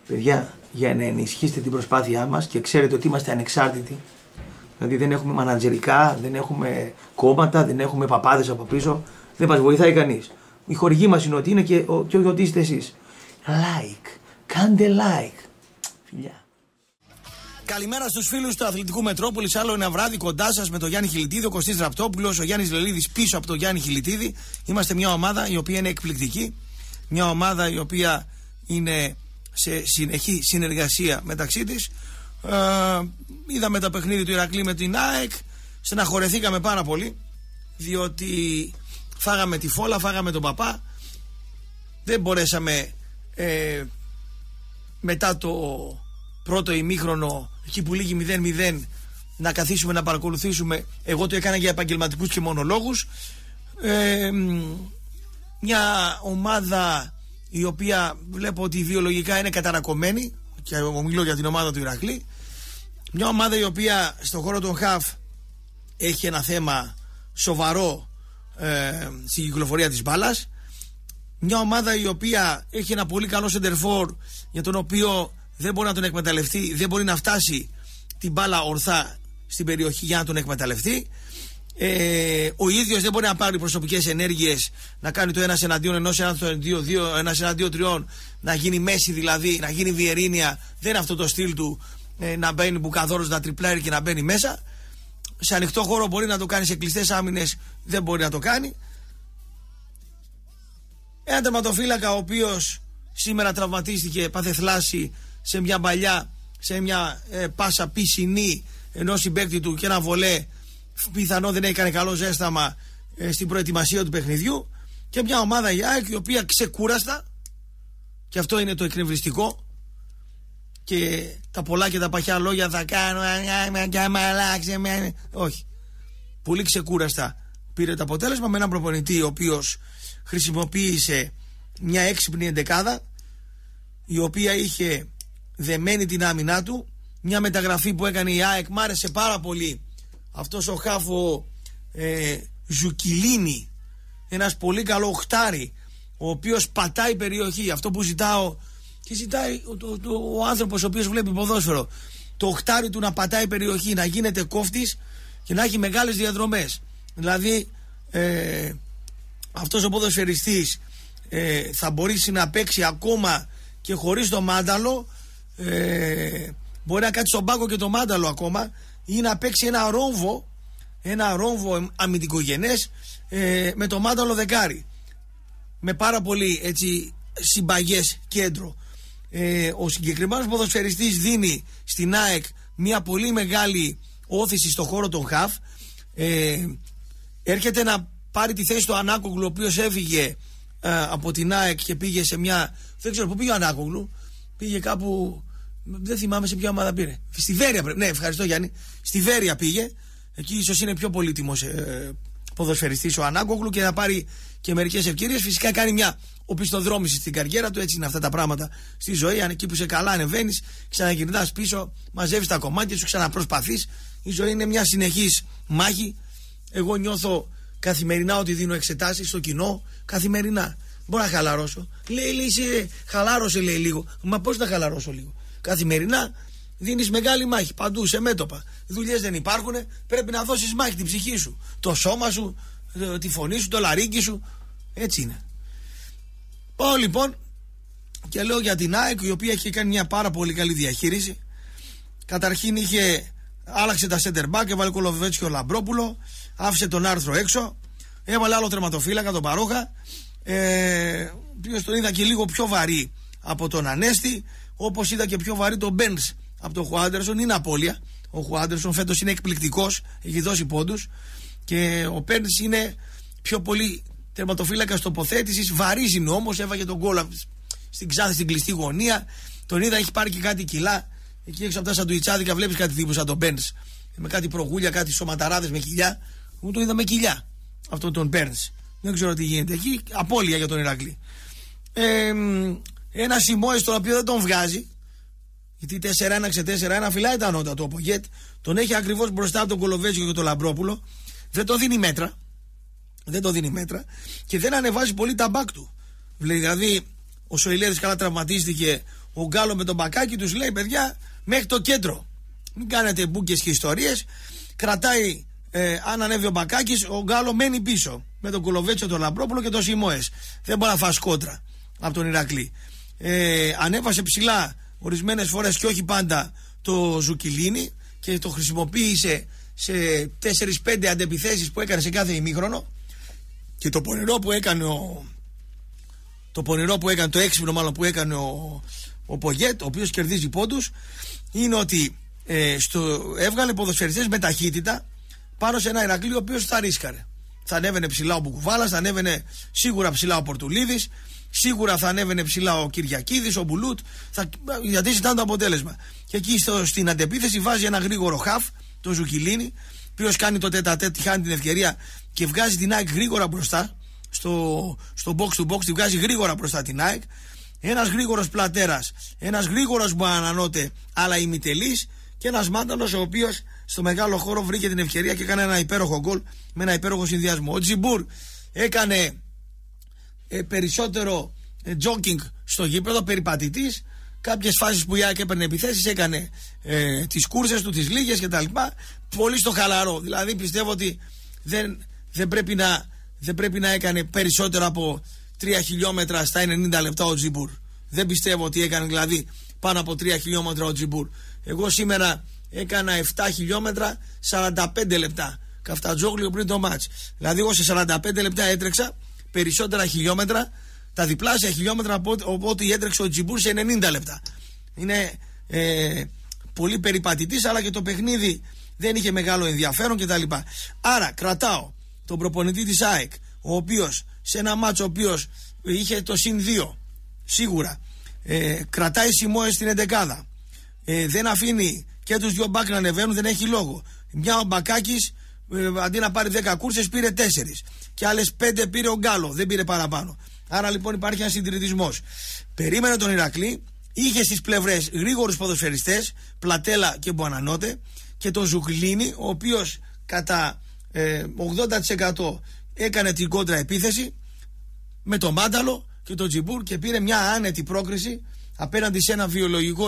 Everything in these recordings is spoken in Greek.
Παιδιά, για να ενισχύσετε την προσπάθειά μας και ξέρετε ότι είμαστε ανεξάρτητοι. Δηλαδή δεν έχουμε μανατζερικά, δεν έχουμε κόμματα, δεν έχουμε παπάδες από πίσω. Δεν μας βοηθάει κανείς. Η χορηγή μας είναι ότι είναι και ότι είστε εσείς. Like. Κάντε like. Φιλιά. Καλημέρα στους φίλους του Αθλητικού Μετρόπολης. Άλλο ένα βράδυ κοντά σας με τον Γιάννη Χιλιτίδη, ο Κωστής Ραπτόπουλος, ο Γιάννης Λελίδης πίσω από τον Γιάννη Χιλιτίδη. Είμαστε μια ομάδα η οποία είναι εκπληκτική. Μια ομάδα η οποία είναι σε συνεχή συνεργασία μεταξύ της. Είδαμε το παιχνίδι του Ηρακλή με την ΑΕΚ. Στεναχωρεθήκαμε πάρα πολύ, διότι φάγαμε τη φόλα, φάγαμε τον παπά. Δεν μπορέσαμε μετά το πρώτο ημίχρονο, εκεί που λήγει 0-0, να καθίσουμε να παρακολουθήσουμε. Εγώ το έκανα για επαγγελματικούς και μονολόγους. Μια ομάδα η οποία βλέπω ότι βιολογικά είναι καταρακωμένη, και μιλώ για την ομάδα του Ηρακλή. Μια ομάδα η οποία στον χώρο των χαφ έχει ένα θέμα σοβαρό στην κυκλοφορία της μπάλας. Μια ομάδα η οποία έχει ένα πολύ καλό σεντερφόρ, για τον οποίο δεν μπορεί να τον εκμεταλλευτεί, δεν μπορεί να φτάσει την μπάλα ορθά στην περιοχή για να τον εκμεταλλευτεί. Ο ίδιος δεν μπορεί να πάρει προσωπικές ενέργειες, να κάνει το ένας εναντίον ενός, ένας εναντίον τριών, να γίνει μέση δηλαδή, να γίνει Βιερίνια. Δεν είναι αυτό το στυλ του, να μπαίνει Μπουκαδόρος, να τριπλάρει και να μπαίνει μέσα. Σε ανοιχτό χώρο μπορεί να το κάνει, σε κλειστές άμυνες δεν μπορεί να το κάνει. Ένα τερματοφύλακα ο οποίος σήμερα τραυματίστηκε, πάθε θλάση σε μια παλιά, σε μια πάσα πισινή ενός συμπαίκτη του και ένα βολέ. Πιθανό δεν έχει κάνει καλό ζέσταμα στην προετοιμασία του παιχνιδιού. Και μια ομάδα η ΑΕΚ η οποία ξεκούραστα, και αυτό είναι το εκνευριστικό, και τα πολλά και τα παχιά λόγια θα κάνω και άμα αλλάξει, όχι, πολύ ξεκούραστα πήρε το αποτέλεσμα, με έναν προπονητή ο οποίος χρησιμοποίησε μια έξυπνη εντεκάδα, η οποία είχε δεμένη την άμυνά του. Μια μεταγραφή που έκανε η ΑΕΚ, μ' άρεσε πάρα πολύ αυτός ο χάφο Ζουκιλίνη, ένας πολύ καλό οχτάρι, ο οποίος πατάει περιοχή. Αυτό που ζητάω και ζητάει ο άνθρωπος ο οποίος βλέπει ποδόσφαιρο, το οχτάρι του να πατάει περιοχή, να γίνεται κόφτης και να έχει μεγάλες διαδρομές. Δηλαδή αυτός ο ποδοσφαιριστής θα μπορέσει να παίξει ακόμα και χωρίς το μάνταλο, μπορεί να κάτσει στον πάγκο και το μάνταλο ακόμα, ή να παίξει ένα ρόμβο αμυντικογενές με το μάνταλο δεκάρι, με πάρα πολύ έτσι συμπαγές κέντρο. Ο συγκεκριμένος ποδοσφαιριστής δίνει στην ΑΕΚ μια πολύ μεγάλη όθηση στο χώρο των χαφ. Έρχεται να πάρει τη θέση του Ανάκογλου, ο οποίος έφυγε από την ΑΕΚ και πήγε σε μια, δεν ξέρω πού πήγε ο Ανάκογλου, πήγε κάπου, δεν θυμάμαι σε ποια ομάδα πήρε. Στη Βέρεια πρέπει. Ναι, ευχαριστώ Γιάννη. Στη Βέρεια πήγε. Εκεί ίσως είναι πιο πολύτιμος ποδοσφαιριστής ο Ανάκογλου και να πάρει και μερικές ευκαιρίες. Φυσικά κάνει μια οπισθοδρόμηση στην καριέρα του. Έτσι είναι αυτά τα πράγματα στη ζωή. Αν εκεί που είσαι καλά ανεβαίνεις, ξαναγυρνάς πίσω, μαζεύεις τα κομμάτια σου, ξαναπροσπαθείς. Η ζωή είναι μια συνεχής μάχη. Εγώ νιώθω καθημερινά ότι δίνω εξετάσεις στο κοινό. Καθημερινά. Μπορώ να χαλαρώσω. Λέει, χαλάρωσε, λέει λίγο. Μα πώς να χαλαρώσω λίγο? Καθημερινά δίνεις μεγάλη μάχη παντού, σε μέτωπα. Δουλειές δεν υπάρχουν, πρέπει να δώσεις μάχη την ψυχή σου, το σώμα σου, τη φωνή σου, το λαρίκι σου. Έτσι είναι. Πάω λοιπόν και λέω για την ΑΕΚ, η οποία έχει κάνει μια πάρα πολύ καλή διαχείριση. Καταρχήν άλλαξε τα center back, έβαλε Κολοβέτσιο Λαμπρόπουλο, άφησε τον Άρθρο έξω, έβαλε άλλο τερματοφύλακα, τον Παρόχα, ο οποίος τον είδα και λίγο πιο βαρύ από τον Ανέστη, όπως είδα και πιο βαρύ τον Μπένς από τον Χουάντερσον. Είναι απώλεια. Ο Χουάντερσον φέτος είναι εκπληκτικός, έχει δώσει πόντους, και ο Μπένς είναι πιο πολύ τερματοφύλακας τοποθέτησης. Βαρύζει όμως, έβαγε τον γκολ στην Ξάνθη στην κλειστή γωνία. Τον είδα, έχει πάρει και κάτι κιλά. Εκεί έξω από τα σαντουιτσάδικα βλέπεις κάτι τύπου σαν τον Μπένς, με κάτι προγούλια, κάτι σωματαράδες με κοιλιά. Εγώ τον είδα με κοιλιά αυτόν τον Μπένς. Δεν ξέρω τι γίνεται εκεί. Απώλεια για τον Ηρακλή. Ένα Σιμόες, τον οποίο δεν τον βγάζει, γιατί 4-1 ξε 4-1 φυλάει τα νότα του ο Πογέτ. Τον έχει ακριβώς μπροστά από τον Κολοβέτσιο και τον Λαμπρόπουλο. Δεν το δίνει μέτρα. Δεν το δίνει μέτρα και δεν ανεβάζει πολύ τα μπακ του. Δηλαδή, ο Σοηλέδης καλά τραυματίστηκε, ο Γκάλο με τον Μπακάκη τους λέει: παιδιά, μέχρι το κέντρο. Μην κάνετε μπούκες και ιστορίες. Κρατάει, αν ανέβει ο Μπακάκης, ο Γκάλο μένει πίσω. Με τον Κολοβέτσιο, τον Λαμπρόπουλο και τον Σιμόες. Δεν μπορεί να φας κόντρα από τον Ηρακλή. Ανέβασε ψηλά ορισμένες φορές και όχι πάντα το Ζουκιλίνι και το χρησιμοποίησε σε 4-5 αντεπιθέσεις που έκανε σε κάθε ημίχρονο. Και το πονηρό που έκανε το έξυπνο μάλλον που έκανε ο Πογέτ, ο οποίος κερδίζει πόντους, είναι ότι έβγαλε ποδοσφαιριστές με ταχύτητα πάνω σε ένα Ηρακλή ο οποίος θα ρίσκαρε. Θα ανέβαινε ψηλά ο Μπουκουβάλας, θα ανέβαινε σίγουρα ψηλά ο Πορτουλίδης, σίγουρα θα ανέβαινε ψηλά ο Κυριακίδης, ο Μπουλούτ, γιατί ήταν το αποτέλεσμα. Και εκεί στην αντεπίθεση βάζει ένα γρήγορο χαφ, το Ζουκιλίνι, ο οποίος κάνει το τέτα-τέτ, χάνει την ευκαιρία και βγάζει την ΑΕΚ γρήγορα μπροστά. Στο box to box τη βγάζει γρήγορα μπροστά την ΑΕΚ. Ένας γρήγορος Πλατέρας, ένας γρήγορος Μποανανότε, αλλά ημιτελής, και ένας Μάνταλος ο οποίος στο μεγάλο χώρο βρήκε την ευκαιρία και έκανε ένα υπέροχο γκολ με ένα υπέροχο συνδυασμό. Ο Τζιμπούρ έκανε περισσότερο τζόκινγκ στο γήπεδο, περιπατητής. Κάποιες φάσεις που η ΑΕΚ έπαιρνε επιθέσεις, έκανε τις κούρσες του, τις λίγες κτλ. Πολύ στο χαλαρό. Δηλαδή πιστεύω ότι δεν πρέπει να έκανε περισσότερο από 3 χιλιόμετρα στα 90 λεπτά ο Τζιμπούρ. Δεν πιστεύω ότι έκανε δηλαδή πάνω από 3 χιλιόμετρα ο Τζιμπούρ. Εγώ σήμερα έκανα 7 χιλιόμετρα 45 λεπτά. Καφτατζόγλιο πριν το μάτς. Δηλαδή εγώ σε 45 λεπτά έτρεξα περισσότερα χιλιόμετρα, τα διπλάσια χιλιόμετρα από ό,τι έτρεξε ο Τζιμπούρ σε 90 λεπτά. Είναι πολύ περιπατητής, αλλά και το παιχνίδι δεν είχε μεγάλο ενδιαφέρον κτλ. Άρα κρατάω τον προπονητή της ΑΕΚ, ο οποίος σε ένα μάτσο ο οποίος είχε το συν 2 σίγουρα, κρατάει Σιμόες στην εντεκάδα, δεν αφήνει και τους δυο μπακ να ανεβαίνουν, δεν έχει λόγο. Μια ο Μπακάκης αντί να πάρει 10 κούρσες πήρε 4 και άλλες 5 πήρε ο Γκάλο, δεν πήρε παραπάνω. Άρα λοιπόν υπάρχει ένας συντηρητισμός. Περίμενε τον Ηρακλή, είχε στις πλευρές γρήγορους ποδοσφαιριστές, Πλατέλα και Μποανανότε, και τον Ζουκλίνι, ο οποίος κατά 80% έκανε την κόντρα επίθεση με τον Μάνταλο και τον Τζιμπούρ και πήρε μια άνετη πρόκριση απέναντι σε ένα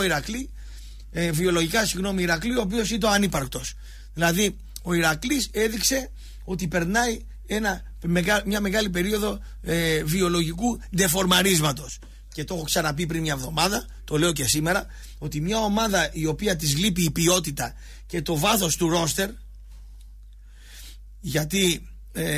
βιολογικά Ηρακλή, ο οποίος ήταν ανύπαρκτος. Δηλαδή ο Ηρακλής έδειξε ότι περνάει μια μεγάλη περίοδο βιολογικού ντεφορμαρίσματος. Και το έχω ξαναπεί πριν μια εβδομάδα, το λέω και σήμερα, ότι μια ομάδα η οποία της λείπει η ποιότητα και το βάθος του ρόστερ, γιατί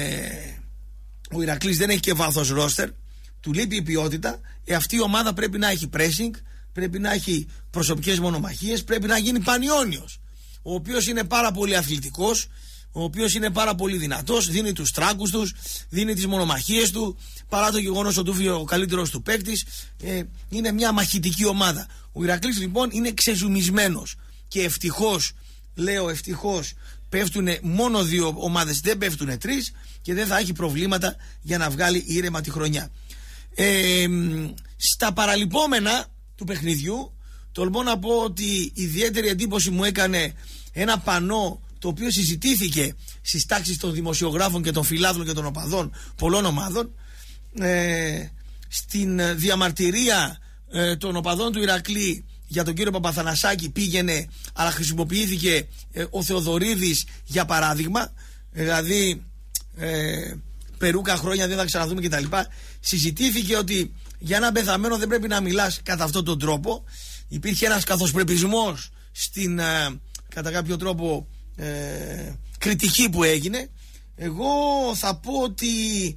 ο Ηρακλής δεν έχει και βάθος ρόστερ, του λείπει η ποιότητα, αυτή η ομάδα πρέπει να έχει pressing, πρέπει να έχει προσωπικές μονομαχίες, πρέπει να γίνει Πανιόνιος, ο οποίος είναι πάρα πολύ αθλητικός, ο οποίος είναι πάρα πολύ δυνατός, δίνει τους τράγκους τους, δίνει τις μονομαχίες του, παρά το γεγονός ότι είναι ο καλύτερος του παίκτης, είναι μια μαχητική ομάδα. Ο Ηρακλής λοιπόν είναι ξεζουμισμένος και ευτυχώς, λέω ευτυχώς, πέφτουν μόνο 2 ομάδες, δεν πέφτουν 3 και δεν θα έχει προβλήματα για να βγάλει ήρεμα τη χρονιά. Στα παραλυπόμενα του παιχνιδιού, τολμώ να πω ότι ιδιαίτερη εντύπωση μου έκανε ένα πανό το οποίο συζητήθηκε στις τάξεις των δημοσιογράφων και των φιλάθλων και των οπαδών πολλών ομάδων, στην διαμαρτυρία των οπαδών του Ηρακλή για τον κύριο Παπαθανασάκη πήγαινε, αλλά χρησιμοποιήθηκε ο Θεοδωρίδης για παράδειγμα, δηλαδή περούκα χρόνια δεν θα ξαναδούμε κτλ. Συζητήθηκε ότι για έναν πεθαμένο δεν πρέπει να μιλάς κατά αυτόν τον τρόπο. Υπήρχε ένας καθοσπρεπισμός στην κατά κάποιο τρόπο κριτική που έγινε. Εγώ θα πω ότι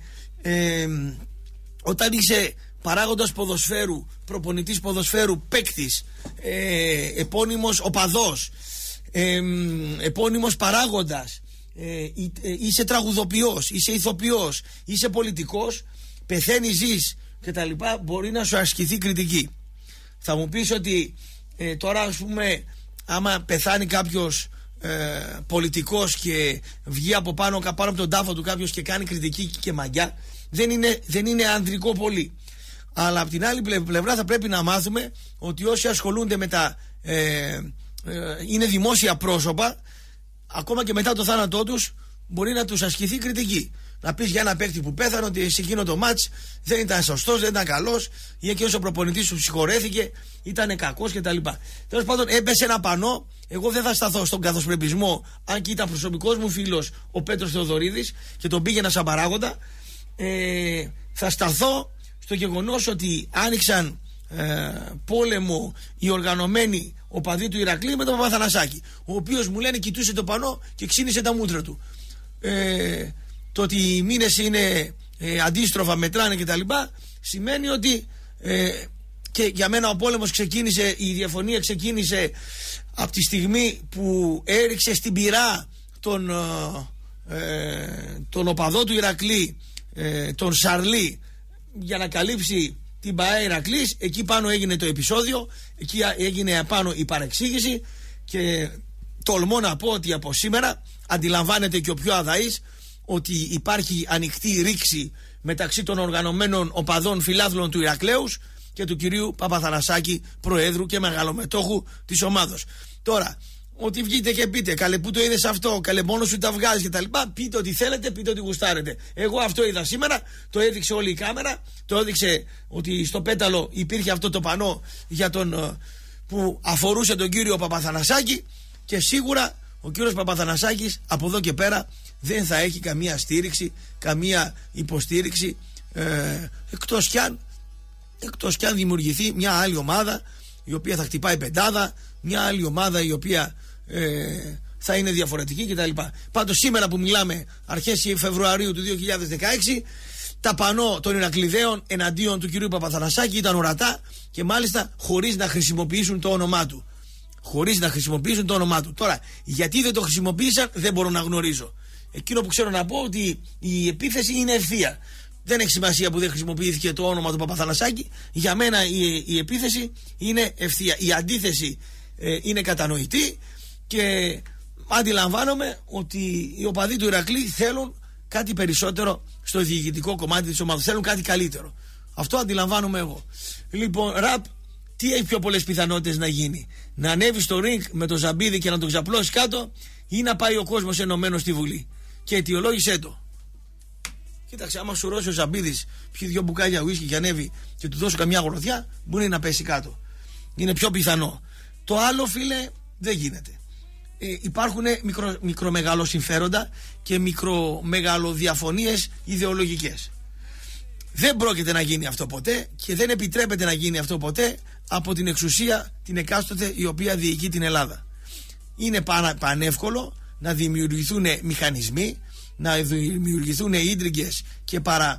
όταν είσαι παράγοντας ποδοσφαίρου, προπονητής ποδοσφαίρου, παίκτης, επώνυμος οπαδός, επώνυμος παράγοντας, είσαι τραγουδοποιός, είσαι ηθοποιός, είσαι πολιτικός, πεθαίνεις, ζεις κτλ, μπορεί να σου ασκηθεί κριτική. Θα μου πεις ότι τώρα ας πούμε άμα πεθάνει κάποιος πολιτικός και βγει από πάνω από τον τάφο του κάποιος και κάνει κριτική και μαγιά, δεν είναι ανδρικό πολύ. Αλλά από την άλλη πλευρά θα πρέπει να μάθουμε ότι όσοι ασχολούνται με τα είναι δημόσια πρόσωπα, ακόμα και μετά το θάνατό τους μπορεί να τους ασκηθεί κριτική. να πεις για ένα παίκτη που πέθανε ότι σε εκείνο το μάτς δεν ήταν σωστός, δεν ήταν καλός, ή εκείνος ο προπονητής σου συγχωρέθηκε, ήταν κακός κτλ. Τέλος πάντων, έπεσε ένα πανό. Εγώ δεν θα σταθώ στον καθοσπρεπισμό, αν και ήταν προσωπικός μου φίλος ο Πέτρος Θεοδωρίδης και τον πήγαινα σαν παράγοντα. Θα σταθώ στο γεγονός ότι άνοιξαν πόλεμο οι οργανωμένοι οπαδοί του Ηρακλή με τον Παπαθανασάκη, ο οποίος μου λένε κοιτούσε το πανό και ξύνησε τα μούτρα του. Το ότι οι μήνες είναι αντίστροφα, μετράνε κτλ. Σημαίνει ότι και για μένα ο πόλεμος ξεκίνησε, η διαφωνία ξεκίνησε από τη στιγμή που έριξε στην πυρά τον οπαδό του Ηρακλή, τον Σαρλί, για να καλύψει την ΠΑΕ Ηρακλής. Εκεί πάνω έγινε το επεισόδιο, εκεί έγινε πάνω η παρεξήγηση και τολμώ να πω ότι από σήμερα αντιλαμβάνεται και ο πιο αδαής ότι υπάρχει ανοιχτή ρήξη μεταξύ των οργανωμένων οπαδών φιλάθλων του Ηρακλέους και του κυρίου Παπαθανασάκη, προέδρου και μεγαλομετόχου της ομάδος. Τώρα, ότι βγείτε και πείτε, καλέ που το είδες αυτό, καλέ μόνο σου τα βγάζει κτλ. Πείτε ό,τι θέλετε, πείτε ό,τι γουστάρετε. Εγώ αυτό είδα σήμερα, το έδειξε όλη η κάμερα, το έδειξε ότι στο Πέταλο υπήρχε αυτό το πανό για που αφορούσε τον κύριο Παπαθανασάκη και σίγουρα ο κύριος Παπαθανασάκης από εδώ και πέρα δεν θα έχει καμία στήριξη, καμία υποστήριξη εκτός κι αν δημιουργηθεί μια άλλη ομάδα η οποία θα χτυπάει πεντάδα, μια άλλη ομάδα η οποία θα είναι διαφορετική κτλ. Πάντως σήμερα που μιλάμε αρχές Φεβρουαρίου του 2016, τα πανό των Ηρακλειδαίων εναντίον του κυρίου Παπαθανασάκη ήταν ορατά και μάλιστα χωρίς να χρησιμοποιήσουν το όνομά του. Τώρα, γιατί δεν το χρησιμοποίησαν δεν μπορώ να γνωρίζω. Εκείνο που ξέρω να πω ότι η επίθεση είναι ευθεία. Δεν έχει σημασία που δεν χρησιμοποιήθηκε το όνομα του Παπαθανασάκη. Για μένα η επίθεση είναι ευθεία. Η αντίθεση είναι κατανοητή και αντιλαμβάνομαι ότι οι οπαδοί του Ηρακλή θέλουν κάτι περισσότερο στο διοικητικό κομμάτι της ομάδας. Θέλουν κάτι καλύτερο. Αυτό αντιλαμβάνομαι εγώ. Λοιπόν, Ραπ, τι έχει πιο πολλές πιθανότητες να γίνει? Να ανέβει στο ring με το Ζαμπίδι και να τον ξαπλώσει κάτω, ή να πάει ο κόσμος ενωμένος στη Βουλή? Και αιτιολόγησέ το. Κοίταξε, άμα σου ρώσει ο Ζαμπίδης, πιει 2 μπουκάλια ουίσκι και ανέβει και του δώσω καμιά γροθιά, μπορεί να πέσει κάτω. Είναι πιο πιθανό. Το άλλο, φίλε, δεν γίνεται. Υπάρχουν μικρομεγαλό συμφέροντα και μικρομεγαλοδιαφωνίες ιδεολογικές. Δεν πρόκειται να γίνει αυτό ποτέ και δεν επιτρέπεται να γίνει αυτό ποτέ από την εξουσία την εκάστοτε η οποία διοικεί την Ελλάδα. Είναι πανεύκολο να δημιουργηθούν μηχανισμοί, να δημιουργηθούν ίντριγκες και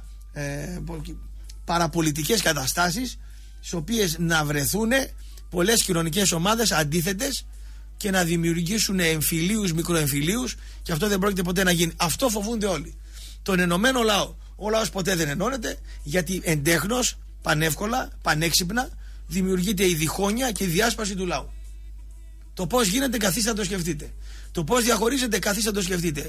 παραπολιτικές καταστάσεις, στις οποίες να βρεθούν πολλές κοινωνικές ομάδες αντίθετες και να δημιουργήσουν εμφυλίους, μικροεμφυλίους, και αυτό δεν πρόκειται ποτέ να γίνει. Αυτό φοβούνται όλοι. Τον ενωμένο λαό. Ο λαός ποτέ δεν ενώνεται, γιατί εντέχνος, πανεύκολα, πανέξυπνα δημιουργείται η διχόνοια και η διάσπαση του λαού. Το πώς γίνεται, καθίστε να το σκεφτείτε. Το πώς διαχωρίζεται, καθίστε να το σκεφτείτε.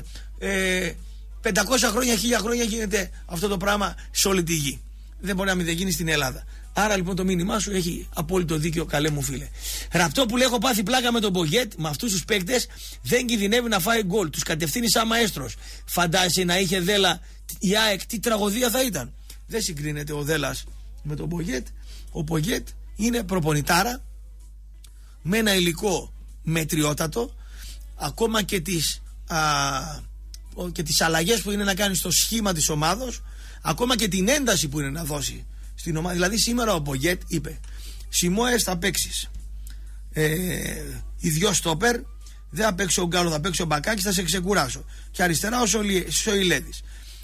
500 χρόνια, 1000 χρόνια γίνεται αυτό το πράγμα σε όλη τη γη. Δεν μπορεί να μην γίνει στην Ελλάδα. Άρα λοιπόν το μήνυμά σου έχει απόλυτο δίκιο, καλέ μου φίλε. Ραπτό που λέει: έχω πάθει πλάκα με τον Μπογκέτ, με αυτούς τους παίκτες δεν κινδυνεύει να φάει γκολ. Τους κατευθύνει σαν μαέστρος. Φαντάζεσαι να είχε Δέλα η ΑΕΚ, τι τραγωδία θα ήταν. Δεν συγκρίνεται ο Δέλας με τον Μπογκέτ. Ο Μπογκέτ είναι προπονητάρα με ένα υλικό μετριότατο, ακόμα και τις αλλαγές που είναι να κάνει στο σχήμα της ομάδος, ακόμα και την ένταση που είναι να δώσει στην ομάδα. Δηλαδή σήμερα ο Μπογκέτ είπε: Σιμόες θα παίξεις, οι 2 στόπερ, δεν θα παίξει ο Γκάλο, θα παίξει ο Μπακάκης, θα σε ξεκουράσω, και αριστερά ο Σοηλέδης.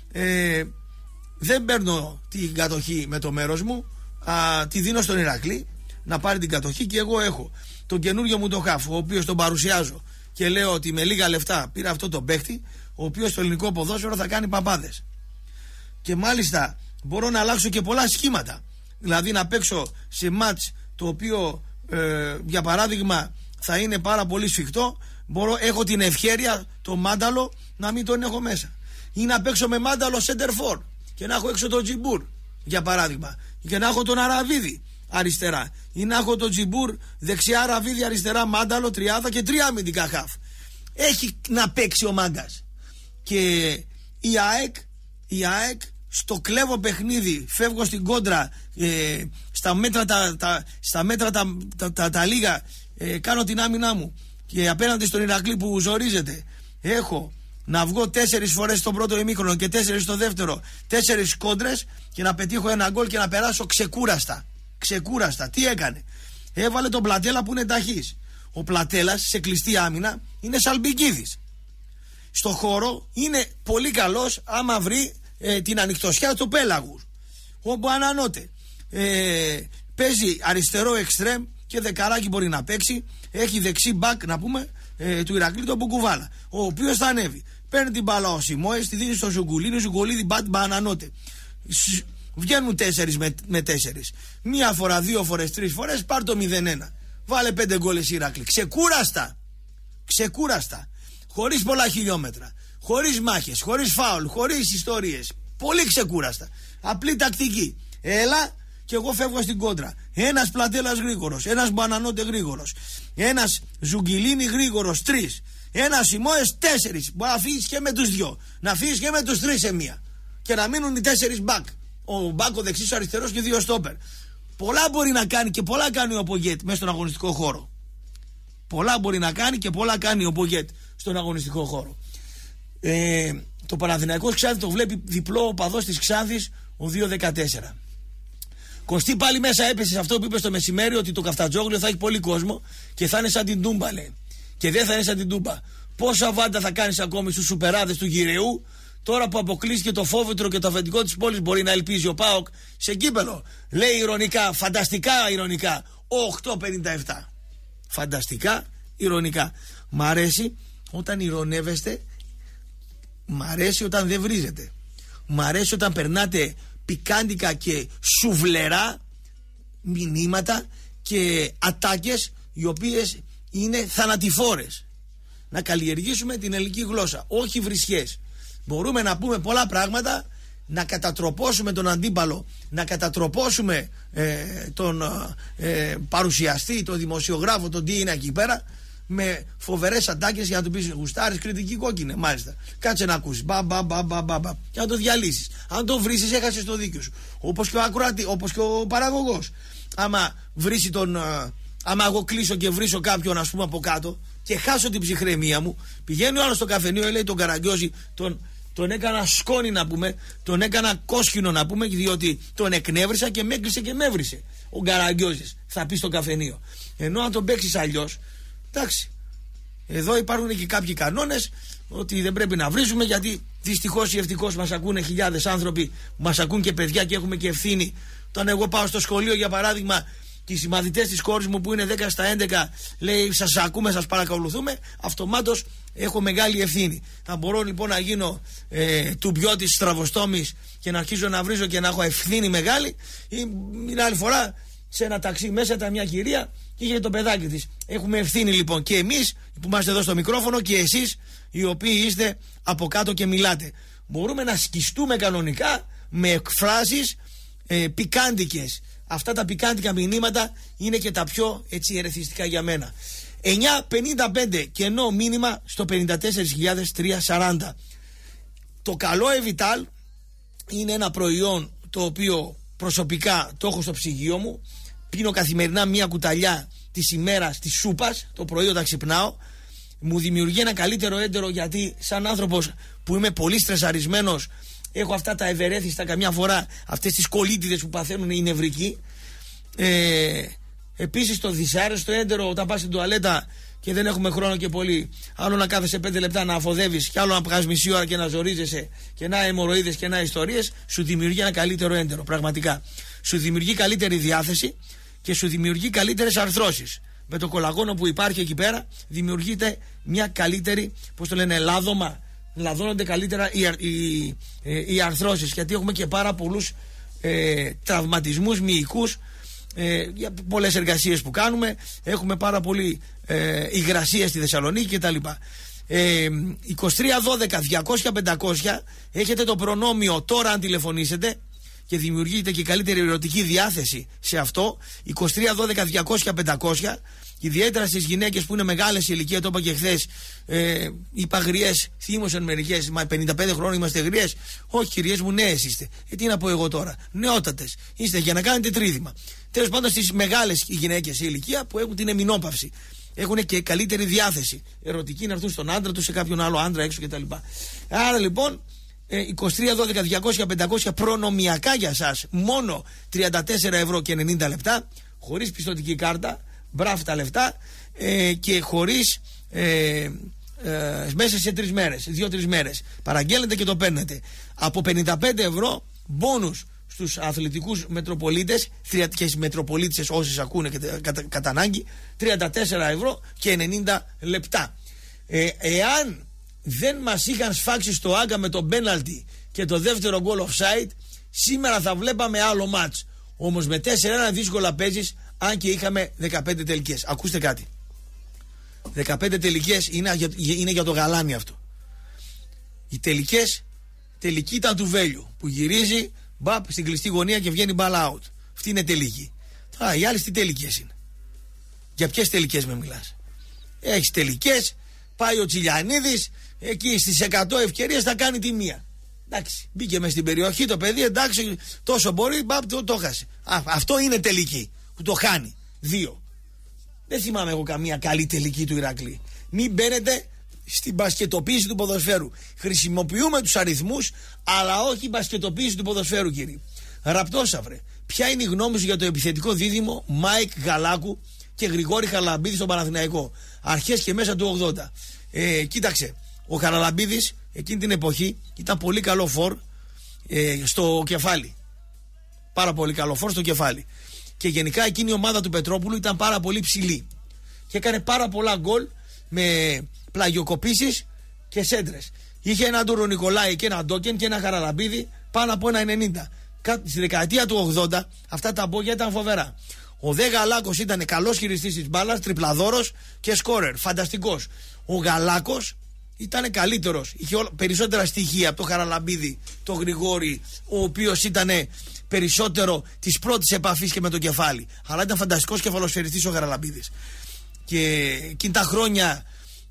Δεν παίρνω την κατοχή με το μέρος μου, τη δίνω στον Ηρακλή να πάρει την κατοχή, και εγώ έχω τον καινούριο μου τον χαφ, ο οποίος τον παρουσιάζω και λέω ότι με λίγα λεφτά πήρα αυτό τον παίχτη, ο οποίος στο ελληνικό ποδόσφαιρο θα κάνει παπάδες. Και μάλιστα μπορώ να αλλάξω και πολλά σχήματα. Δηλαδή να παίξω σε μάτς το οποίο για παράδειγμα θα είναι πάρα πολύ σφιχτό, έχω την ευχέρεια το Μάνταλο να μην τον έχω μέσα, ή να παίξω με Μάνταλο center for και να έχω έξω τον Τζιμπούρ για παράδειγμα, και να έχω τον Αραβίδη αριστερά, ή να έχω τον Τζιμπούρ δεξιά, Αραβίδη αριστερά, Μάνταλο τριάδα και 3 αμυντικά χαφ. Έχει να παίξει ο μάγκας. Και η ΑΕΚ η ΑΕΚ στο κλέβω παιχνίδι, φεύγω στην κόντρα, στα μέτρα τα λίγα, κάνω την άμυνά μου και απέναντι στον Ηρακλή που ζορίζεται έχω να βγω 4 φορές στο πρώτο ημίχρονο και 4 στο δεύτερο, 4 κόντρες και να πετύχω ένα γκολ και να περάσω ξεκούραστα. Τι έκανε? Έβαλε τον Πλατέλα που είναι ταχύς. Ο Πλατέλας σε κλειστή άμυνα είναι σαλμπικίδης. Στο χώρο είναι πολύ καλός άμα βρει την ανοιχτοσιά του Πέλαγου. Ο Μπανανότε παίζει αριστερό εξτρέμ και δεκαράκι μπορεί να παίξει. Έχει δεξί μπακ να πούμε του Ηρακλή τον Μπουκουβάλα, ο οποίος θα ανέβει. Παίρνει την μπάλα ο Σιμόες, τη δίνει στο Ζουγκουλίνη, ο Ζουγκουλίδη Μπανανότε. Βγαίνουν 4 με 4. Μία φορά, 2 φορές, 3 φορές, πάρ το 0-1. Βάλε 5 γκόλες Ηρακλή. Ξεκούραστα. Χωρίς πολλά χιλιόμετρα. Χωρίς μάχες, χωρίς φάουλ, χωρίς ιστορίες. Πολύ ξεκούραστα. Απλή τακτική. Έλα και εγώ φεύγω στην κόντρα. Ένας Πλατέλας γρήγορος, ένας Μπανανότε γρήγορος, ένας Ζουγκιλίνη γρήγορος, 3. Ένας Σιμόες, 4. Μπορεί να φύγεις και με τους 2. Να φύγεις και με τους 3 σε μία. Και να μείνουν οι 4 μπακ. Ο μπακ, ο δεξής, ο αριστερός και 2 στόπερ. Πολλά μπορεί να κάνει και πολλά κάνει ο Πογκέτ μέσα στον αγωνιστικό χώρο. Πολλά μπορεί να κάνει και πολλά κάνει ο Πογκέτ στον αγωνιστικό χώρο. Το Παναθηναϊκός Ξάνθη το βλέπει διπλό ο παδός της Ξάνθης, ο 2-14. Κωστή πάλι μέσα έπεσε σε αυτό που είπε στο μεσημέρι, ότι το Καφτατζόγλιο θα έχει πολύ κόσμο και θα είναι σαν την Τούμπα, λέει. Και δεν θα είναι σαν την Τούμπα. Πόσα βάντα θα κάνεις ακόμη στους σουπεράδες του Γυρεού, τώρα που αποκλείστηκε το Φόβητρο και το αφεντικό της πόλης, μπορεί να ελπίζει ο ΠΑΟΚ σε κύπελο? Λέει ηρωνικά, φανταστικά ηρωνικά, 8-57. Φανταστικά ηρωνικά. Μ' αρέσει όταν ηρωνεύεστε, μ' αρέσει όταν δεν βρίζετε. Μ' αρέσει όταν περνάτε πικάντικα και σουβλερά μηνύματα και ατάκες οι οποίες είναι θανατηφόρες. Να καλλιεργήσουμε την ελληνική γλώσσα, όχι βρισιές. Μπορούμε να πούμε πολλά πράγματα, να κατατροπώσουμε τον αντίπαλο, να κατατροπώσουμε τον παρουσιαστή, τον δημοσιογράφο, τον τι είναι εκεί πέρα, με φοβερές ατάκες για να του πεις γουστάρεις, κριτική κόκκινη, μάλιστα. Κάτσε να ακούσεις, μπα, και να το διαλύσεις. Αν το βρίσεις, έχασες το δίκιο σου. Όπως και ο ακροατή, όπως και ο παραγωγός. Άμα βρίσει άμα εγώ κλείσω και βρίσω κάποιον, ας πούμε, από κάτω και χάσω την ψυχραιμία μου, πηγαίνει ο άλλος στο καφενείο, λέει τον Καραγκιόζη, τον έκανα σκόνη να πούμε, τον έκανα κόσκινο να πούμε, διότι τον εκνεύρισα και με έκλεισε και με έβρισε. Ο Καραγκιόζης θα πει στο καφενείο. Ενώ αν τον παίξεις αλλιώς, εντάξει, εδώ υπάρχουν και κάποιοι κανόνες ότι δεν πρέπει να βρίζουμε, γιατί δυστυχώς ή ευτυχώς μας ακούνε χιλιάδες άνθρωποι, μας ακούν και παιδιά και έχουμε και ευθύνη. Όταν εγώ πάω στο σχολείο, για παράδειγμα, και οι συμμαθητές της κόρης μου που είναι 10 στα 11 λέει σας ακούμε, σας παρακολουθούμε, αυτομάτως έχω μεγάλη ευθύνη. Θα μπορώ λοιπόν να γίνω τουμπιώτης στραβοστόμης και να αρχίζω να βρίζω και να έχω ευθύνη μεγάλη, ή μια άλλη φορά σε ένα ταξί μέσα ήταν μια κυρία και είχε το παιδάκι της. Έχουμε ευθύνη λοιπόν και εμείς που είμαστε εδώ στο μικρόφωνο και εσείς οι οποίοι είστε από κάτω και μιλάτε. Μπορούμε να σκιστούμε κανονικά με εκφράσεις πικάντικες. Αυτά τα πικάντικα μηνύματα είναι και τα πιο έτσι ερεθιστικά για μένα. 9.55 κενό μήνυμα στο 54.340. Το καλό Evital είναι ένα προϊόν το οποίο προσωπικά το έχω στο ψυγείο μου. Πίνω καθημερινά μία κουταλιά της ημέρας της σούπας το πρωί όταν ξυπνάω. Μου δημιουργεί ένα καλύτερο έντερο, γιατί σαν άνθρωπος που είμαι πολύ στρεσαρισμένος έχω αυτά τα ευερέθιστα καμιά φορά, αυτές τις κολίτιδες που παθαίνουν οι νευρικοί. Επίσης το δυσάρεστο έντερο όταν πας στην τουαλέτα και δεν έχουμε χρόνο και πολύ, άλλο να κάθεσαι 5 λεπτά να αφοδεύεις και άλλο να βγάζεις μισή ώρα και να ζορίζεσαι και να αιμορροίδες και να ιστορίες, σου δημιουργεί ένα καλύτερο έντερο. Πραγματικά σου δημιουργεί καλύτερη διάθεση και σου δημιουργεί καλύτερες αρθρώσεις. Με το κολαγόνο που υπάρχει εκεί πέρα δημιουργείται μια καλύτερη, πώς το λένε, λαδώνονται καλύτερα οι αρθρώσεις, γιατί έχουμε και πάρα πολλούς τραυματισμούς μυϊκούς για πολλές εργασίες που κάνουμε. Έχουμε πάρα πολύ υγρασία στη Θεσσαλονίκη κτλ. 2312 200 500 έχετε το προνόμιο τώρα αν τηλεφωνήσετε και δημιουργείται και καλύτερη ερωτική διάθεση σε αυτό. 23, 12, 200, 500. Ιδιαίτερα στις γυναίκες που είναι μεγάλες σε ηλικία, το είπα και χθες, είπα γριές, θύμωσαν μερικές, μα 55 χρόνια είμαστε γριές. Όχι κυριές μου, νέες είστε. Τι να πω εγώ τώρα, νεότατες είστε για να κάνετε τρίδημα. Τέλος πάντων, στις μεγάλες γυναίκες σε ηλικία που έχουν την εμεινόπαυση, έχουν και καλύτερη διάθεση ερωτική να έρθουν στον άντρα τους, σε κάποιον άλλο άντρα έξω κτλ. Άρα λοιπόν 23, 12, 200, 500 προνομιακά για σας, μόνο 34 ευρώ και 90 λεπτά, χωρίς πιστωτική κάρτα, μπράβο τα λεφτά, και χωρίς μέσα σε 3 μέρες, 2-3 μέρες. Παραγγέλνετε και το παίρνετε. Από 55 ευρώ μπόνους στους αθλητικούς μετροπολίτες και στις μετροπολίτες όσοι ακούνε κατά ανάγκη, 34 ευρώ και 90 λεπτά. Εάν δεν μας είχαν σφάξει στο Άγκα με το πέναλτι και το δεύτερο goal offside, σήμερα θα βλέπαμε άλλο μάτς. Όμως με 4-1 δύσκολα παίζεις, αν και είχαμε 15 τελικές. Ακούστε κάτι. 15 τελικές είναι για το γαλάνι αυτό. Οι τελική ήταν του Βέλιου που γυρίζει μπαπ στην κλειστή γωνία και βγαίνει μπάλα out. Αυτή είναι τελική. Τώρα οι άλλες τι τελικές είναι? Για ποιες τελικές με μιλάς? Έχεις τελικές, πάει ο Τσιλιανίδης εκεί στις 100 ευκαιρίες θα κάνει τη μία. Εντάξει, μπήκε μες στην περιοχή το παιδί, εντάξει, τόσο μπορεί, μπαπ, το χάσει. Αυτό είναι τελική που το χάνει. 2. Δεν θυμάμαι εγώ καμία καλή τελική του Ηρακλή. Μην μπαίνετε στην μπασκετοποίηση του ποδοσφαίρου. Χρησιμοποιούμε τους αριθμούς, αλλά όχι η μπασκετοποίηση του ποδοσφαίρου, κύριε. Ραπτόσαυρε, ποια είναι η γνώμη σου για το επιθετικό δίδυμο Μάικ Γαλάκου και Γρηγόρη Χαραλαμπίδη στον Παναθηναϊκό, αρχές και μέσα του 80? Κοίταξε, ο Χαραλαμπίδης εκείνη την εποχή ήταν πολύ καλό φορ στο κεφάλι. Πάρα πολύ καλό φορ στο κεφάλι. Και γενικά εκείνη η ομάδα του Πετρόπουλου ήταν πάρα πολύ ψηλή. Και έκανε πάρα πολλά γκολ με πλαγιοκοπήσεις και σέντρες. Είχε έναν Ντούρο Νικολάη και έναν Ντόκεν και ένα Χαραλαμπίδη πάνω από ένα 90. Στη δεκαετία του 80 αυτά τα μπόγια ήταν φοβερά. Ο Δε Γαλάκος ήταν καλός χειριστής της μπάλας, τριπλαδόρος και σκόρερ. Φανταστικός. Ο Γαλάκος ήταν καλύτερος. Είχε περισσότερα στοιχεία από το Χαραλαμπίδη, το Γρηγόρη, ο οποίος ήταν περισσότερο της πρώτης επαφής και με το κεφάλι. Αλλά ήταν φανταστικός κεφαλοσφαιριστής ο Χαραλαμπίδης. Και εκείνη τα χρόνια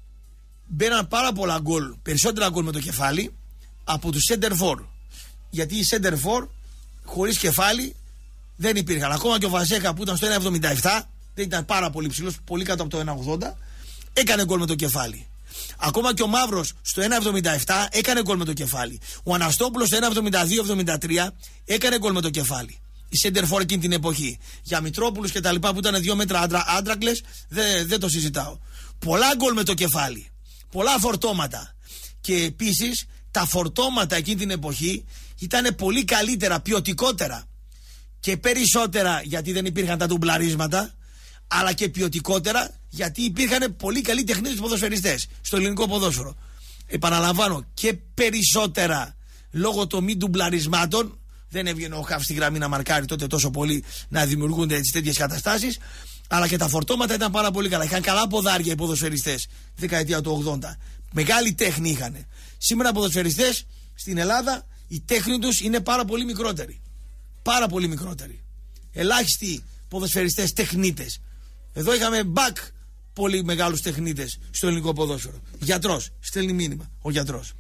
μπαίναν πάρα πολλά γκολ, περισσότερα γκολ με το κεφάλι από τους center for. Γιατί οι center for χωρίς κεφάλι δεν υπήρχαν. Ακόμα και ο Βαζέκα που ήταν στο 1,77, δεν ήταν πάρα πολύ ψηλός, πολύ κάτω από το 1,80, έκανε γκολ με το κεφάλι. Ακόμα και ο Μαύρος στο 1,77 έκανε γκολ με το κεφάλι. Ο Αναστόπουλος στο 1,72-73 έκανε γκολ με το κεφάλι. Η center for εκείνη την εποχή. Για Μητρόπουλους και τα λοιπά που ήταν 2 μέτρα άντρακλες, δεν το συζητάω. Πολλά γκολ με το κεφάλι. Πολλά φορτώματα. Και επίσης τα φορτώματα εκείνη την εποχή ήταν πολύ καλύτερα, ποιοτικότερα και περισσότερα, γιατί δεν υπήρχαν τα ντουμπλαρίσματα, αλλά και ποιοτικότερα γιατί υπήρχαν πολύ καλοί τεχνίτες ποδοσφαιριστές στο ελληνικό ποδόσφαιρο. Επαναλαμβάνω, και περισσότερα λόγω των μη ντουμπλαρισμάτων. Δεν έβγαινε ο Χαφ στη γραμμή να μαρκάρει τότε τόσο πολύ, να δημιουργούνται τέτοιες καταστάσεις. Αλλά και τα φορτώματα ήταν πάρα πολύ καλά. Είχαν καλά ποδάρια οι ποδοσφαιριστές δεκαετία του 80. Μεγάλη τέχνη είχαν. Σήμερα οι ποδοσφαιριστές στην Ελλάδα, η τέχνη τους είναι πάρα πολύ μικρότερη. Πάρα πολύ μικρότερη. Ελάχιστοι ποδοσφαιριστές τεχνίτες. Εδώ είχαμε μπακ πολύ μεγάλους τεχνίτες στο ελληνικό ποδόσφαιρο. Γιατρός, στέλνει μήνυμα ο γιατρός.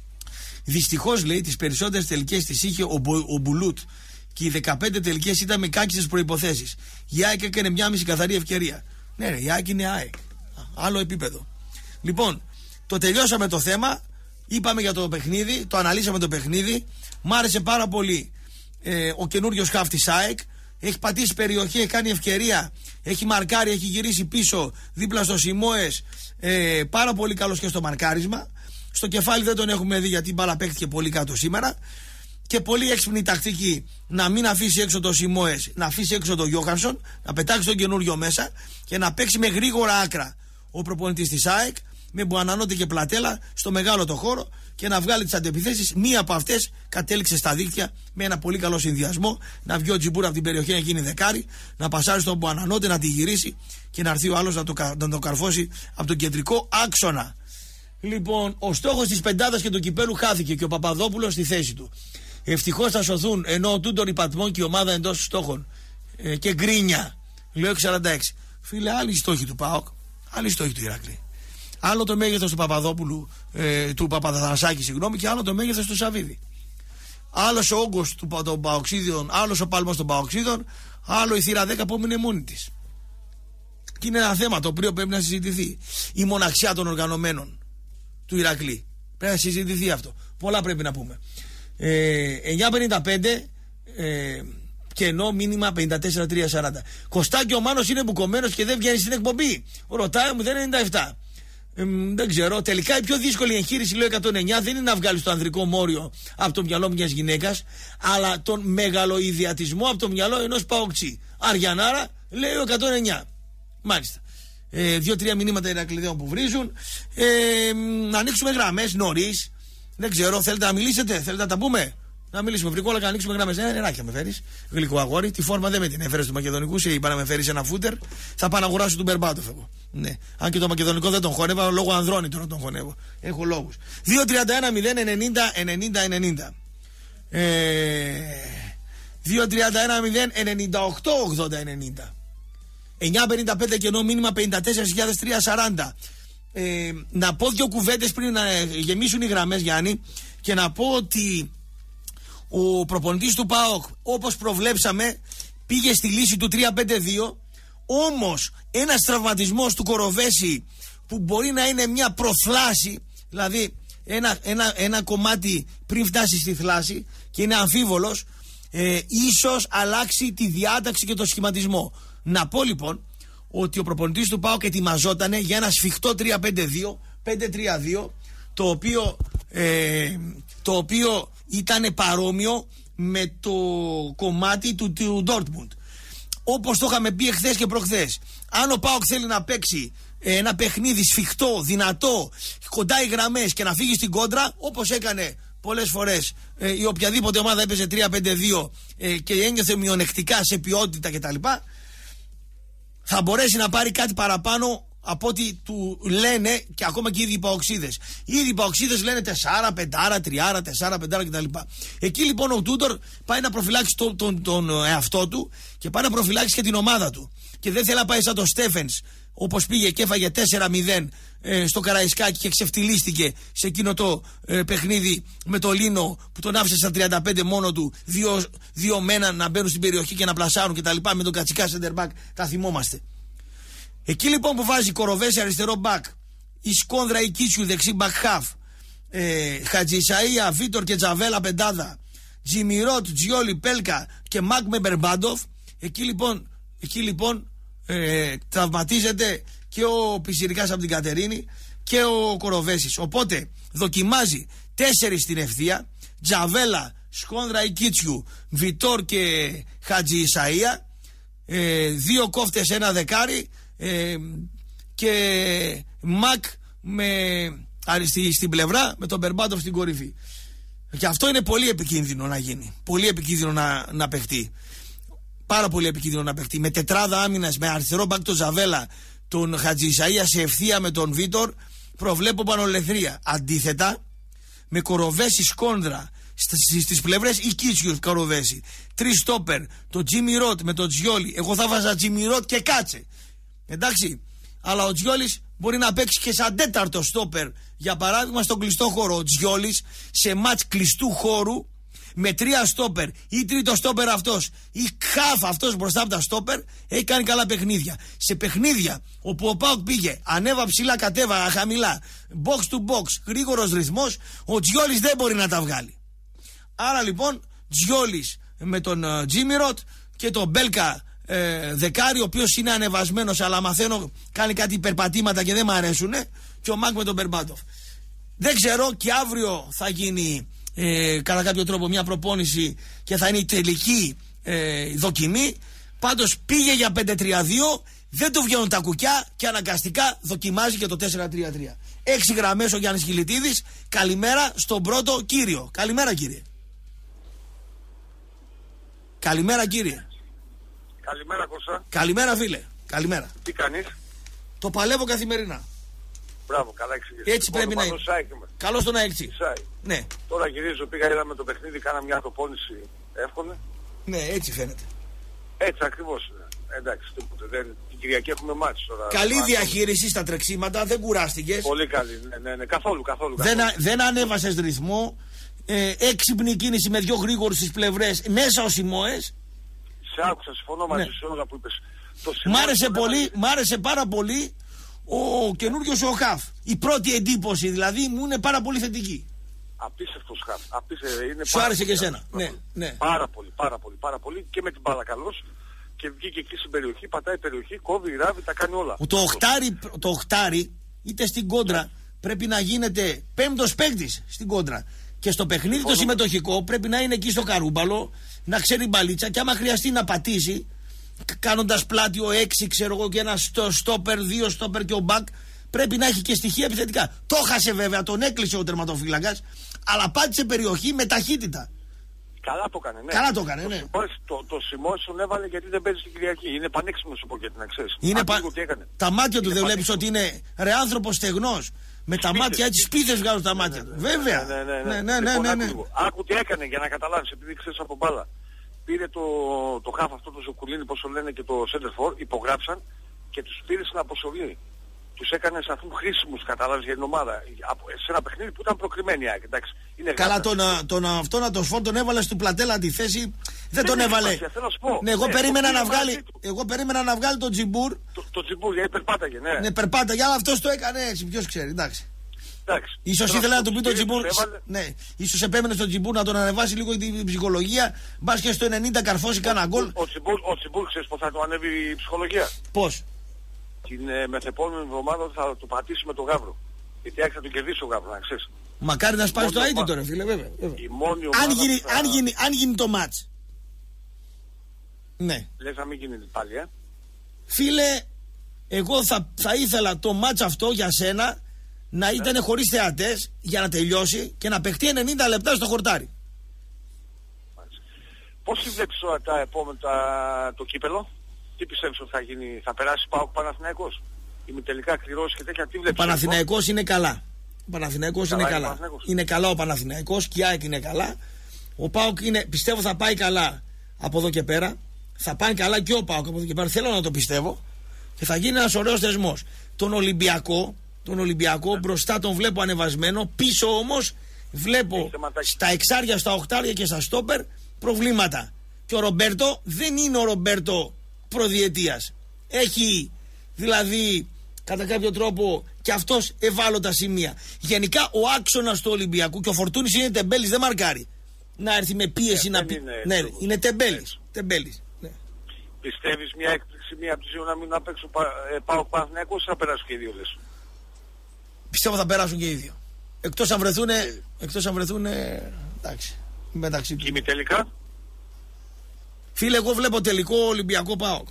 Δυστυχώς, λέει, τις περισσότερες τελικές τις είχε ο Μπουλούτ και οι 15 τελικές ήταν με κάκιστες προϋποθέσεις. Η ΑΕΚ έκανε μια μισή καθαρή ευκαιρία. Ναι, ρε, η ΑΕΚ είναι ΑΕΚ. Άλλο επίπεδο. Λοιπόν, το τελειώσαμε το θέμα. Είπαμε για το παιχνίδι, το αναλύσαμε το παιχνίδι. Μ' άρεσε πάρα πολύ ο καινούριος χαφ της ΑΕΚ. Έχει πατήσει περιοχή, έχει κάνει ευκαιρία, έχει μαρκάρει, έχει γυρίσει πίσω δίπλα στο Σιμόες. Πάρα πολύ καλός και στο μαρκάρισμα. Στο κεφάλι δεν τον έχουμε δει γιατί η μπάλα παίχτηκε πολύ κάτω σήμερα. Και πολύ έξυπνη τακτική να μην αφήσει έξω το Σιμόες, να αφήσει έξω το Γιόχανσον, να πετάξει τον καινούριο μέσα και να παίξει με γρήγορα άκρα ο προπονητής της ΑΕΚ, με Μπουανανότε και Πλατέλα στο μεγάλο το χώρο και να βγάλει τις αντεπιθέσεις. Μία από αυτές κατέληξε στα δίκτυα με ένα πολύ καλό συνδυασμό. Να βγει ο Τζιμπούρα από την περιοχή να γίνει δεκάρι, να πασάρει στον Μπουανανότε, να τη γυρίσει και να έρθει ο άλλος να το καρφώσει από τον κεντρικό άξονα. Λοιπόν, ο στόχος της πεντάδας και του κυπέλου χάθηκε και ο Παπαδόπουλος στη θέση του. Ευτυχώς θα σωθούν, ενώ ο Τούντορ υπατμών και η ομάδα εντός στόχων. Και γκρίνια. Λέω 46. Φίλε, άλλοι στόχοι του ΠΑΟΚ, άλλοι στόχοι του Ηρακλή. Άλλο το μέγεθος του Παπαδόπουλου, του Παπαδαθανασάκη, συγγνώμη, και άλλο το μέγεθος του Σαββίδη. Άλλος ο όγκος των Παοξίδων, άλλος ο πάλμος των Παοξίδων, άλλο η θύρα 10 που έμεινε μόνη της. Και είναι ένα θέμα το οποίο πρέπει να συζητηθεί. Η μοναξιά των οργανωμένων του Ηρακλή. Πρέπει να συζητηθεί αυτό. Πολλά πρέπει να πούμε. 9.55 κενό μήνυμα 54.340. Κωστάκι, ο Μάνος είναι μπουκωμένος και δεν βγαίνει στην εκπομπή. Ρωτάει 0.97. Δεν ξέρω. Τελικά η πιο δύσκολη εγχείρηση, λέω 109, δεν είναι να βγάλει το ανδρικό μόριο από το μυαλό μιας γυναίκας, αλλά τον μεγαλοειδιατισμό από το μυαλό ενός παοκτσί. Αριανάρα, λέει 109. Μάλιστα. 2-3 μηνύματα Ηρακλειδαίων που βρίζουν. Να ανοίξουμε γραμμές νωρίς. Δεν ξέρω, θέλετε να μιλήσετε, θέλετε να τα πούμε. Να μιλήσουμε. Βρικόλα, να ανοίξουμε γραμμές. Νεράκια με φέρεις. Γλυκό αγόρι. Τη φόρμα δεν με την έφερες του Μακεδονικού. Σε είπα να με φέρεις ένα φούτερ. Θα πάω να αγοράσω τον Μπερμπάτοφ εγώ. Ναι. Αν και το Μακεδονικό δεν τον χωνεύα, λόγω ανδρώνει τώρα τον χωνεύω. Έχω λόγους. 2-31-0-90-90-90. 2-31-0-98-80-90. 9.55 κενό μήνυμα 54.340. Να πω δύο κουβέντες πριν να γεμίσουν οι γραμμές, Γιάννη, και να πω ότι ο προπονητής του ΠΑΟΚ, όπως προβλέψαμε, πήγε στη λύση του 3-5-2. Όμως ένας τραυματισμός του Κοροβέση, που μπορεί να είναι μια προθλάση, δηλαδή ένα κομμάτι πριν φτάσει στη θλάση και είναι αμφίβολος, ίσως αλλάξει τη διάταξη και το σχηματισμό. Να πω λοιπόν ότι ο προπονητής του ΠΑΟΚ ετοιμαζόταν για ένα σφιχτό 3-5-2, 5-3-2, το οποίο ήταν παρόμοιο με το κομμάτι του Ντόρτμουντ. Όπως το είχαμε πει εχθές και προχθές, αν ο ΠΑΟΚ θέλει να παίξει ένα παιχνίδι σφιχτό, δυνατό, κοντά οι γραμμές και να φύγει στην κόντρα, όπως έκανε πολλές φορές η οποιαδήποτε ομάδα έπαιζε 3-5-2 και ένιωθε μειονεκτικά σε ποιότητα κτλ., θα μπορέσει να πάρει κάτι παραπάνω από ό,τι του λένε και ακόμα και οι ίδιοι Παοξίδες. Οι ίδιοι Παοξίδες λένε 4-5, 3, 4-5 κτλ. Εκεί λοιπόν ο Τούντορ πάει να προφυλάξει τον εαυτό του και πάει να προφυλάξει και την ομάδα του. Και δεν θέλει να πάει σαν τον Στέφενς, όπως πήγε και έφαγε 4-0 στο Καραϊσκάκι και ξεφτυλίστηκε σε εκείνο το παιχνίδι με το Λίνο που τον άφησε στα 35 μόνο του, δύο μένα να μπαίνουν στην περιοχή και να πλασάρουν κτλ. Με τον Κατσικά σεντερμπακ, τα θυμόμαστε. Εκεί λοιπόν που βάζει Κοροβέση αριστερό μπακ, η Σκόνδρα η Κίτσιου δεξί μπακ χαφ, Χατζησαΐα, Βίτορ και Τζαβέλα πεντάδα, Τζιμιρότ, Τζιόλι, Πέλκα και Μακ με Μπερμπάντοφ. Εκεί λοιπόν τραυματίζεται και ο Πισιρικάς από την Κατερίνη και ο Κοροβέσης. Οπότε δοκιμάζει 4 στην ευθεία, Τζαβέλα, Σκόνδρα ή Κίτσιου, Βιτόρ και Χατζησαΐα, 2 κόφτες, 1 δεκάρι, και Μακ στην πλευρά με τον Μπερμπάντοφ στην κορυφή. Και αυτό είναι πολύ επικίνδυνο να γίνει. Πολύ επικίνδυνο να παιχτεί. Πάρα πολύ επικίνδυνο να παιχτεί. Με τετράδα άμυνας, με αριστερό μπακ τον Ζαβέλα, τον Χατζησαΐα σε ευθεία με τον Βίτορ, προβλέπω πανολεθρία. Αντίθετα, με Κοροβέση Σκόνδρα στις πλευρές ή Κίτσιου Κοροβέση, 3 στόπερ, τον Τζίμι Ροτ με τον Τζιόλι. Εγώ θα βάζα Τζίμι Ροτ και Κάτσε. Εντάξει, αλλά ο Τζιόλις μπορεί να παίξει και σαν τέταρτο στόπερ. Για παράδειγμα, στον κλειστό χώρο. Ο Τζιόλις σε μάτς κλειστού χώρου με 3 στόπερ ή τρίτο στόπερ αυτός ή χαφ αυτός μπροστά από τα στόπερ, έχει κάνει καλά παιχνίδια. Σε παιχνίδια όπου ο ΠΑΟΚ πήγε, ανέβα ψηλά, κατέβα χαμηλά, box to box, γρήγορος ρυθμός, ο Τζιόλις δεν μπορεί να τα βγάλει. Άρα λοιπόν, Τζιόλις με τον Τζίμιροτ και τον Μπέλκα δεκάρι, ο οποίος είναι ανεβασμένος, αλλά μαθαίνω κάνει κάτι υπερπατήματα και δεν μου αρέσουν, και ο Μακ με τον Μπερμπάντοφ. Δεν ξέρω, και αύριο θα γίνει κατά κάποιο τρόπο μια προπόνηση και θα είναι η τελική δοκιμή. Πάντως πήγε για 5-3-2, δεν του βγαίνουν τα κουκιά και αναγκαστικά δοκιμάζει και το 4-3-3. 6 γραμμές ο Γιάννης Χιλιτίδης. Καλημέρα στον πρώτο κύριο. Καλημέρα κύριε. Καλημέρα κύριε. Καλημέρα Κώστα. Καλημέρα φίλε. Καλημέρα. Τι κάνεις? Το παλεύω καθημερινά. Μπράβο, καλά εξηγήσεις. Έτσι πρέπει να είναι. Καλώς τον ΑΕΚ. Ναι. Τώρα γυρίζω, πήγα, είδαμε το παιχνίδι, κάνα μια προπόνηση εύκολη. Ναι, έτσι φαίνεται. Έτσι ακριβώς. Εντάξει, την Κυριακή έχουμε μάτς τώρα. Καλή διαχείριση στα τρεξίματα, δεν κουράστηκες. Πολύ καλή, ναι, καθόλου. Δεν ανέβασες ρυθμό. Έξυπνη κίνηση με 2 γρήγορους στις πλευρές, μέσα ο Σιμόες. Σε άκουσα, συμφωνώ μαζί σου όλα που είπες. Μ' άρεσε πάρα πολύ ο καινούριος ο Χαφ. Η πρώτη εντύπωση δηλαδή μου είναι πάρα πολύ θετική. Απίστευτος Χαφ. Σου άρεσε και εσένα? Ναι. Πάρα πολύ και με την μπάλα καλός. Και βγήκε εκεί στην περιοχή, πατάει περιοχή, κόβει, ράβει, τα κάνει όλα. Το οχτάρι είτε στην κόντρα πρέπει να γίνεται 5ος παίκτης στην κόντρα. Και στο παιχνίδι το συμμετοχικό πρέπει να είναι εκεί στο καρούμπαλο, να ξέρει μπαλίτσα και άμα χρειαστεί να πατήσει, κάνοντας πλάτη ο 6, ξέρω εγώ, και ένα στόπερ, 2 στόπερ και ο μπακ, πρέπει να έχει και στοιχεία επιθετικά. Το χάσε βέβαια, τον έκλεισε ο τερματοφύλακας, αλλά πάτησε περιοχή με ταχύτητα. Καλά το έκανε, ναι. Καλά το έκανε, ναι. Το Σιμόης τον έβαλε γιατί δεν παίζει στην Κυριακή. Είναι πανέξυπνος ο Ποκέτη, να ξέρεις. Τα μάτια του δεν βλέπεις ότι είναι άνθρωπος στεγνός. Με τα μάτια έτσι, σπίθες βγάζουν τα μάτια του. Βέβαια. Ναι. Άκου τι έκανε για να καταλάβεις, επειδή ξέρεις από μπάλα. Πήρε το χάφ αυτό το Ζοκουλίνι, πώς το λένε, και το Σέντερφορ, υπογράψαν και τους πήρε στην αποστολή. Τους έκανε σε αυτούς χρήσιμους, καταλάβεις, για την ομάδα. Σε ένα παιχνίδι που ήταν προκριμένη η ΑΕΚ. Καλά, τον Σφόρ τον έβαλε του Πλατέλα τη θέση. Δεν τον έβαλε. Ναι, εγώ περίμενα να βγάλει τον Τζιμπούρ. Το Τζιμπούρ, γιατί περπάταγε, ναι. Ναι, περπάταγε, αλλά αυτός το έκανε έτσι. Ποιος ξέρει, εντάξει. Ίσως ήθελε να του πει τον Τζιμπούρ. Ναι, ίσως επέμενε στον Τζιμπούρ να τον ανεβάσει λίγο την ψυχολογία. Μπας και στο 90 καρφώσει κάνα γκολ. Ο Τζιμπούρ, ξέρεις πώς θα του ανέβει η ψυχολογία? Πώς? Την μεθεπόμενη εβδομάδα θα το πατήσει με τον Γαύρο. Γιατί άρχισε να τον κερδίσει ο Γαύρο, να ξέρεις. Μακάρι να σπάσει το αίτητο, ρε φίλε, βέβαια. Αν γίνει το μάτς. Ναι. Λες να μην γίνει πάλι, Φίλε, εγώ θα ήθελα το μάτς αυτό για σένα να ήταν χωρίς θεατές για να τελειώσει και να παιχτεί 90 λεπτά στο χορτάρι. Πώς βλέπεις τώρα τα επόμενα το κύπελο? Τι πιστεύεις ότι θα γίνει, θα περάσει ΠΑΟΚ Παναθηναϊκός? Ημιτελικά κληρώσει και τέτοια, τι βλέπεις? Ο Παναθηναϊκός είναι καλά. Ο Παναθηναϊκός είναι καλά. Είναι καλά ο Παναθηναϊκός και η ΑΕΚ είναι καλά. Ο ΠΑΟΚ πιστεύω θα πάει καλά από εδώ και πέρα. Θα πάει καλά και ο ΠΑΟΚ από εδώ και πέρα. Θέλω να το πιστεύω. Και θα γίνει ένας ωραίος θεσμός. Τον Ολυμπιακό μπροστά τον βλέπω ανεβασμένο. Πίσω όμως βλέπω στα εξάρια, στα οχτάρια και στα στόπερ προβλήματα. Και ο Ρομπέρτο δεν είναι ο Ρομπέρτο προδιετίας. Έχει δηλαδή κατά κάποιο τρόπο και αυτός ευάλωτα σημεία. Γενικά ο άξονας του Ολυμπιακού και ο Φορτούνης είναι τεμπέλης, δεν μαρκάρει. Να έρθει με πίεση να πει. Ναι, είναι τεμπέλης. Ναι. Πιστεύεις μια έκπληξη, μία από τις δύο να μην απέξω ΠΑΟΚ Παναθηναϊκός, θα περάσουν και οι δύο, λες? Πιστεύω θα περάσουν και οι δύο. Εκτός αν βρεθούν εντάξει, μεταξύ τους. Και ημιτελικά? Φίλε, εγώ βλέπω τελικό Ολυμπιακό ΠΑΟΚ.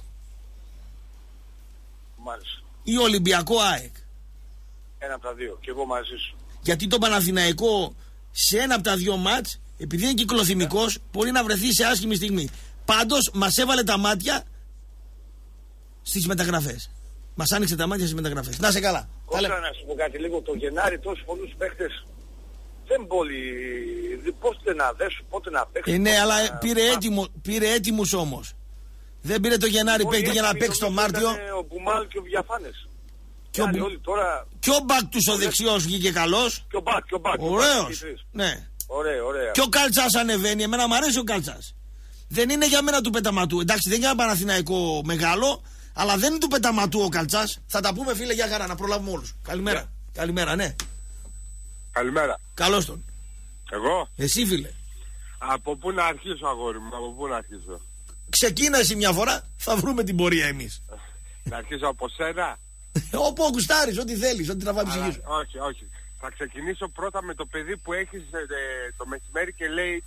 Μάλιστα. Ή Ολυμπιακό ΑΕΚ. Ένα από τα δύο. Και εγώ μαζί σου. Γιατί το Παναθηναϊκό σε ένα από τα δύο μάτς, επειδή είναι κυκλοθυμικός, μπορεί να βρεθεί σε άσχημη στιγμή. Πάντως μας έβαλε τα μάτια στις μεταγραφές. Μας άνοιξε τα μάτια στις μεταγραφές. Να σε καλά. Κόψα να σου πω κάτι λίγο. Το Γενάρη τόσους πολλούς παίχτες δεν πολύ. Πότε να δέσουν, πότε να παίξουν. Ναι, αλλά πήρε έτοιμους όμως. Δεν πήρε το Γενάρη παίκτη για να παίξει το Μάρτιο. Ο Μπουμάλ και ο Διαφάνες. Και ο Μπακ τους ο δεξιός βγήκε καλός. Και ο Μπακ. Ωραίος. Ναι. Ωραία. Και ο Καλτσάς ανεβαίνει. Εμένα μου αρέσει ο Καλτσάς. Δεν είναι για μένα του πεταματού. Εντάξει, δεν είναι ένα Παναθηναϊκό μεγάλο, αλλά δεν είναι του πεταματού ο Καλτσάς. Θα τα πούμε, φίλε, για χαρά, να προλάβουμε όλους. Καλημέρα. Καλημέρα, ναι. Καλημέρα. Καλώς τον. Εγώ? Εσύ, φίλε. Από πού να αρχίσω, αγόρι μου, από πού να αρχίσω? Ξεκίνα εσύ μια φορά, θα βρούμε την πορεία εμείς. Να αρχίσω από σένα? Όπου γουστάρεις, ό,τι θέλεις, ό,τι τραβάει ψυχή σου. Όχι. Θα ξεκινήσω πρώτα με το παιδί που έχεις το μεσημέρι και λέει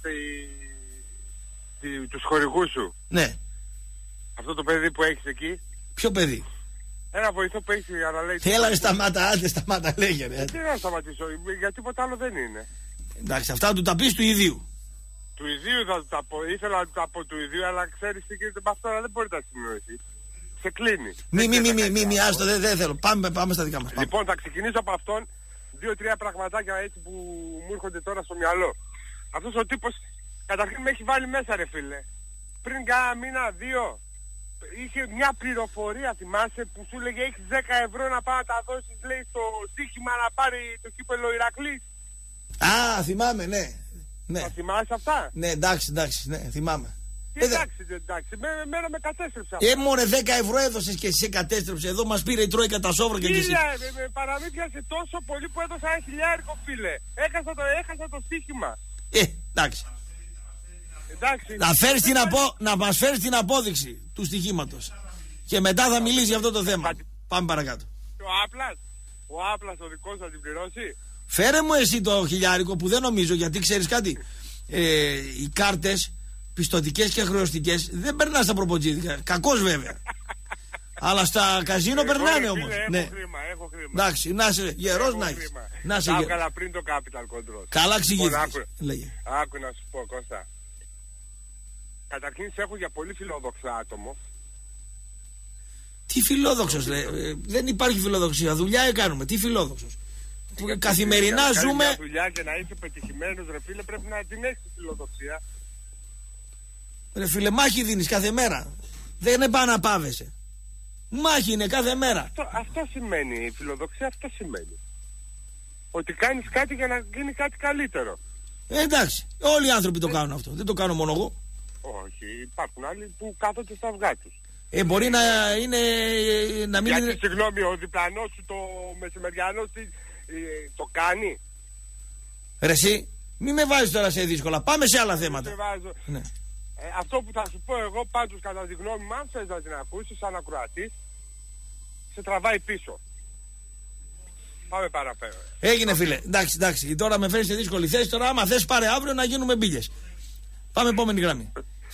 τους χορηγούς σου. Ναι. Αυτό το παιδί που έχεις εκεί. Ποιο παιδί? Ένα βοηθό που έχεις για να λέει. Έλα, σταμάτα, λέγε ρε. Τι να σταματήσω, για τίποτα άλλο δεν είναι. Εντάξει, αυτά του τα πεις του ιδίου. Του ιδίου θα τα πω, ήθελα να τα πω του ιδίου, αλλά ξέρεις τι γίνεται με αυτό, δεν μπορεί να συνεννοηθεί. σε κλείνει. Μη, άστο, δεν θέλω. Πάμε στα δικά μας. Λοιπόν, θα ξεκινήσω από αυτόν. 2-3 πραγματάκια έτσι που μου έρχονται τώρα στο μυαλό. Αυτός ο τύπος καταρχήν με έχει βάλει μέσα, ρε φίλε. Πριν κάνα μήνα, 2, είχε μια πληροφορία, θυμάσαι, που σου λέγε έχεις 10 ευρώ να πάει να τα δώσεις, λέει, στο στοίχημα να πάρει το κύπελλο Ηρακλής. Α, θυμάμαι, ναι. Θα θυμάσαι αυτά? Ναι, εντάξει, ναι, θυμάμαι. Εντάξει, μένα με κατέστρεψε. Μωρέ, 10 ευρώ έδωσες και εσύ κατέστρεψε. Εδώ μας πήρε η Τρόικα τα σόβρα και εσύ. Με παραμύθιασε τόσο πολύ που έδωσα 1.000, φίλε. Έχασα το στοίχημα. Εντάξει. Να μας φέρεις την απόδειξη του στοιχήματος. Και μετά θα μιλήσει για αυτό το θέμα. Πάμε παρακάτω. Ο Άπλας ο δικός θα την πληρώσει. Φέρε μου εσύ το 1.000 που δεν νομίζω, γιατί ξέρεις κάτι. Οι κάρτες πιστωτικές και χρεωστικές δεν περνά στα προποτζίδικα. Κακώς βέβαια. Αλλά στα καζίνο περνάνε όμως. Έχω χρήμα. Εντάξει, να είσαι γερός να έχεις. Τα έβγαλα πριν το Capital Control. Καλά εξηγήθηκες. Άκου να σου πω, Κώστα. Καταρχήν σε έχω για πολύ φιλόδοξο άτομο. Τι φιλόδοξος, δεν υπάρχει φιλοδοξία. Δουλειά κάνουμε. Τι φιλόδοξος. Καθημερινά ζούμε. Για δουλειά και να είσαι πετυχημένος, ρε φίλε, πρέπει να την έχεις τη φιλοδοξία. Ρε φίλε, μάχη δίνεις κάθε μέρα. Δεν επαναπάβεσαι. Μάχη είναι κάθε μέρα. Αυτό σημαίνει η φιλοδοξία, αυτό σημαίνει. Ότι κάνεις κάτι για να γίνει κάτι καλύτερο. Εντάξει, όλοι οι άνθρωποι το κάνουν αυτό. Δεν το κάνω μόνο εγώ. Όχι, υπάρχουν άλλοι που κάθονται στα αυγά τους. Μπορεί να είναι. Να μην γιατί, συγγνώμη, ο διπλανός σου το μεσημεριανό το κάνει. Ρε εσύ, μη με βάζεις τώρα σε δύσκολα. Πάμε σε άλλα θέματα. Ναι. Αυτό που θα σου πω εγώ πάντως κατά τη γνώμη μου, αν θες να την ακούσεις σαν ακροατής, σε τραβάει πίσω. Πάμε παραπέρα. Έγινε φίλε, εντάξει. Τώρα με φέρεις σε δύσκολη θέση. Τώρα άμα θες πάρε αύριο να γίνουμε μπίλες. Πάμε επόμενη γραμμή.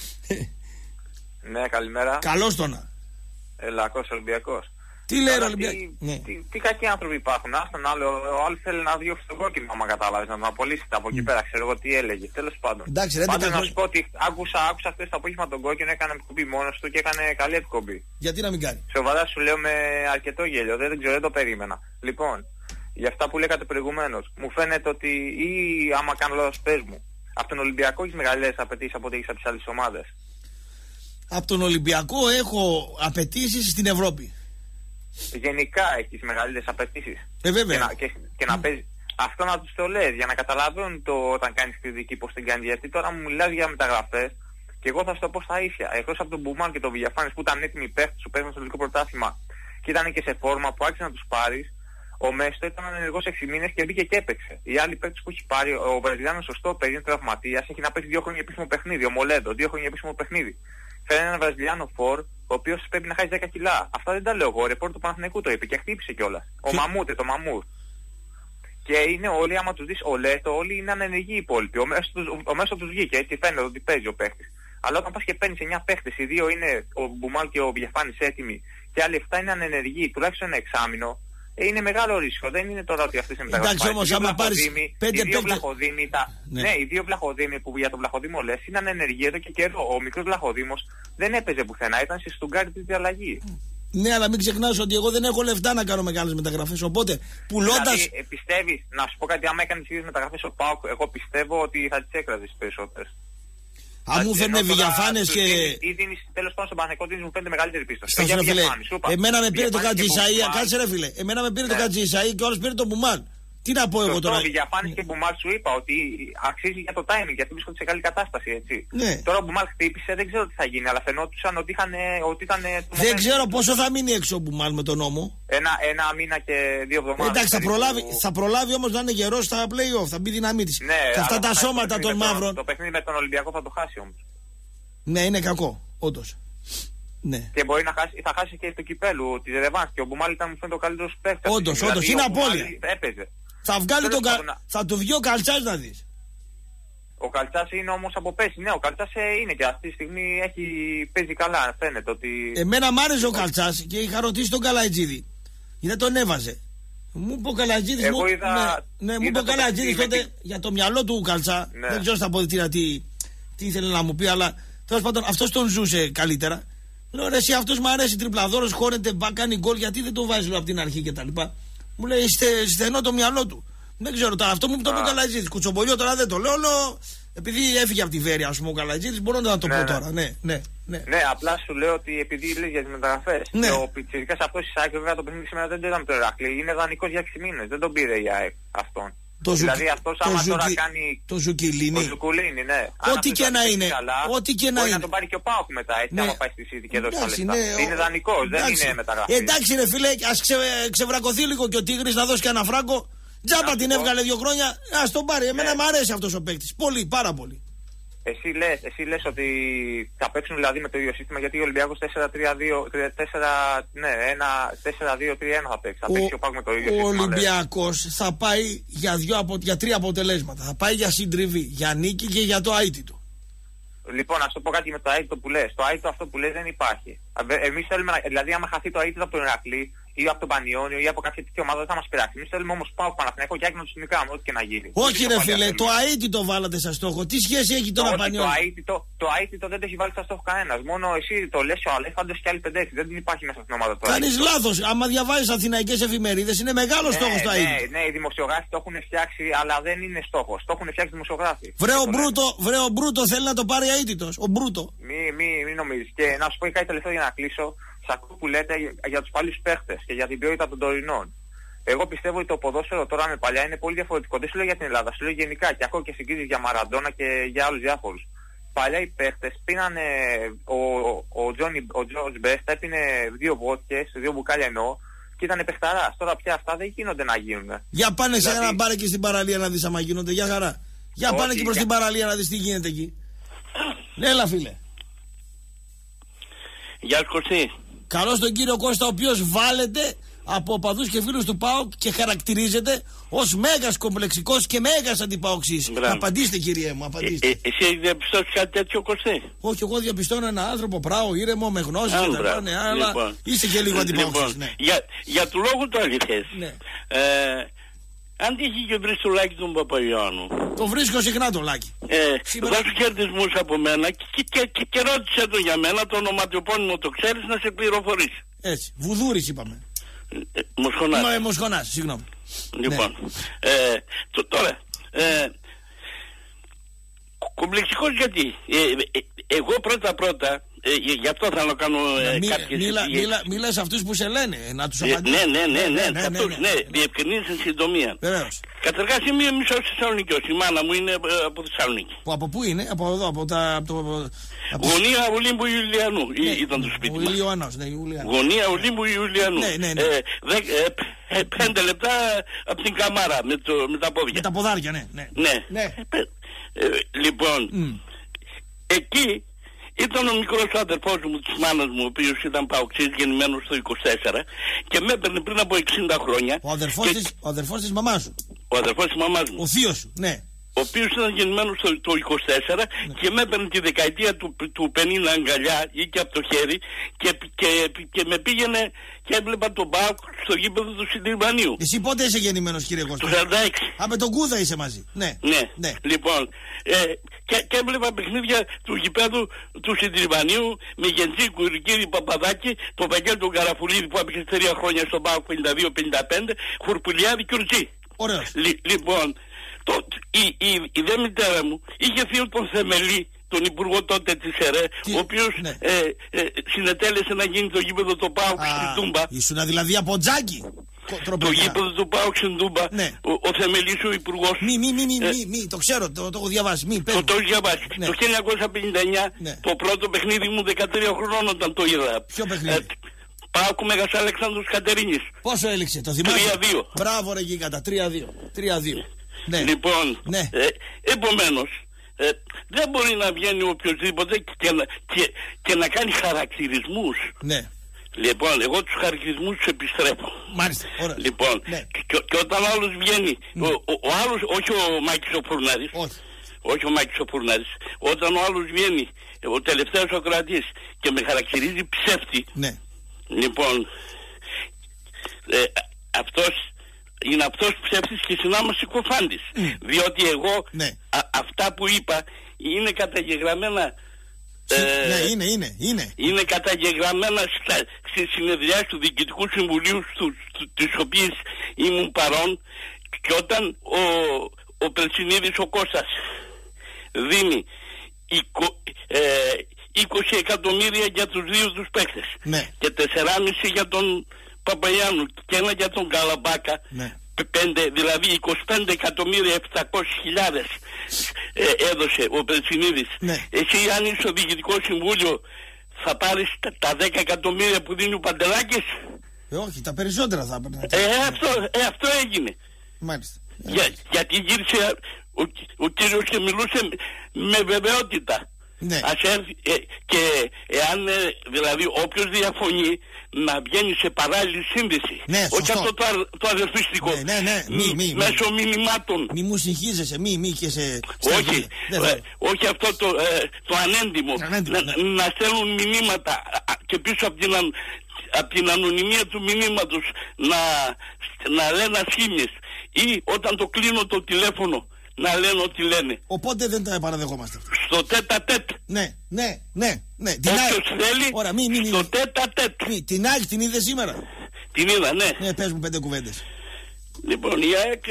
Ναι, καλημέρα. Καλώς το Λακός Ολυμπιακός. Τι λέει ο Ολυμπιακός? Τι κακοί άνθρωποι υπάρχουν. Άστον άλλο, ο άλλος θέλει να διώξει τον κόκκινο, άμα κατάλαβες, να τον απολύσετε από εκεί πέρα. Ξέρω εγώ τι έλεγε. Τέλος πάντων. Πάντως να σου πω ότι άκουσα χθες το απόγευμα τον κόκκινο, έκανε εκπομπή μόνος του και έκανε καλή εκπομπή. Γιατί να μην κάνει? Σοβαρά σου λέω με αρκετό γέλιο. Δεν ξέρω, δεν το περίμενα. Λοιπόν, για αυτά που λέγατε προηγουμένως, μου φαίνεται ότι ή άμα κάνω λάθος, πες μου, από τον Ολυμπιακό έχεις μεγαλύτερες απαιτήσεις από ό,τι έχεις από τις άλλες ομάδες? Από τον Ολυμπιακό έχω απαιτήσεις στην Ευρώπη. Γενικά έχεις μεγαλύτερες απαιτήσεις. Βέβαια. Και να παίζει. Αυτό να τους το λες για να καταλαβαίνουν όταν κάνεις κριτική πώς την κάνεις. Γιατί τώρα μου μιλάς για μεταγραφές και εγώ θα σου το πω στα ίσια. Εκτός από τον Μπουμάν και τον Βηγιαφάνης που ήταν έτοιμοι παίχτες που παίζουν στο ελληνικό πρωτάθλημα και ήταν και σε φόρμα που άρχισε να τους πάρεις, ο Μέστο ήταν ενεργός 6 μήνες και μπήκε και έπαιξε. Οι άλλοι παίκτες που έχει πάρει, ο Βραζιλιάνος σωστό παιδί, είναι τραυματίας, έχει να παίξει 2 χρόνια επίσημο παιχνίδι. Ο Μολέντο, 2 χρόνια επίσημο παιχνίδι. Φέρνει έναν Βραζιλιάνο φορ, ο οποίος πρέπει να χάσει 10 κιλά. Αυτά δεν τα λέω εγώ, ο ρεπόρτερ του Παναθηναϊκού το είπε και χτύπησε κιόλας. Ο Μαμούτε, το Μαμούρ. Και είναι όλοι, άμα τους δεις, ο Λέτο, όλοι είναι ανενεργοί οι υπόλοιποι. Ο Μέσο τους βγήκε, έτσι φαίνεται ότι παίζει ο παίχτης. Αλλά όταν πας και παίρνεις 9 παίχτες, οι 2 είναι ο Μπουμάλ και ο Βιεφάνης έτοιμοι και άλλοι 7 είναι ανενεργοί, τουλάχιστον ένα εξάμηνο. Είναι μεγάλο ρίσκο. Δεν είναι τώρα ότι αυτές είναι μεταγραφές. Εντάξει όμως, άμα πάρεις 5 οι 2 Βλαχοδήμοι που για τον Βλαχοδήμο λες είναι ανενεργοί εδώ και καιρό. Ο μικρός Βλαχοδήμος δεν έπαιζε πουθενά, ήταν στη Στουγκάρη τρίτη αλλαγή. Ναι, αλλά μην ξεχνάς ότι εγώ δεν έχω λεφτά να κάνω μεγάλες μεταγραφές. Οπότε πουλώντας. Δηλαδή, πιστεύεις, να σου πω κάτι, άμα έκανε τις ίδιες μεταγραφές ο ΠΑΟΚ, εγώ πιστεύω ότι θα τις έκραζες περισσότερες. Αν μου φέρνε Βηγιαφάνες και. Ή δίνεις, τέλος πάντων στον Παναθηναϊκό δίνεις μου φαίνεται μεγαλύτερη πίστοση. Εμένα με πήρε το Κατζησαΐα, κάτσε ρε φίλε. Εμένα με πήρε το Κατζησαΐ και όλος πήρε τον Μπουμάν. Τι να πω εγώ τώρα. Βηγιαφάνης και Μπουμάν σου είπα ότι αξίζει για το timing, γιατί βρίσκονται σε καλή κατάσταση, έτσι. Ναι. Τώρα ο Μπουμάν χτύπησε, δεν ξέρω τι θα γίνει, αλλά φαινόντουσαν ότι ήταν. Δεν ξέρω πόσο θα μείνει έξω ο Μπουμάν με τον νόμο. Ένα μήνα και 2 εβδομάδες. Εντάξει, θα προλάβει όμως να είναι γερός στα play-off, θα μπει δυναμή της. Ναι, και αυτά τα σώματα των μαύρων. Το παιχνίδι με τον Ολυμπιακό θα το χάσει όμως. Ναι, είναι κακό, όντως. Ναι. Και μπορεί να χάσει, θα χάσει και το κυπέλου τη Ρεβάνς. Και ο Μπουμάλ ήταν μου φαίνεται ο καλύτερος παίκτης. Όντως, είναι απώλεια. Έπαιζε. Θα του βγει ο Καλτσάς να δεις. Ο Καλτσάς είναι όμως από πέρσι. Ναι, ο Καλτσάς είναι και αυτή τη στιγμή παίζει καλά. Φαίνεται ότι. Εμένα μ' άρεσε ο Καλτσάς και είχα ρωτήσει τον Καλατζίδη. Γιατί τον έβαζε. Μου είπε ο Καλατζίδης. Εγώ είδα. Ναι, μου είπε ο Καλατζίδης τότε για το μυαλό του Καλτσά. Ναι. Δεν ξέρω στα αποδητήρα τι ήθελε να μου πει, αλλά τέλος πάντων αυτός τον ζούσε καλύτερα. Λέω ρε, εσύ αυτός μου αρέσει, τριπλαδόρος, χώνεται, κάνει γκολ, γιατί δεν το βάζει από την αρχή κτλ. Μου λέει στενό το μυαλό του. Δεν ξέρω τώρα, αυτό μου το είπε ο Καλατζίδης. Κουτσομπολιό τώρα δεν το λέω, επειδή έφυγε από τη Βέρεια, ας πούμε, ο Καλατζίδης, μπορώ να το πω τώρα. Ναι, απλά σου λέω ότι επειδή λες για τις μεταγραφές. Ναι. Ο πιτσιρικάς αυτός η ΑΕΚ, βέβαια το παιχνίδι σήμερα δεν το είδαμε το Ηράκλειο. Είναι δανεικός για 6 μήνες. Δεν τον πήρε η ΑΕΚ αυτόν. Δηλαδή αυτός άμα τώρα κάνει. Το Ζουκιλίνι. Το Ζουκουλίνι, ναι. Ό,τι και να είναι. Ό,τι και να είναι. Να τον πάρει και ο ΠΑΟΚ μετά, έτσι, άμα πάει στη City και δώσει τα λεφτά. Είναι δανεικός, δεν είναι μεταγραφή. Εντάξει, ρε φίλε, ας ξεβρακωθεί λίγο και ο Τίγρης να δώσει και ένα φράγκο. Τζάμπα την έβγαλε 2 χρόνια. Ας τον πάρει. Εμένα μου αρέσει αυτός ο παίκτης. Πολύ, πάρα πολύ. Εσύ λες ότι θα παίξουν δηλαδή με το ίδιο σύστημα, γιατί ο Ολυμπιακός 4-2-3-1 θα παίξει. Θα παίξει ο ΠΑΟΚ με το ίδιο σύστημα. Ο Ολυμπιακός θα πάει για 3 αποτελέσματα. Θα πάει για συντριβή, για νίκη και για το αίτητο. Λοιπόν, ας το πω κάτι με το αίτητο που λες. Το αίτητο αυτό που λες δεν υπάρχει. Εμείς θέλουμε, δηλαδή άμα χαθεί το αίτητο από τον Ηρακλή ή από τον Πανιόνιο ή από κάποια τέτοια ομάδα δεν θα μας πειράξει. Εμείς θέλουμε όμως ΠΑΟΚ, Παναθηναϊκό και ΑΕΚ να τους νικάμε, ό,τι και να γίνει. Όχι ρε φίλε, το αίτητο βάλατε σαν στόχο. Τι σχέση έχει τώρα Πανιόνιο? Το αίτητο δεν το έχει βάλει σαν στόχο κανένας. Μόνο εσύ το λες, ο Αλέφαντος και άλλοι 5-6. Δεν υπάρχει μέσα στην ομάδα του. Κάνεις λάθος. Άμα διαβάζεις αθηναϊκές εφημερίδες είναι μεγάλος στόχος το αίτητο. Ναι, οι δημοσιογράφοι το έχουν φτιάξει, αλλά δεν είναι στόχος. Το έχουν φτιάξει οι δημοσιογράφοι. Βρε ο Μπρούτο θέλει να το πάρει αίτητος. Ο Μπρούτο. Μην νομίζεις. Και να σου πω κάτι τελευταίο για να κλείσω. Σ' ακούω που λέτε για τους παλιούς παίχτες και για την ποιότητα των τωρινών. Εγώ πιστεύω ότι το ποδόσφαιρο τώρα με παλιά είναι πολύ διαφορετικό. Δεν σου λέω για την Ελλάδα, σου λέω γενικά. Και ακούω και συγκρίσεις για Μαραντόνα και για άλλους διάφορους. Παλιά οι παίχτες πίνανε. Ο Τζορτζ Μπέστα έπινε 2 βότκες, 2 μπουκάλια εννοώ, και ήταν παιχταράς. Τώρα πια αυτά δεν γίνονται να γίνουν. Για πάνε σε ένα μπάρ και στην παραλία να δεις άμα γίνονται. Για χαρά. Για πάνε και προς την παραλία να δεις τι γίνεται εκεί. Έλα φίλε. Γεια σου Κωστή. Καλώς τον κύριο Κώστα, ο οποίος βάλεται από οπαδούς και φίλους του ΠΑΟΚ και χαρακτηρίζεται ως μέγας κομπλεξικός και μέγας αντιπαοξής. Απαντήστε κύριε μου, απαντήστε. Εσύ έχεις διαπιστώσει κάτι τέτοιο Κωστή? Όχι, εγώ διαπιστώνω ένα άνθρωπο πράο, ήρεμο, με γνώσεις και τα λένε, αλλά λοιπόν, είστε και λίγο αντιπαοξής. Λοιπόν, ναι. Για του λόγου το αληθές. Ναι. Αν τύχει και βρεις το Λάκη του Παπαϊωάννου. Το βρίσκω συχνά το Λάκη. Δώσου χαιρετισμούς από μένα και ρώτησε το για μένα, το ονοματιοπώνυμο το ξέρεις, να σε πληροφορήσει. Έτσι, Βουδούρης είπαμε. Μοσχονάς. Μοσχονάς, συγγνώμη. Λοιπόν, ναι. Τώρα, κομπλεξικός γιατί, εγώ πρώτα, γι' αυτό θέλω να κάνω κάποιες... Μίλα σε αυτούς που σε λένε, να τους απαντήσεις. Ναι, διευκρινίσεις εν συντομία. Βεβαίως. Καταρχάς είμαι μισός Θεσσαλονικιός, η μάνα μου είναι από Θεσσαλονίκη. Από πού είναι, από εδώ, από Γωνία Ολύμπου Ιουλιανού ήταν το σπίτι μας. Γωνία Ολύμπου Ιουλιανού. 5 λεπτά από την Καμάρα με τα πόδια. Με τα ποδάρια, ναι. Λοιπόν, εκεί ήταν ο μικρός αδερφός μου της μάνας μου, ο οποίος ήταν παοξής, γεννημένος το 24 και με έπαιρνε πριν από 60 χρόνια. Ο αδερφός της μαμάς σου. Ο αδερφός της μαμάς μου. Ο θείος σου, ναι. Ο οποίος ήταν γεννημένος το 24 και με έπαιρνε τη δεκαετία του 50 αγκαλιά ή και από το χέρι και με πήγαινε και έβλεπα τον ΠΑΟΚ στο γήπεδο του Συντριβανίου. Εσύ πότε είσαι γεννημένος κύριε Κώστα? Το 46. Με τον Κούδα είσαι μαζί. Ναι. Λοιπόν, και έβλεπα παιχνίδια του γηπέδου του Συντριβανίου με Γεντζή, Κουρικίδη, Παπαδάκη, τον Βαγγέλη τον Καραφουλίδη που έπαιξε 3 χρόνια στον ΠΑΟΚ 52-55, Χουρπουλιάδη και Ουρτζή. Ωραίος. Λοιπόν, η δε μητέρα μου είχε θείο τον Θεμελή, τον υπουργό τότε της ΕΡΕ, ο οποίος συνετέλεσε να γίνει το γήπεδο το ΠΑΟΚ στην Τούμπα. Ήσουνα δηλαδή από Τζάκι. Το γήπεδο του ΠΑΟΚ στην Τούμπα. Ο Θεμελής ο υπουργός. Μη, το ξέρω, το έχω διαβάσει. Το έχει διαβάσει. Το 1959 το πρώτο παιχνίδι μου 13 χρονών όταν το είδα. Ποιο παιχνίδι? ΠΑΟΚ Μέγας Αλέξανδρος Κατερίνης. Πόσο έληξε, το θυμάσαι? 3-2. Μπράβο ρε Γίγαντα, 3-2. Ναι. Λοιπόν, επομένως, δεν μπορεί να βγαίνει οποιοδήποτε και να κάνει χαρακτηρισμούς. Ναι. Λοιπόν, εγώ τους χαρακτηρισμούς τους επιστρέφω. Μάλιστα, ωραία. Λοιπόν, και όταν άλλος βγαίνει, ο άλλος, όχι ο Μάκης ο Φουρνάρης, όχι ο Μάκης ο Φουρνάρης, όταν ο άλλος βγαίνει, ο τελευταίος ο Κροατής και με χαρακτηρίζει ψεύτη, ναι. Λοιπόν, είναι αυτός ψεύτης και συνάμα συκοφάντης. Διότι εγώ αυτά που είπα είναι καταγεγραμμένα Είναι. Είναι καταγεγραμμένα στις συνεδριάσεις του Διοικητικού Συμβουλίου τις οποίες ήμουν παρόν, και όταν ο Πρεσινίδης ο Κώστας δίνει 20 εκατομμύρια για τους δύο τους παίκτες, ναι, και 4,5 για τον Παπαγιάννου και ένα για τον Καλαμπάκα, ναι, 5, δηλαδή 25.700.000 έδωσε ο Πρεσινίδης, ναι. Εσύ αν είσαι στο Διοικητικό Συμβούλιο θα πάρεις τα 10 εκατομμύρια που δίνει ο Παντελάκης? Όχι, τα περισσότερα θα έπαιρνε. Αυτό έγινε. Μάλιστα. Γιατί γύρισε ο κύριος και μιλούσε με βεβαιότητα. Ναι. Ας έρθει, και εάν δηλαδή όποιος διαφωνεί να βγαίνει σε παράλληλη σύνδεση, ναι, όχι αυτό το αδερφιστικό, μέσω μηνυμάτων. Μη μου συγχύζεσαι, μη και σε... Όχι αυτό το ανέντιμο, να στέλνουν μηνύματα και πίσω από την ανωνυμία του μηνύματος να λένε ασχήμιες, ή όταν το κλείνω το τηλέφωνο να λένε ό,τι λένε. Οπότε δεν τα παραδεχόμαστε. Στο τέτα-τέτ. Ναι. Όποιος θέλει, στο τέτα-τέτ. Την ΑΕΚ την είδε σήμερα? Την είδα, ναι. Ναι, πες μου 5 κουβέντες. Λοιπόν, η ΑΕΚ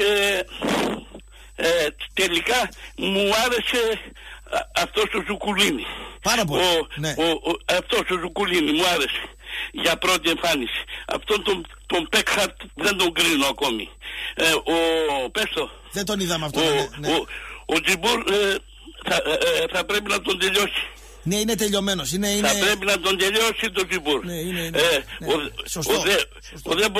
τελικά μου άρεσε αυτός ο Ζουκουλίνη. Πάρα πολύ. Αυτός ο Ζουκουλίνη μου άρεσε για πρώτη εμφάνιση. Αυτόν τον Πέκχαρτ δεν τον κρίνω ακόμη. Πες το. Δεν τον είδαμε αυτό. Ο Τζιμπούρ θα πρέπει να τον τελειώσει. Ναι, είναι τελειωμένος. Θα πρέπει να τον τελειώσει το Τζιμπούρ. Ναι. Σωστό. Ο δεν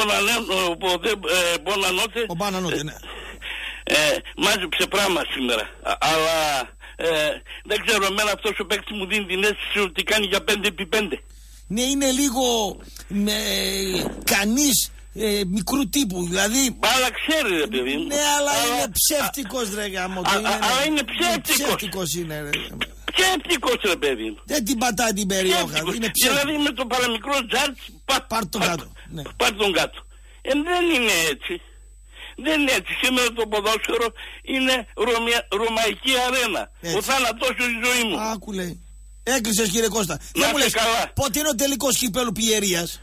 Μπονανότε, ναι. Μάζεψε πράγμα σήμερα. Αλλά δεν ξέρω, εμένα αυτός ο παίκτης μου δίνει την αίσθηση ότι κάνει για 5x5. Ναι, είναι λίγο κανείς μικρού τύπου, δηλαδή. Αλλά ξέρει, ρε παιδί μου. Ναι, αλλά είναι ψεύτικος, ρε γάμο. Αλλά είναι ψεύτικος. Είναι ψεύτικος, ρε παιδί μου. Δεν την πατάει την περιόχα. Δηλαδή με το παραμικρό τζάρτ πάρ' τον κάτω. Πάρ' τον κάτω. Δεν είναι έτσι. Δεν είναι έτσι. Σήμερα το ποδόσφαιρο είναι ρωμαϊκή αρένα. Ο θάνατος η ζωή μου. Άκου λέει. Έκλεισες, κύριε Κώστα. Να μου λες καλά. Πότε είναι ο τελικός κυπέλλου Πιερίας?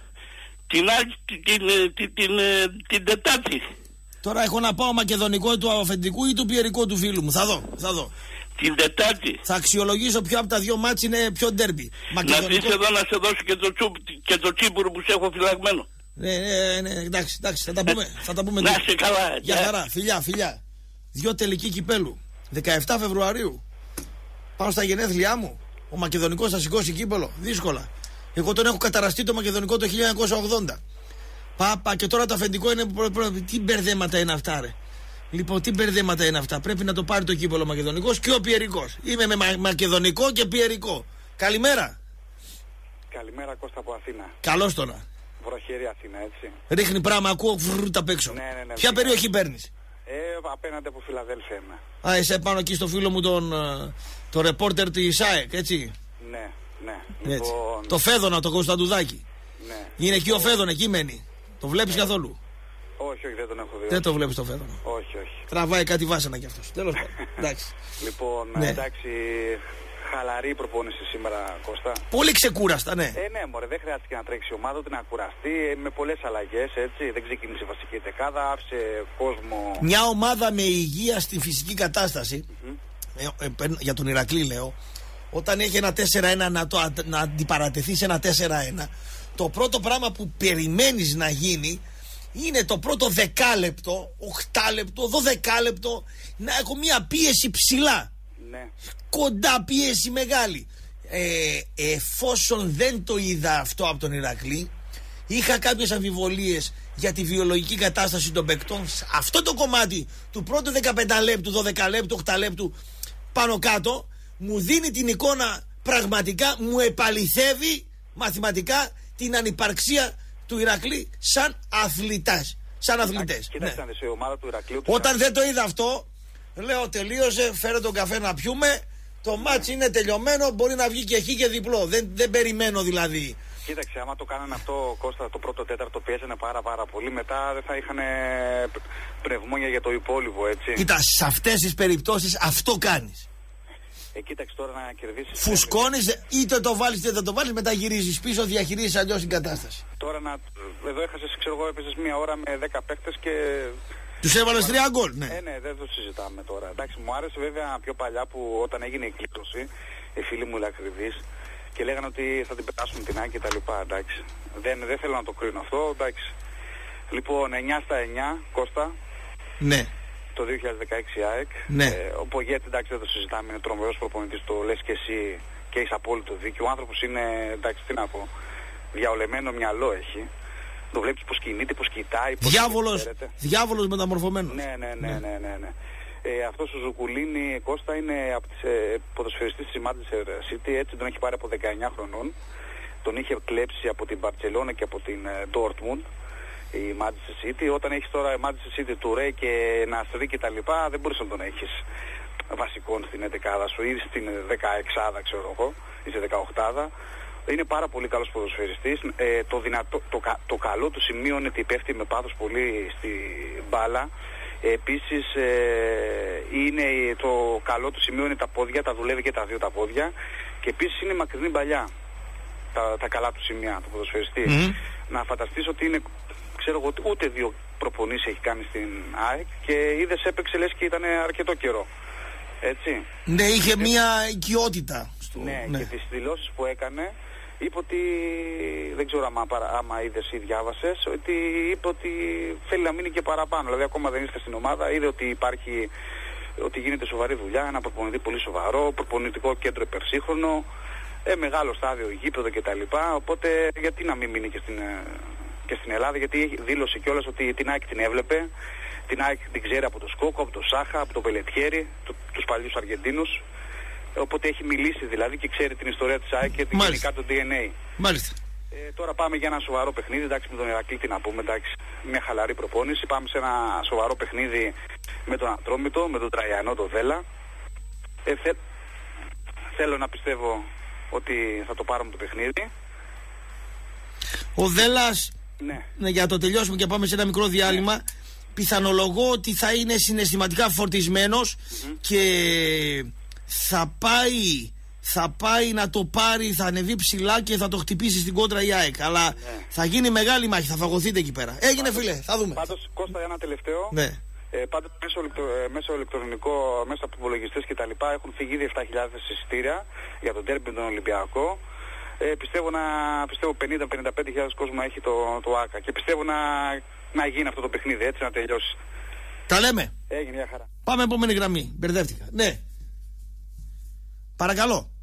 Την Τετάρτη. Τώρα έχω να πάω μακεδονικό του αφεντικού ή του πιερικό του φίλου μου. Θα δω. Την Τετάρτη. Θα αξιολογήσω ποιο από τα δύο μάτς είναι πιο ντέρμπι. Να δεις εδώ να σε δώσω και το τσίπουρο που σε έχω φυλαγμένο. Ναι, εντάξει, θα τα πούμε. Να είσαι καλά. Για χαρά, φιλιά. 2 τελικοί κυπέλλου. 17 Φεβρουαρίου. Πάω στα γενέθλιά μου. Ο Μακεδονικός θα σηκώσει κύπελλο. Δύσκολα. Εγώ τον έχω καταραστεί το Μακεδονικό το 1980. Πάπα, και τώρα το αφεντικό είναι. Τι μπερδέματα είναι αυτά, ρε. Λοιπόν, τι μπερδέματα είναι αυτά. Πρέπει να το πάρει το κύπελλο ο Μακεδονικός και ο Πιερικός. Είμαι με Μακεδονικό και Πιερικό. Καλημέρα. Καλημέρα, Κώστα από Αθήνα. Καλώς τώρα. Βροχερή Αθήνα, έτσι. Ρίχνει πράγμα, ακούω τα απ' έξω. Ναι. Ποια περιοχή παίρνεις? Απέναντι από Φιλαδέλφια είμαι. Είσαι πάνω εκεί στο φίλο μου τον ρεπόρτερ της ΑΕΚ, έτσι. Ναι. Λοιπόν... Το Φέδωνα, το Κωνσταντουδάκι. Ναι. Είναι εκεί ο Φέδωνα, εκεί μένει. Το βλέπεις καθόλου? Όχι, δεν τον έχω δει. Δεν το βλέπεις το Φέδωνα? Όχι. Τραβάει κάτι βάσανα κι αυτός. Τέλος πάντων. Εντάξει. Λοιπόν, εντάξει, χαλαρή προπόνηση σήμερα, Κώστα. Πολύ ξεκούραστα, ναι. Ναι, μωρέ, δεν χρειάστηκε να τρέξει η ομάδα ούτε να κουραστεί. Με πολλές αλλαγές, έτσι. Δεν ξεκίνησε βασική δεκάδα, άφησε κόσμο. Μια ομάδα με υγεία στη φυσική κατάσταση, για τον Ηρακλή λέω, όταν έχει ένα 4-1 να αντιπαρατεθεί σε ένα 4-1, το πρώτο πράγμα που περιμένεις να γίνει είναι το πρώτο 10 λεπτό, 8 λεπτό, 12 λεπτό να έχω μια πίεση ψηλά. Ναι. Κοντά πίεση μεγάλη. Εφόσον δεν το είδα αυτό από τον Ηρακλή, είχα κάποιες αμφιβολίες για τη βιολογική κατάσταση των παικτών. Αυτό το κομμάτι του πρώτου 15 λεπτού, 12 λεπτού, 8 λεπτού πάνω κάτω μου δίνει την εικόνα, πραγματικά μου επαληθεύει μαθηματικά την ανυπαρξία του Ηρακλή σαν αθλητές. Κοίταξε, η ομάδα του Ηρακλείου. Όταν δεν το είδα αυτό, λέω τελείωσε, φέρε τον καφέ να πιούμε. Το μάτς είναι τελειωμένο, μπορεί να βγει και χ και διπλό. Δεν περιμένω δηλαδή. Κοίταξε, άμα το κάνανε αυτό, Κώστα, το πρώτο τέταρτο πιέζανε πάρα πολύ. Μετά δεν θα είχαν πνευμόνια για το υπόλοιπο, έτσι. Κοίτα, σε αυτές τις περιπτώσεις αυτό κάνεις. Κοίταξε τώρα να κερδίσεις. Φουσκώνεις, είτε το βάλεις είτε δεν το βάλεις, μετά γυρίζεις πίσω, διαχειρίζεις αλλιώς την κατάσταση. Τώρα εδώ έχασες, ξέρω εγώ, έπαιζες μία ώρα με 10 παίχτες και... Τους έβαλες 3 γκολ, ναι. Ναι, δεν το συζητάμε τώρα. Εντάξει, μου άρεσε βέβαια πιο παλιά που όταν έγινε η κλήρωση, οι φίλοι μου Ηλακριβείς, και λέγανε ότι θα την περάσουν την ΑΕΚ και τα λοιπά, εντάξει. Δεν θέλω να το κρίνω αυτό, εντάξει. Λοιπόν, 9/9, Κώστα. Ναι. Το 2016 ΑΕΚ. Ναι. Ο Πογέτη, εντάξει, δεν το συζητάμε, είναι τρομερός προπονητής, το λες και εσύ και έχεις απόλυτο δίκιο. Ο άνθρωπος είναι, εντάξει, τι να πω, διαολεμένο μυαλό έχει. Το βλέπεις πως κινείται, πως κοιτάει, πως διάβολος μεταμορφωμένος. Ναι. Αυτός ο Ζουκουλίνη, Κώστα, είναι από τις ποδοσφαιριστές της Manchester City, έτσι τον έχει πάρει από 19 χρονών. Τον είχε κλέψει από την Μπαρτσελόνα και από την Dortmund, η Manchester City. Όταν έχεις τώρα η Manchester City, Τουρέ και Ναστρί και τα λοιπά, δεν μπορείς να τον έχεις βασικών στην 11η σου ή στην 16η, ξέρω εγώ, ή στην 18η. Είναι πάρα πολύ καλός ποδοσφαιριστής. Το καλό του σημείο είναι ότι πέφτει με πάθος πολύ στη μπάλα. Επίσης το καλό του σημείο είναι τα πόδια, τα δουλεύει και τα δύο τα πόδια. Και επίσης είναι μακρινή μπαλιά. Τα καλά του σημεία του ποδοσφαιριστή. Να φανταστείς ότι είναι, ξέρω εγώ, ούτε 2 προπονήσεις έχει κάνει στην ΑΕΚ και είδες έπαιξε λες και ήταν αρκετό καιρό. Έτσι. Ναι, είχε μια οικειότητα. Ναι, και τις δηλώσεις που έκανε, είπε ότι, δεν ξέρω άμα είδες ή διάβασες, ότι είπε ότι θέλει να μείνει και παραπάνω. Δηλαδή ακόμα δεν είστε στην ομάδα, είδε ότι υπάρχει, ότι γίνεται σοβαρή δουλειά, ένα προπονητή πολύ σοβαρό, προπονητικό κέντρο υπερσύγχρονο, μεγάλο στάδιο, γήπεδο κτλ. Οπότε γιατί να μην μείνει και στην Ελλάδα, γιατί δήλωσε κιόλας ότι την ΑΕΚ την έβλεπε, την ΑΕΚ την ξέρει από το Σκόκο, από το Σάχα, από το Πελετιέρι, τους παλιούς Αργεντίνους. Οπότε έχει μιλήσει δηλαδή και ξέρει την ιστορία της ΑΕΚ και γενικά το DNA. Μάλιστα. Τώρα πάμε για ένα σοβαρό παιχνίδι, εντάξει, με τον Ηρακλή τι να πούμε, εντάξει, μια χαλαρή προπόνηση. Πάμε σε ένα σοβαρό παιχνίδι με τον Ατρόμητο, με τον Τραγιανό, τον Δέλα. Θέλω να πιστεύω ότι θα το πάρουμε το παιχνίδι. Ο Δέλας, ναι, για το τελειώσουμε και πάμε σε ένα μικρό διάλειμμα, ναι. Πιθανολογώ ότι θα είναι συναισθηματικά φορτισμένος και θα πάει να το πάρει, θα ανεβεί ψηλά και θα το χτυπήσει στην κόντρα η ΑΕΚ. Αλλά θα γίνει μεγάλη μάχη, θα φαγωθείτε εκεί πέρα. Έγινε φίλε, θα δούμε. Πάντως Κώστα, ένα τελευταίο. Ναι. Πάντως μέσω ηλεκτρονικό, μέσα από υπολογιστές και τα λοιπά έχουν φύγει ήδη 7.000 εισιτήρια για τον ντέρμπι τον Ολυμπιακό. Πιστεύω 50-55.000 κόσμο έχει το ΆΚΑ και πιστεύω να γίνει αυτό το παιχνίδι, έτσι να τελειώσει. Τα λέμε. Έγινε, μια χαρά. Πάμε επόμενη γραμμή. Μπερδεύτηκα. Ναι. Παρακαλώ.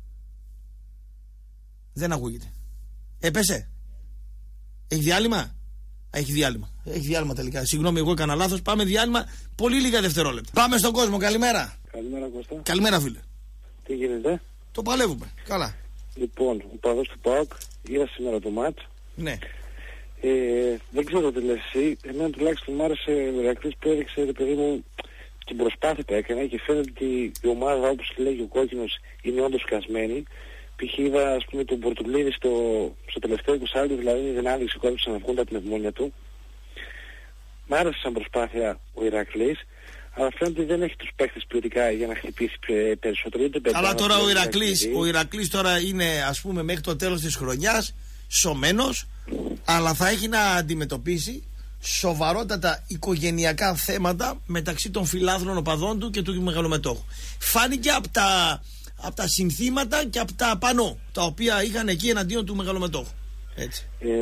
Δεν ακούγεται. Έπεσε. Έχει διάλειμμα. Έχει διάλειμμα τελικά. Συγγνώμη, εγώ έκανα λάθος. Πάμε διάλειμμα. Πολύ λίγα δευτερόλεπτα. Πάμε στον κόσμο. Καλημέρα. Καλημέρα, Κώστα. Καλημέρα, φίλε. Τι γίνεται? Το παλεύουμε. Καλά. Λοιπόν, ο παδός του ΠΑΟΚ είδα σήμερα το μάτς. Ναι. Δεν ξέρω τι λες εσύ. Εμένα τουλάχιστον μου άρεσε ο Ηρακλής που έδειξε, ρε παιδί μου, την προσπάθεια που έκανε και φαίνεται ότι η ομάδα, όπως λέγει ο Κόκκινος, είναι όντως σκασμένη. Π.χ. είδα, ας πούμε, τον Πορτουλίδη στο τελευταίο 20 δηλαδή δεν άδειξε ο κόσμος να βγουν τα πνευμόνια του. Μ' άρεσε σαν προσπάθεια ο Ηρακλής, αλλά φαίνεται ότι δεν έχει τους παίχτες ποιοτικά για να χτυπήσει περισσότερο. Αλλά τώρα ο Ηρακλής τώρα είναι, ας πούμε, μέχρι το τέλος της χρονιάς σωμένος, αλλά θα έχει να αντιμετωπίσει σοβαρότατα οικογενειακά θέματα μεταξύ των φιλάθλων οπαδών του και του μεγαλομετόχου. Φάνηκε από τα συνθήματα και από τα πανό τα οποία είχαν εκεί εναντίον του μεγαλομετόχου. Έτσι.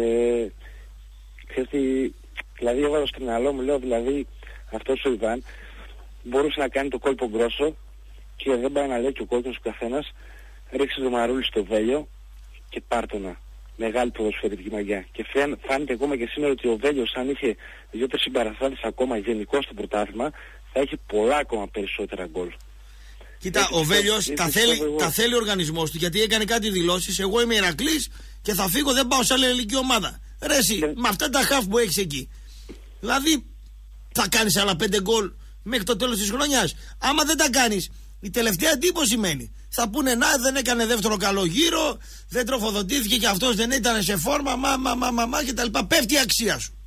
Δηλαδή έβαλα στο μυαλό μου, λέω, δηλαδή αυτός ο Ιβάν μπορούσε να κάνει το κόλπο γκρόσο και δεν πάει να λέει και ο κόλπος του καθένας, ρίξε το μαρούλι στο Βέλιο και πάρτονα. Μεγάλη ποδοσφαιρική μαγιά. Και φάνηκε ακόμα και σήμερα ότι ο Βέλιος, αν είχε 2-3 συμπαραστάτες ακόμα γενικώς στο πρωτάθλημα, θα είχε πολλά ακόμα περισσότερα γκολ. Κοίτα, ο Βέλιος τα θέλει ο οργανισμός του, γιατί έκανε κάτι δηλώσεις. Εγώ είμαι Ηρακλής και θα φύγω, δεν πάω σε άλλη ελληνική ομάδα. Ρε εσύ, με αυτά τα χαφ που έχεις εκεί. Δηλαδή, θα κάνεις άλλα 5 γκολ μέχρι το τέλος της χρονιάς. Άμα δεν τα κάνεις, η τελευταία εντύπωση μένει. Θα πούνε να, δεν έκανε δεύτερο καλό γύρο, δεν τροφοδοτήθηκε και αυτός δεν ήταν σε φόρμα, μα και τα λοιπά. Πέφτει η αξία σου.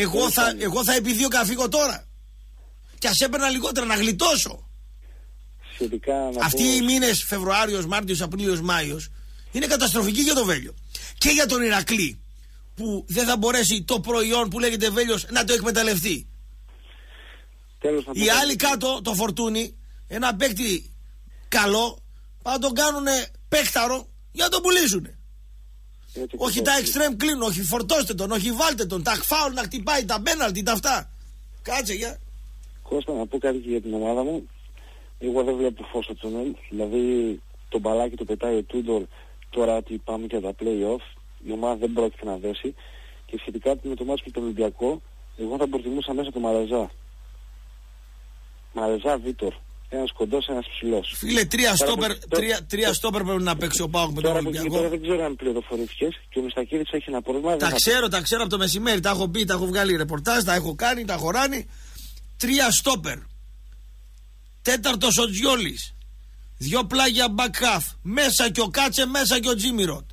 Εγώ θα επιδίωκα να φύγω τώρα. Και ας έπαιρνα λιγότερα να γλιτώσω. σχετικά να Αυτοί οι μήνες Φεβρουάριος, Μάρτιος, Απρίλιος, Μάιος είναι καταστροφικοί για το Βέλιο. Και για τον Ηρακλή, που δεν θα μπορέσει το προϊόν που λέγεται Βέλιος να το εκμεταλλευτεί. Τέλος, Οι άλλοι κάτω, το Φορτούνι, ένα παίκτη καλό, θα τον κάνουν παίκταρο για να τον πουλήσουν. Όχι τα extreme κλείνουν, όχι φορτώστε τον, όχι βάλτε τον, τα φάουλ να χτυπάει, τα πέναλτι, τα αυτά. Κάτσε για. Κώστα, να πω κάτι και για την ομάδα μου. Εγώ δεν βλέπω φως στο τούνελ. Δηλαδή το μπαλάκι το πετάει ο Τούντορ τώρα ότι πάμε για τα play-off. Η ομάδα δεν πρόκειται να δέσει. Και σχετικά με το μάτσο με τον Ολυμπιακό, εγώ θα προτιμούσα μέσα το Μαρεζά. Μαρεζά Βίτορ. Ένας κοντός, ένας ψηλός. Φίλε, τρία στόπερ πρέπει να παίξει ο ΠΑΟΚ με τον Ολυμπιακό. Τώρα δεν ξέρω αν πληροφορήθηκες και ο Μιστακίδης έχει ένα πρόβλημα. Τα ξέρω από το μεσημέρι. Τα έχω πει, τα έχω βγάλει ρεπορτάζ, τα έχω κάνει, τα έχω ράνει. 3 στόπερ. 4ος ο Τζιόλης. 2 πλάγια back half. Μέσα και ο Κάτσε, μέσα και ο Τζίμιροτ.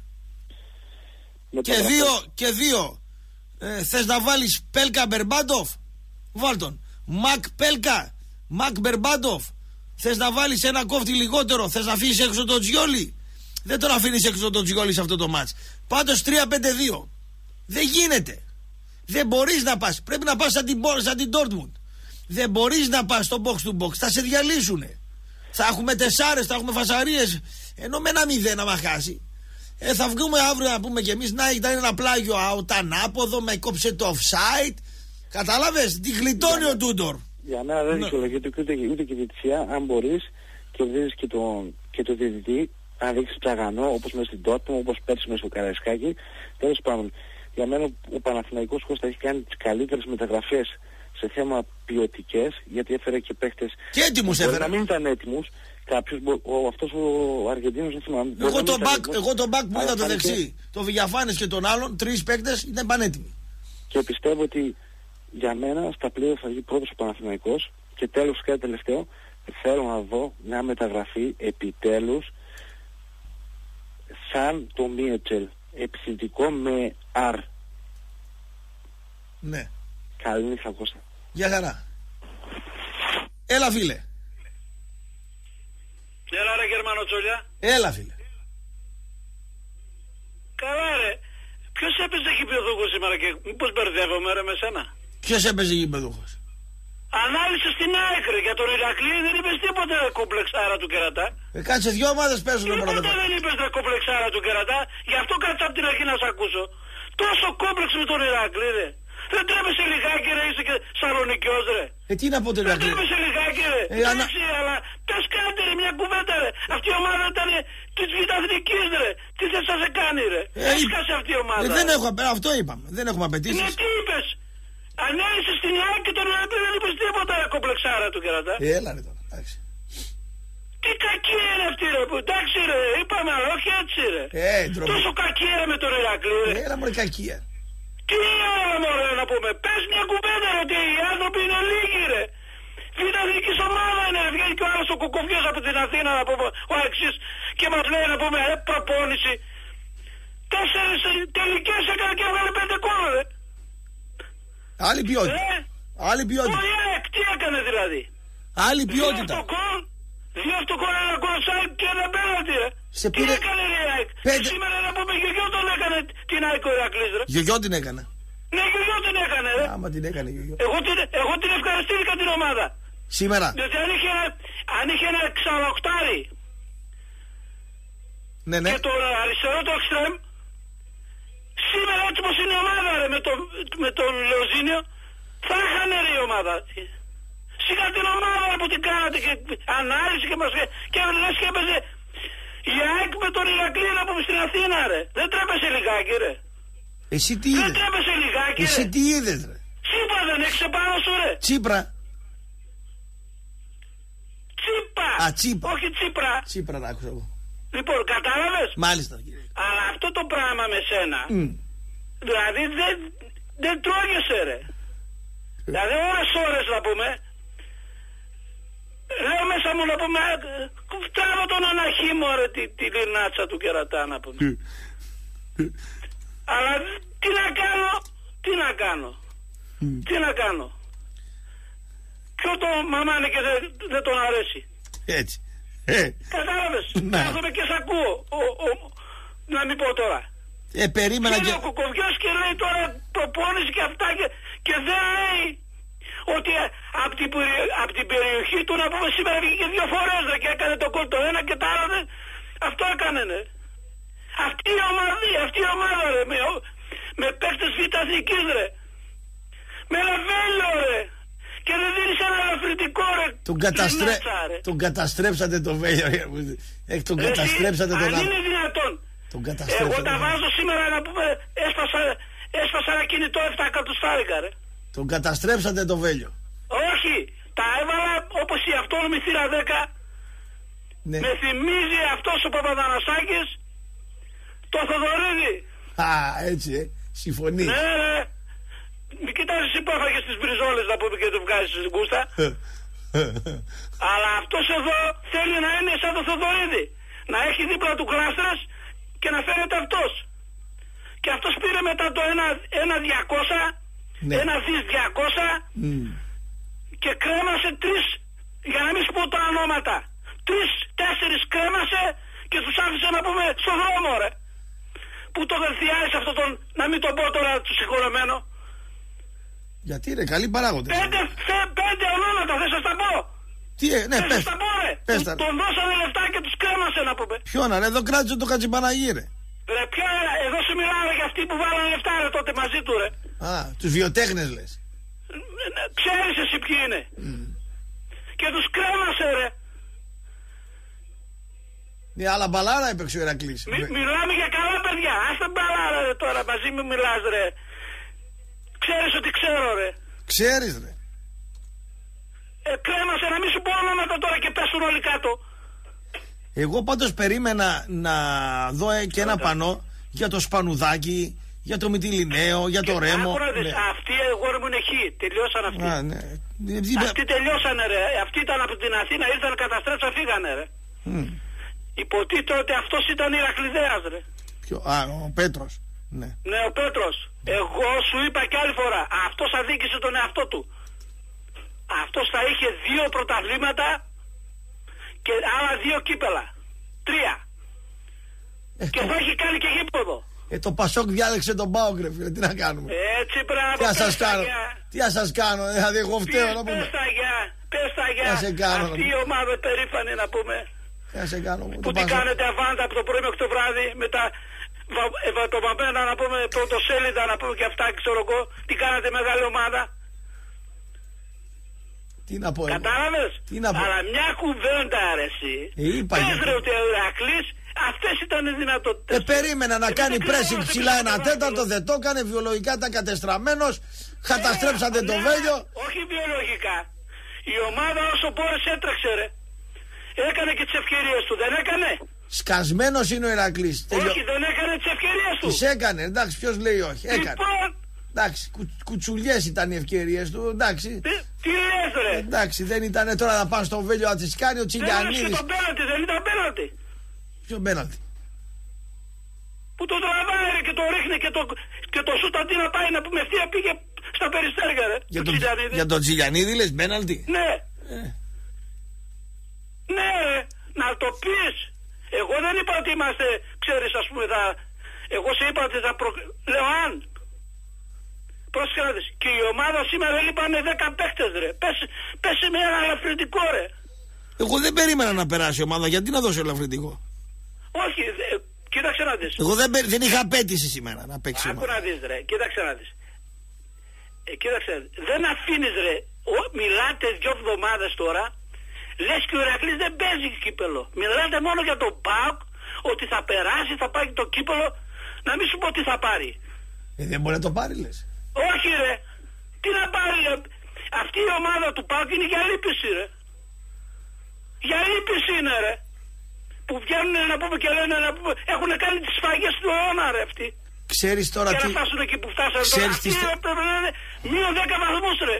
Και δύο. Θες να βάλεις Πέλκα Μπερμπάντοφ? Βάλ τον. Μακ Πέλκα, Μακ Μπερμπάντοφ. Θες να βάλεις ένα κόφτη λιγότερο? Θες να αφήσεις έξω τον Τζιόλι? Δεν τον αφήνεις έξω τον Τζιόλι σε αυτό το μάτς. Πάντως 3-5-2. Δεν γίνεται. Δεν μπορείς να πας. Πρέπει να πας σαν την Dortmund. Δεν μπορείς να πας στο box to box. Θα σε διαλύσουνε. Θα έχουμε τεσσάρες, θα έχουμε φασαρίες. Ενώ με 1-0 να χάσει. Θα βγούμε αύριο να πούμε κι εμείς να ήταν ένα πλάγιο out, ανάποδο, με κόψε το offside. Κατάλαβες, τη γλιτώνει ο Τούντορ. Για μένα δεν δικαιολογείται ούτε και η διαιτησία. Αν μπορείς και οδηγείς και το διαιτητή, αν δείξεις Τσαγανό, όπως μέσα στην Dortmund, όπως πέρσι μέσα στο Καραϊσκάκι. Τέλος πάντων, για μένα ο Παναθηναϊκός Κώστα έχει κάνει τις καλύτερες μεταγραφές σε θέμα ποιοτικές, γιατί έφερε και παίχτες. Και έτοιμους έφερε. Να μην ήταν έτοιμους. Αυτός ο Αργεντίνος δεν θυμάμαι. Εγώ τον μπακ που είδα το δεξί, το Βηγιαφάνης και τον άλλον, 3 παίκτες ήταν πανέτοιμοι. Και πιστεύω ότι για μένα στα πλοία θα βγει πρώτος ο Παναθηναϊκός. Και τέλος, κάτι τελευταίο, θέλω να δω μια μεταγραφή επιτέλους σαν το Μίετσελ, επιθετικό με R. Ναι. Καλή νύχτα, Κώστα. Γεια χαρά. Έλα φίλε. Έλα ρε Γερμανοτσόλια. Έλα φίλε. Καλά ρε. Ποιος έπαιζε γηπεδούχο σήμερα και μήπως μπερδεύομαι ρε με σένα? Ποιος έπαιζε γηπεδούχος? Ανάλυσε στην ΑΕΚ ρε, για τον Ηρακλή δεν είπες τίποτε ρε κομπλεξάρα του κερατά. Κάτσε 2 ομάδες παίζουν πρώτα. Τίποτε δεν είπες ρε κομπλεξάρα του κερατά. Γι' αυτό κάτσα από την αρχή να σ' ακούσω. Τόσο κόμπλεξ με τον Ηρακλή ρε. Δεν τρέπεσαι λιγάκι ρε, είσαι και Σαλονικιός ρε. Τι να πω τον Ηρακλή? Δεν τρέπεσαι λιγάκι ρε. Εντάξει αλλά πες κάτι ρε, μια κουβέντα ρε. Αυτή η ομάδα ήταν της Β' Εθνικής ρε. Τι θες να σε κάνει ρε? Έσκασε αυτή η ομάδα. Δεν έχω, αυτό είπαμε. Δεν έχουμε απαιτήσεις. Ναι, τι είπες? Ανέλησες στην ΑΕΚ και τον Ηρακλή δεν είπες τίποτα ρε κομπλεξάρα του κερατά. Έλα ρε τώρα, εντάξει. Τι κακία είναι αυτή ρε που, εντάξει ρε, είπαμε αλλά όχι έτσι ρε. Τόσο κακία με τον Ηρακλή ρε. Έλα μωρέ κακία. Τι ώρα μωρέ να πούμε, πες μια κουβέντα ρε ότι οι άνθρωποι είναι λίγοι ρε. Β' Εθνικής ομάδα είναι, βγαίνει και ο άλλος ο Κουκουβιός από την Αθήνα να πούμε, ο Αλεξής και μας λέει να πούμε προπόνηση. 4 τελικές έκανε και έβγαλε 5 γκολ ρε. Άλλη ποιότητα. Άλλη ποιότητα. Ο ΙΑΕΚ τι έκανε δηλαδή? Άλλη ποιότητα. 2 αυτοκόλλ, 1 γκολ σάιντ και 1 πέναλτι ρε. Τι έκανε η ΑΕΚ? Σήμερα να πούμε Γιωγιό τον έκανε την ΑΕΚ ο Ηρακλής ρε. Γιωγιό την έκανε. Ναι, Γιωγιό την έκανε ρε. Άμα την έκανε Γιωγιό. Εγώ την ευχαριστήθηκα την ομάδα. Σήμερα. Διότι αν είχε ένα εξαλοκτάρι και το αριστερό το εξτρέμ, σήμερα έτσι πως είναι η ομάδα ρε με τον Λεοζίνιο, θα είχανε ρε η ομάδα. Σιγά την ομάδα που την κάνατε και ανάλυση και λες και έπαιζε η ΑΕΚ με τον Ηρακλή να πούμε στην Αθήνα ρε. Δεν τρέπεσαι λιγάκι ρε. Εσύ τι είδες? Δεν τρέπεσαι λιγάκι ρε. Εσύ τι είδες ρε? Τσίπρα δεν έχεις επάνω σου ρε. Τσίπρα. Τσίπα. Α, Τσίπρα. Όχι Τσίπρα. Τσίπρα να άκουσα εγώ. Λοιπόν, κατάλαβες? Μάλιστα κύριε. Αλλά αυτό το πράγμα με σένα δηλαδή δεν τρώγεσαι ρε. Δηλαδή ώρες να πούμε λέω μέσα μου να πούμε τράβω τον αναχήμο ρε τη λινάτσα του κερατά να πούμε. Αλλά τι να κάνω. Ποιο το μαμάνε και δεν τον αρέσει. Έτσι. Κατάλαβες. Ναι. Κάθομαι και σ' ακούω. Να μην πω τώρα. Περίμενα και... και... ο Κουκοβιός και λέει τώρα προπόνηση και αυτά και δεν λέει ότι από την περιοχή του να πούμε σήμερα βγήκε 2 φορές και έκανε το κόλ το ένα και το άλλο. Αυτό έκανε, ναι. Αυτή η ομάδα ρε, με παίκτες β' εθνικής ρε. Με Λαβέλιο ρε. Και δεν δίνεις ένα ελαφρυντικό ρε. Τον καταστρέψατε το Βέλιο. Τον καταστρέψατε τον... Αν είναι δυνατόν. Εγώ τα βάζω σήμερα να πούμε, έσπασα ένα κινητό 7 εκατοστάρικα ρε. Τον καταστρέψατε το Βέλιο. Όχι, τα έβαλα όπως η αυτόνομη θύρα 10. Ναι. Με θυμίζει αυτός ο Παπαδανασάκης το Θοδωρίδη. Έτσι συμφωνεί. Ναι ρε. Μην κοιτάζεις εσύ που έφαγες τις μπριζόλες να πούμε και το βγάζεις στην κούστα. Αλλά αυτός εδώ θέλει να είναι σαν το Θοδωρίδη. Να έχει δίπλα του κλάστρας και να φαίνεται αυτός. Και αυτός πήρε μετά το 1.200, ναι. 1.200 και κρέμασε 3, για να μην σου πω τα ονόματα, 3-4 κρέμασε και τους άφησε να πούμε στον δρόμο ρε. Που το δελτιάζει αυτό τον, να μην τον πω τώρα του συγχωρεμένο. Γιατί ρε, καλή παράγοντες. 5 ονόματα, δεν σας τα πω. Τι, ναι, δεν σας τα πω ρε. Τον δώσανε λεφτά και τους κρέμασε να πούμε. Ποιον ρε, εδώ κράτησε το Κατσιπαναγί ρε. Ρε ποια, εδώ σου μιλάω για αυτοί που βάλανε λεφτά ρε τότε μαζί του ρε. Τους βιοτέχνες λες. Ξέρεις εσύ ποιοι είναι. Και τους κρέμασε ρε. Ναι, αλλά μπαλάρα έπαιξε ο Ηρακλής. Μιλάμε για καλά παιδιά. Ας τα μπαλάρα ρε τώρα, μαζί μου μιλάς ρε. Ξέρεις ότι ξέρω ρε. Ξέρεις ρε. Κρέμασε, να μην σου πω ονόματα τώρα και πέσουν όλοι κάτω. Εγώ πάντως περίμενα να δω και ένα πανό για το Σπανουδάκι, για το Μυτιληναίο, για το Ρέμο. Ναι. Αυτοί εγώ μου είναι χι, τελειώσαν αυτοί. Ναι. Αυτοί τελειώσανε ρε. Αυτοί ήταν από την Αθήνα, ήρθαν καταστρέψαν, φύγανε ρε. Υποτίθεται ότι αυτός ήταν Ηρακλειδέας ρε. Ο Πέτρος. Ναι. Ναι, ο Πέτρος. Εγώ σου είπα και άλλη φορά, αυτός αδίκησε τον εαυτό του. Αυτός θα είχε 2 πρωταθλήματα και άλλα 2 κύπελα. 3. Και θα έχει κάνει και γήπεδο. Το Πασόκ διάλεξε τον ΠΑΟΚ ρε φίλε, τι να κάνουμε. Έτσι πρέπει. Τι να σας κάνω, δηλαδή εγώ φταίω να πούμε. Πες τα γεια. Αυτή η ομάδα περήφανη να πούμε. Που τι κάνετε αβάντα από το πρωί μέχρι το βράδυ με τα βατοβαμμένα να πούμε, πρωτοσέλιδα να πούμε και αυτά ξέρω εγώ. Τι κάνετε μεγάλη ομάδα. Τι να πω. Κατάλαβες. Αλλά μια κουβέντα αρέσει. Πες ρε ότι ο Ηρακλής αυτές ήταν οι δυνατότητες. Περίμενα να κάνει pressing ψηλά 1/4, δεν το έκανε, βιολογικά ήταν κατεστραμμένος. Καταστρέψατε το Βέλιο. Όχι βιολογικά. Η ομάδα όσο μπόρεσε έτρεξε ρε. Έκανε και τις ευκαιρίες του, δεν έκανε. Σκασμένος είναι ο Ηρακλής. Όχι, δεν έκανε τις ευκαιρίες του. Τις έκανε, εντάξει, ποιος λέει όχι. Έκανε. Λοιπόν. Εντάξει, κουτσουλιές ήταν οι ευκαιρίες του, εντάξει. Τι λες ρε. Εντάξει, δεν ήταν τώρα να πάνε στο Βέλιο να τις κάνει ο Τσιλιανίδης. Δεν πέναλτι, δεν ήταν πέναλτι. Ποιο πέναλτι. Που το τραβάει και το ρίχνει και το σούτ αντί να πάει να πούμε ευθεία πήγε στα περιστέρια ρε. Για τον Τσιλιανίδη λες πέναλτι. Ναι. Ναι ρε, να το πεις. Εγώ δεν είπα ότι είμαστε, ξέρεις ας πούμε εγώ σε είπα ότι θα λέω αν. Πρόσεχε να δεις. Και η ομάδα σήμερα λείπανε 10 παίκτες ρε. Πέσε με ένα ελαφρυντικό ρε. Εγώ δεν περίμενα να περάσει η ομάδα. Γιατί να δώσει ελαφρυντικό. Όχι, κοίταξε να δεις. Εγώ δεν είχα απέτηση σήμερα να παίξει. Άκου να δεις ρε, κοίταξε να δεις. Κοίταξε, δεν αφήνεις ρε. Μιλάτε 2 εβδομάδες τώρα. Λες και ο Ηρακλής δεν παίζει κύπελο. Μιλάτε μόνο για τον ΠΑΟΚ. Ότι θα περάσει, θα πάει το κύπελο. Να μην σου πω τι θα πάρει. Δεν μπορεί να το πάρει λες. Όχι ρε. Τι να πάρει ρε. Αυτή η ομάδα του ΠΑΟΚ είναι για λύπηση ρε. Για λύπηση είναι ρε. Που βγαίνουν να πούμε και λένε να πούμε. Έχουν κάνει τις σφαγές του αιώνα ρε αυτοί. Ξέρεις τώρα τι. Και να φτάσουν εκεί που φτάσανε τώρα. Αυτοί έπρεπε να είναι μείον 10 βαθμούς ρε.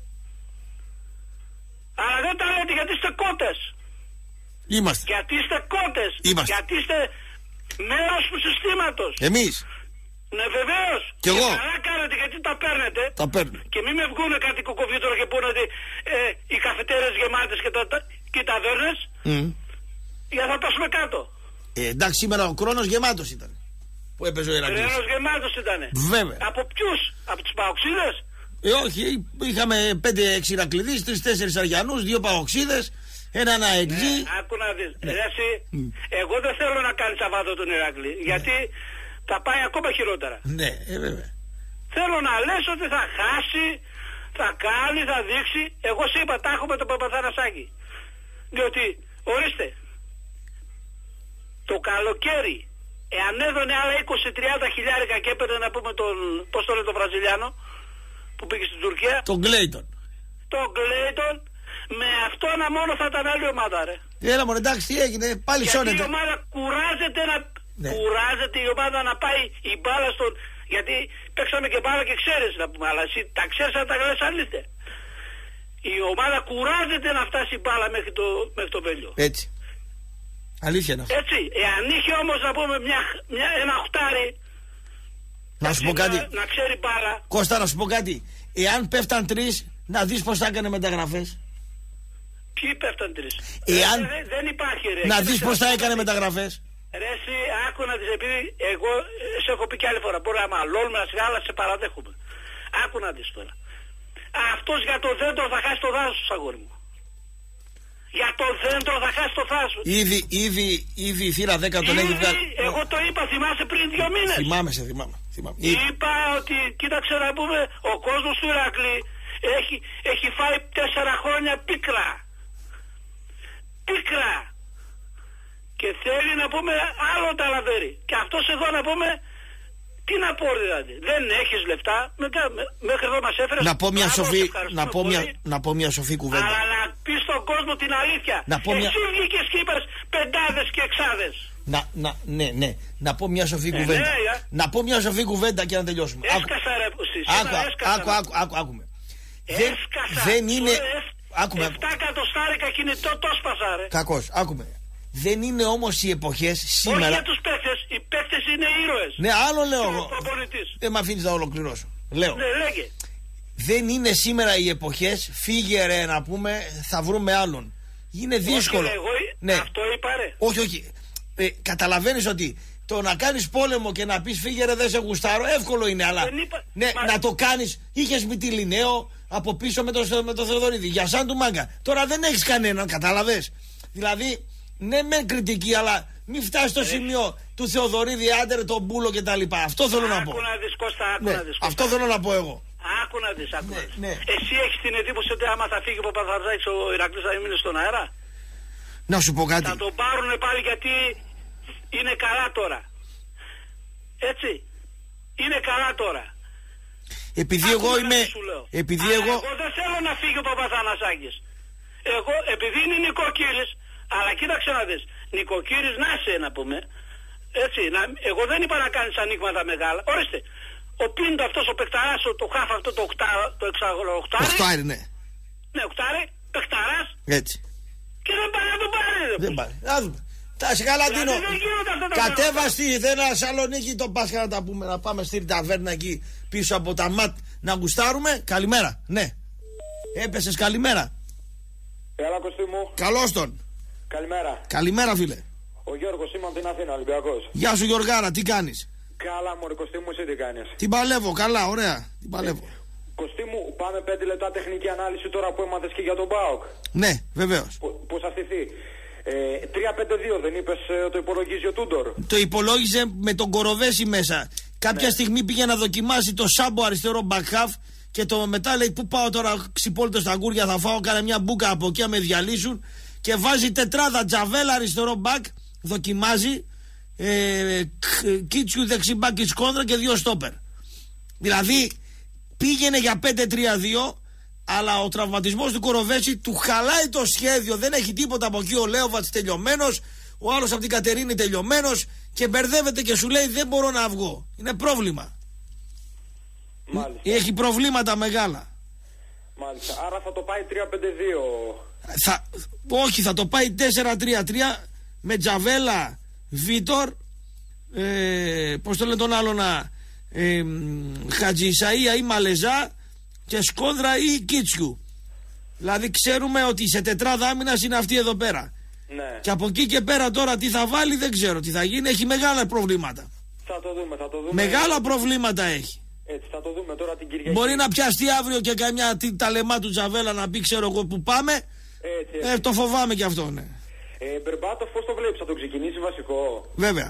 Αλλά δεν τα λέτε γιατί είστε κότες. Είμαστε. Γιατί είστε κότες. Είμαστε. Γιατί είστε μέρος του συστήματος. Εμείς. Ναι βεβαίως. Κι εγώ. Και καλά κάνετε γιατί τα παίρνετε. Τα παίρνω. Και μην με βγούνε κάτι κουκοβίτωρα και πούνε ότι οι καφετέρες γεμάτες και οι ταβέρνες. Για να πέσουμε κάτω. Εντάξει, σήμερα ο χρόνος γεμάτος ήταν. Που έπαιζε ο Ηρακλής. Χρόνος γεμάτος ήτανε. Βέβαια. Από ποιους? Από τους Παοξίδες? Όχι, είχαμε 5-6 Ηρακλήδες, 3-4 Αριανούς, 2 Παοξίδες, έναν αεξή. Άκου να δεις. Εσύ, εγώ δεν θέλω να κάνει Σαββάτο τον Ηρακλή, γιατί θα πάει ακόμα χειρότερα. Ναι, βέβαια. Θέλω να λες ότι θα χάσει, θα κάνει, θα δείξει. Εγώ σε είπα, τα έχω με τον Παπαθανασάκη. Διότι, ορίστε, το καλοκαίρι, εάν έδωνε άλλα 20-30 χιλιάρικα και έπαιρνε να πούμε τον, πώς το λέει το Βραζιλιάνο, που πήγε στην Τουρκία. Τον Κλέιτον. Τον Κλέιτον, με αυτό να μόνο θα ήταν άλλη ομάδα, ρε. Έλα μόνο, εντάξει, τι έγινε, πάλι σώνεται. Γιατί η ομάδα κουράζεται κουράζεται η ομάδα να πάει η μπάλα στον... Γιατί παίξαμε και μπάλα και ξέρεις να πούμε, αλλά εσύ τα ξέρεις να τα λες αλήθεια. Η ομάδα κουράζεται να φτάσει η μπάλα μέχρι το Βέλιο. Έτσι. Αλήθεια είναι αυτό. Έτσι. Εάν είχε όμως να πούμε ένα οχτάρι. Να σου πω κάτι. Να ξέρει μπάλα. Κώστα, να σου πω κάτι. Εάν πέφταν 3, να δεις πως θα έκανε μεταγραφές. Ποιοι πέφταν 3? Δεν υπάρχει, ρε. Να δεις πως θα έκανε μεταγραφές. Ρε εσύ, άκου να δεις, επειδή εγώ σε έχω πει και άλλη φορά, μπορεί να μαλώνουμε, να σιγά, αλλά σε παραδέχομαι. Άκου να δεις τώρα. Αυτός για το δέντρο θα χάσει το δάσος, αγόρι μου. Για το δέντρο θα χάσει το δάσος. Ήδη η θύρα 10 τον έχει βγάλει. Εγώ το είπα, θυμάσαι πριν 2 μήνες. Θυμάμαι. Είπα ότι, κοίταξε να πούμε, ο κόσμος του Ηρακλή έχει φάει 4 χρόνια πίκρα. Πίκρα. Και θέλει να πούμε άλλο ταλαβέρι. Και αυτός εδώ να πούμε, τι να πω δηλαδή. Δεν έχεις λεφτά, μέχρι εδώ μας έφερες. Να πω μια σοφή κουβέντα. Αλλά να πεις στον κόσμο την αλήθεια. Εσύ βγήκες και είπες 5 και 6. Ναι. Να πω μια σοφή κουβέντα. Να πω μια σοφή κουβέντα και να τελειώσουμε. Έσκασα ρε εσύ. Άκουμε. Δεν είναι... 7 εκατοστάρικα κινητό το σπάσα ρε. Κακώς, άκουμε. Δεν είναι όμως οι εποχές σήμερα. Όχι για τους παίκτες, οι παίκτες είναι ήρωες. Ναι, άλλο λέω εγώ. Δεν με αφήνεις να ολοκληρώσω. Λέω. Ναι, λέγε. Δεν είναι σήμερα οι εποχές, φύγε ρε να πούμε, θα βρούμε άλλον. Είναι δύσκολο. Ναι. Αυτό είπα ρε. Όχι. Καταλαβαίνεις ότι το να κάνεις πόλεμο και να πεις φύγε ρε δεν σε γουστάρω, εύκολο είναι, αλλά ναι, να το κάνεις. Είχες Μυτιληναίο από πίσω με το Θεοδωρίδη, για σαν του μάγκα. Τώρα δεν έχεις κανέναν, κατάλαβες. Δηλαδή, ναι μεν κριτική, αλλά μην φτάσει στο σημείο του Θεοδωρίδη, άντερ, τον Μπούλο κτλ. Αυτό θέλω να πω. Άκου να δεις Κώστα, αυτό θέλω να πω εγώ. Άκου να δεις. Εσύ έχεις την εντύπωση ότι άμα θα φύγει ο Παπαθανασάκης ο Ηρακλής θα μείνει στον αέρα? Να σου πω κάτι. Θα τον πάρουν πάλι γιατί είναι καλά τώρα. Έτσι. Είναι καλά τώρα. Επειδή εγώ είμαι... Εγώ δεν θέλω να φύγει ο Παπαθανασάκης. Εγώ, επειδή είναι νοικοκύρης, αλλά κοίταξε να δεις, νοικοκύρης να είσαι να πούμε, έτσι, εγώ δεν είπα να κάνεις ανοίγματα μεγάλα, ορίστε, ο Πίντο αυτός ο παικταράς, το χάφ αυτό το εξαγωγοκτάρι. Οχτάρι, ναι. Ναι, οκτάρι, παικταράς. Έτσι. Και δεν πάει να τον πάρει. Δεν πάει. Να δούμε. Τα Σιγαλαντίνο. Κατέβα στη Θεσσαλονίκη το Πάσχα να τα πούμε, να πάμε στη ταβέρνα εκεί πίσω από τα ΜΑΤ να γουστάρουμε. Καλημέρα. Ναι. Έπεσες καλημέρα. Έλα Κωστή μου. Καλώς τον. Καλημέρα. Καλημέρα φίλε. Ο Γιώργος είμαι από την Αθήνα, Ολυμπιακός. Γεια σου Γιωργάρα, τι κάνεις? Καλά μωρέ Κωστή μου, εσύ τι κάνεις? Την παλεύω, καλά, ωραία. Την παλεύω. Κωστή μου, πάμε 5 λεπτά τεχνική ανάλυση τώρα που έμαθες και για τον ΠΑΟΚ. Ναι, βεβαίως. Πώς θα στηθεί? 3-5-2 δεν είπες το υπολογίζει ο Τούντορ? Το υπολόγιζε με τον Κοροβέση μέσα. Κάποια στιγμή πήγε να δοκιμάσει το Σάμπο αριστερό μπακχάφ και το μετά λέει πού πάω τώρα ξυπόλυτο στα γκούρια, θα φάω κάνα μια μπούκα από εκεί να με διαλύσουν, και βάζει τετράδα Τζαβέλα αριστερό μπακ, δοκιμάζει Κίτσιου δεξιμπακ και Σκόνδρα και 2 στόπερ. Δηλαδή πήγαινε για 5-3-2, αλλά ο τραυματισμός του Κοροβέση του χαλάει το σχέδιο. Δεν έχει τίποτα από εκεί. Ο Λέοβατς τελειωμένος, ο άλλος από την Κατερίνη τελειωμένος, και μπερδεύεται και σου λέει δεν μπορώ να βγω. Είναι πρόβλημα. Μάλιστα. Έχει προβλήματα μεγάλα. Μάλιστα. Άρα θα το πάει 3-5-2. Όχι, θα το πάει 4-3-3 με Τζαβέλα, Βίτορ, πώς το λένε τον άλλο Χατζησαΐα ή Μαλεζά και Σκόνδρα ή Κίτσιου. Δηλαδή ξέρουμε ότι σε τετράδα άμυνας είναι αυτή εδώ πέρα. Ναι. Και από εκεί και πέρα τώρα τι θα βάλει δεν ξέρω τι θα γίνει. Έχει μεγάλα προβλήματα. Θα το δούμε. Μεγάλα προβλήματα έχει. Έτσι, θα το δούμε τώρα την Κυριακή. Μπορεί να πιαστεί αύριο και καμιά ταλεμά του Τζαβέλα να πει ξέρω εγώ που πάμε. Έτσι. Το φοβάμαι και αυτό, ναι. Μπερμπάτοφ, πώς το βλέπεις, θα τον ξεκινήσει βασικό? Βέβαια.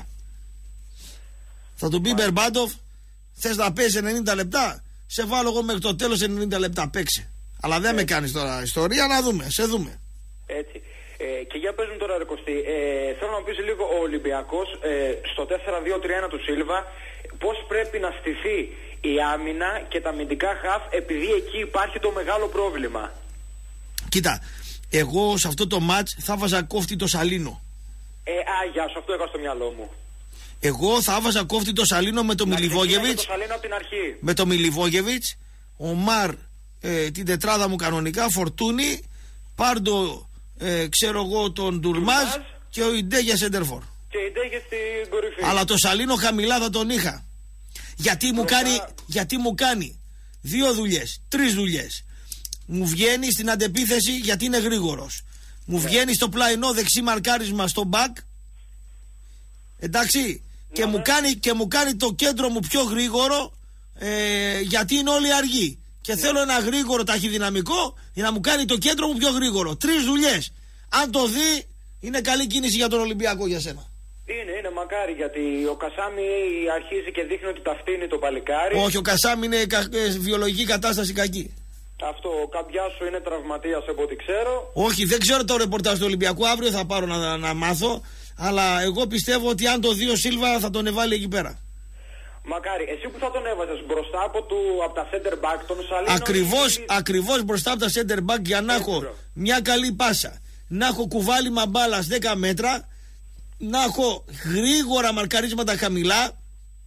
Θα του πει Μπερμπάτοφ, θες να παίζει 90 λεπτά, σε βάλω εγώ μέχρι το τέλος 90 λεπτά, παίξε. Αλλά δεν με κάνεις τώρα ιστορία, να δούμε, σε δούμε. Έτσι. Και για πες μου τώρα, ρε Κωστή, θέλω να μου πεις λίγο ο Ολυμπιακός στο 4-2-3-1 του Σίλβα, πώς πρέπει να στηθεί η άμυνα και τα αμυντικά χαφ, επειδή εκεί υπάρχει το μεγάλο πρόβλημα. Κοίτα, εγώ σε αυτό το μάτς θα βάζα κόφτη το Σαλίνο. Γεια σου, αυτό έκανα στο μυαλό μου. Εγώ θα βάζα κόφτη το Σαλίνο με το Μιλιβόγεβιτς. Με το Μιλιβόγεβιτς, ο Μαρ την τετράδα μου κανονικά, Φορτούνι, Πάρντο, ξέρω εγώ τον Ντουρμάζ και ο Ιντέ για σέντερφορ. Και η Ιντέ στην κορυφή. Αλλά το Σαλίνο χαμηλά θα τον είχα. Γιατί μου κάνει 2 δουλειές, 3 δουλειές. Μου βγαίνει στην αντεπίθεση γιατί είναι γρήγορος. Μου βγαίνει στο πλαϊνό δεξί μαρκάρισμα στο back. Εντάξει. Και μου κάνει το κέντρο μου πιο γρήγορο γιατί είναι όλοι αργοί. Και θέλω ένα γρήγορο ταχυδυναμικό για να μου κάνει το κέντρο μου πιο γρήγορο. 3 δουλειές. Αν το δει, είναι καλή κίνηση για τον Ολυμπιακό για σένα. Είναι μακάρι, γιατί ο Κασάμι αρχίζει και δείχνει ότι τα φτύνει το παλικάρι. Όχι, ο Κασάμι είναι βιολογική κατάσταση κακή. Αυτό, ο Καμπιάσου είναι τραυματίας από ό,τι ξέρω. Όχι, δεν ξέρω το ρεπορτάζ του Ολυμπιακού, αύριο θα πάρω να μάθω. Αλλά εγώ πιστεύω ότι αν το δει ο Σίλβα θα τον εβάλει εκεί πέρα. Μακάρι, εσύ που θα τον έβαζες μπροστά από τα center back, τον Σαλίνο. Ακριβώς μπροστά από τα center back για να έχω μια καλή πάσα. Να έχω κουβάλιμα μπάλας 10 μέτρα. Να έχω γρήγορα μαρκαρίσματα χαμηλά.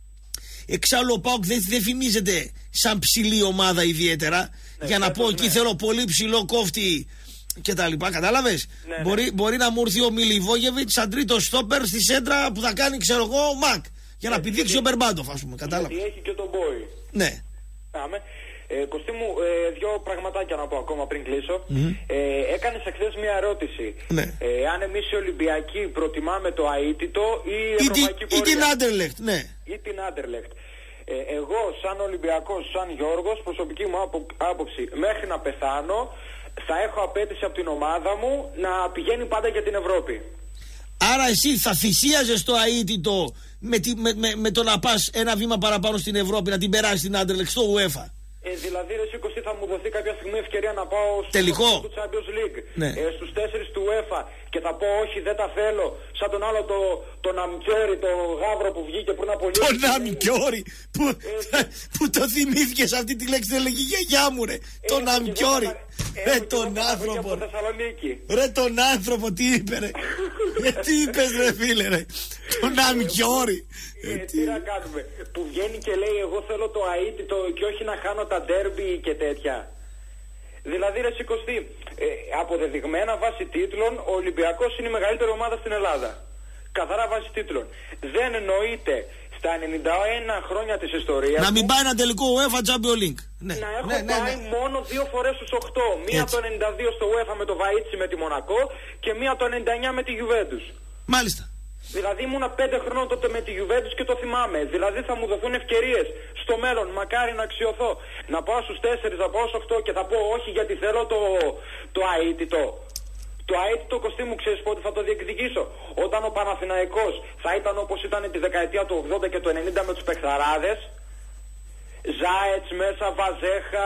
Εξάλλου ο ΠΑΟΚ δεν φημίζεται σαν ψηλή ομάδα ιδιαίτερα. Για να πω εκεί θέλω πολύ ψηλό κόφτη και τα λοιπά, κατάλαβες. Μπορεί να μου έρθει ο Μιλιβόγεβιτς σαν τρίτο στόπερ στη σέντρα που θα κάνει ξέρω εγώ ο Μακ. Για να πηδήξει ο Μπερμπάντοφ, ας πούμε, κατάλαβες. Γιατί έχει και τον Μπόι. Ναι. Κωστή μου, 2 πραγματάκια να πω ακόμα πριν κλείσω. Έκανες εχθές μια ερώτηση. Ναι. Αν εμείς οι Ολυμπιακοί προτιμάμε το αίτητο ή ευρωπαϊκή πορεία. Ή την Άντερλεχτ, ναι. Ή την Άντερλεχτ. Εγώ σαν Ολυμπιακός, σαν Γιώργος, προσωπική μου άποψη, μέχρι να πεθάνω θα έχω απέτηση από την ομάδα μου να πηγαίνει πάντα για την Ευρώπη. Άρα εσύ θα θυσίαζες το αίτητο με το να πας ένα βήμα παραπάνω στην Ευρώπη, να την περάσει στην Άντερλεχτ στο UEFA. Δηλαδή ρε Σίκωστη, θα μου δοθεί κάποια στιγμή ευκαιρία να πάω στο τελικό του Champions League, ναι. Στους 4 του UEFA και θα πω όχι, δεν τα θέλω, σαν τον άλλο τον Αμκιόρι, τον Γάβρο που βγήκε πριν από λίγο. Τον Αμκιόρι που το θυμήθηκες αυτή τη λέξη, δεν λέγει γιαγιά μου ρε. Τον Αμκιόρι. Ρε τον άνθρωπο. Ρε τον άνθρωπο, τι είπε ρε. Τι είπες ρε φίλε ρε. Τον Αμκιόρι. Τι να κάνουμε. Που βγαίνει και λέει εγώ θέλω το αίτητο και όχι να χάνω τα ντέρμπι και τέτοια. Δηλαδή ρε Σικωστή, αποδεδειγμένα βάσει τίτλων ο Ολυμπιακός είναι η μεγαλύτερη ομάδα στην Ελλάδα. Καθαρά βάσει τίτλων. Δεν εννοείται στα 91 χρόνια της ιστορίας να μην πάει ένα τελικό UEFA Champions League. Ναι. Να έχω πάει μόνο 2 φορές στους 8. Μία το 92 στο UEFA με το Βαΐτσι με τη Μονακό και μία το 99 με τη Juventus. Μάλιστα. Δηλαδή ήμουνα 5 χρόνων τότε με τη Juventus και το θυμάμαι. Δηλαδή θα μου δοθούν ευκαιρίες στο μέλλον, μακάρι να αξιωθώ. Να πάω στους 4, να πάω στους 8 και θα πω όχι γιατί θέλω το αίτητο. Το αίτητο, Κωστή μου, ξέρεις πότε θα το διεκδικήσω. Όταν ο Παναθηναϊκός θα ήταν όπως ήταν τη δεκαετία του 80 και του 90 με τους παιχταράδες. Ζάετς μέσα, Βαζέχα.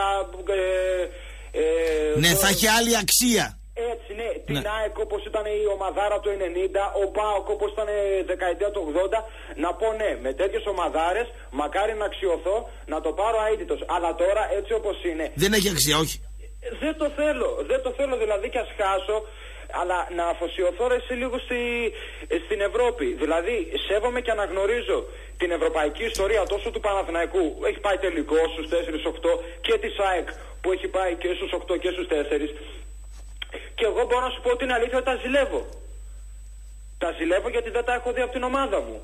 Ναι, θα έχει άλλη αξία. Έτσι, ναι. Την ΑΕΚ όπως ήταν η ομαδάρα του 90, ο ΠΑΟΚ όπως ήταν δεκαετία του 80. Να πω ναι, με τέτοιες ομαδάρες, μακάρι να αξιωθώ, να το πάρω αίτητος. Αλλά τώρα έτσι όπως είναι. Δεν έχει αξία, όχι. Δεν το θέλω δηλαδή και ας χάσω. Αλλά να αφοσιωθώ εσύ λίγο στην Ευρώπη. Δηλαδή σέβομαι και αναγνωρίζω την ευρωπαϊκή ιστορία τόσο του Παναθηναϊκού. Έχει πάει τελικό στους 4-8 και της ΑΕΚ που έχει πάει και στους 8 και στους 4. Και εγώ μπορώ να σου πω την αλήθεια ότι τα ζηλεύω. Τα ζηλεύω γιατί δεν τα έχω δει από την ομάδα μου.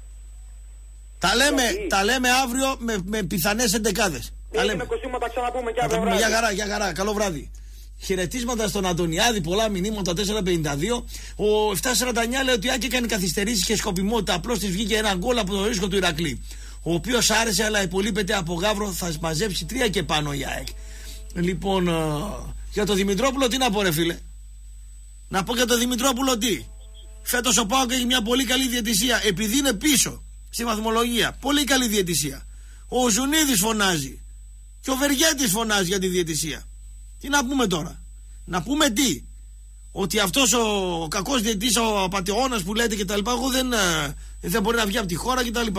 Τα λέμε αύριο με πιθανές εντεκάδες. Είναι Κωστή μου, τα ξαναπούμε και αύριο βράδυ. Για χαρά, καλό βράδυ. Χαιρετίσματα στον Αντωνιάδη, πολλά μηνύματα 452. Ο 749 λέει ότι η ΑΕΚ έκανε καθυστερήσεις και σκοπιμότητα. Απλώς της βγήκε ένα γκολ από το ρίσκο του Ηρακλή. Ο οποίος άρεσε, αλλά υπολείπεται από Γαύρο. Θα μαζέψει 3 και πάνω η ΑΕΚ. Λοιπόν, για τον Δημητρόπουλο τι να πω, ρε φίλε? Να πω για τον Δημητρόπουλο τι? Φέτος ο ΠΑΟΚ έχει μια πολύ καλή διαιτησία. Επειδή είναι πίσω στη βαθμολογία. Πολύ καλή διαιτησία. Ο Ζουνίδης φωνάζει. Και ο Βεργέτης φωνάζει για τη διαιτησία. Τι να πούμε τώρα? Να πούμε τι? Ότι αυτός ο κακός διαιτητής, ο απατεώνας που λέτε κτλ. Εγώ δεν μπορεί να βγει από τη χώρα κτλ.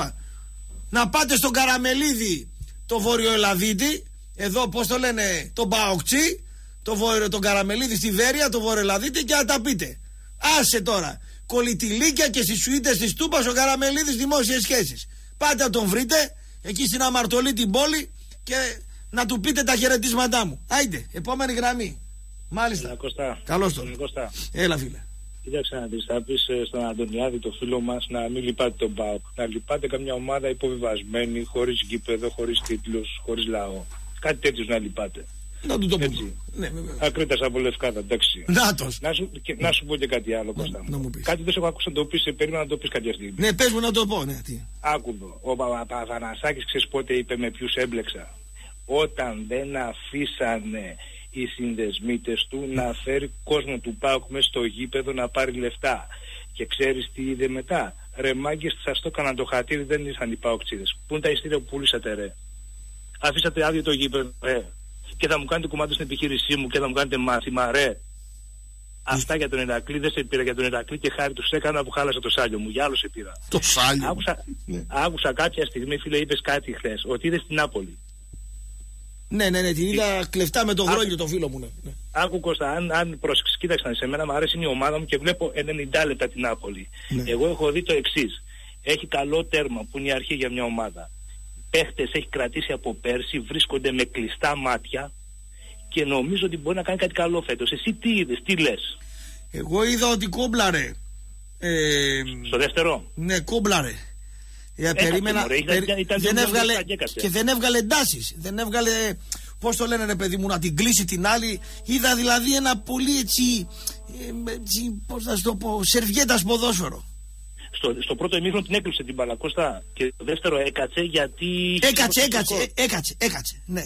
Να πάτε στον Καραμελίδη, το Βόρειο-Ελλαδίτη. Εδώ πώς το λένε, τον Παοκτσί. Τον Καραμελίδη στη Βέρεια, το Βόρειο-Ελλαδίτη, και να τα πείτε. Άσε τώρα. Κολυτιλίκια και στις σουίτες της Τούπας ο Καραμελίδης δημόσιες σχέσεις. Πάτε να τον βρείτε εκεί στην Αμαρτωλή την πόλη και να του πείτε τα χαιρετίσματά μου. Άιντε, επόμενη γραμμή. Μάλιστα. Καλώς τον. Έλα, φίλε. Κοίταξε να δεις, θα πεις στον Αντωνιάδη, το φίλο μας, να μην λυπάτε τον ΠΑΟΚ. Να λυπάτε καμιά ομάδα υποβιβασμένη, χωρίς γήπεδο, χωρίς τίτλους, χωρίς λαό. Κάτι τέτοιο να λυπάτε. Να του το πούμε. Ναι, Ακρίτας από Λευκάδα, εντάξει. Να σου πω και κάτι άλλο, Κώστα μου. Κάτι δεν σε έχω ακούσει να το πεις, περίμενα να το πεις κάποια στιγμή. Ναι, πες μου να το πω, ναι. Άκουδο. Ο Παπαθανασάκης, ξέρεις πότε είπε με ποιους έμπλεξα? Όταν δεν αφήσανε οι συνδεσμίτες του να φέρει κόσμο του ΠΑΟΚ μέσα στο γήπεδο να πάρει λεφτά. Και ξέρεις τι είδε μετά? Ρε μάγκες, σας το έκαναν το χατήρι, δεν ήσαν οι ΠΑΟΚτσίδες. Πού είναι τα ειστήρια που πουλήσατε, ρε? Αφήσατε άδειο το γήπεδο, ρε. Και θα μου κάνετε κομμάτι στην επιχείρησή μου και θα μου κάνετε μάθημα, ρε. Αυτά για τον Ηρακλή δεν σε πήρα. Για τον Ηρακλή και χάρη τους έκανα που χάλασα το σάλιο μου. Για άλλο σε πήρα. Το σάλιο. Άκουσα κάποια στιγμή, φίλε, είπες κάτι χθες. Ότι είδες την Νάπολη. Ναι, την είδα κλεφτά με το Γρόγιο το φίλο μου. Ναι. Άκου Κώστα, αν πρόσεξες, κοίταξαν σε μένα, μου αρέσει η ομάδα μου και βλέπω 90 λεπτά την Νάπολη. Ναι. Εγώ έχω δει το εξής. Έχει καλό τέρμα που είναι η αρχή για μια ομάδα. Παίχτες έχει κρατήσει από πέρσι, βρίσκονται με κλειστά μάτια και νομίζω ότι μπορεί να κάνει κάτι καλό φέτος. Εσύ τι είδες, τι λες? Εγώ είδα ότι κόμπλαρε. Στο δεύτερο? Ναι, κόμπλαρε. Περίμενα. Δεν έβγαλε εντάσεις. Δεν έβγαλε. Πώς το λένε, ρε παιδί μου, να την κλείσει την άλλη. Είδα δηλαδή ένα πολύ έτσι. Πώς θα το πω, σερβιέτας ποδόσφαιρο. Στο πρώτο ημίχρονο την έκλειψε την μπάλα, Κώστα, και το δεύτερο έκατσε γιατί... Έκατσε, ναι.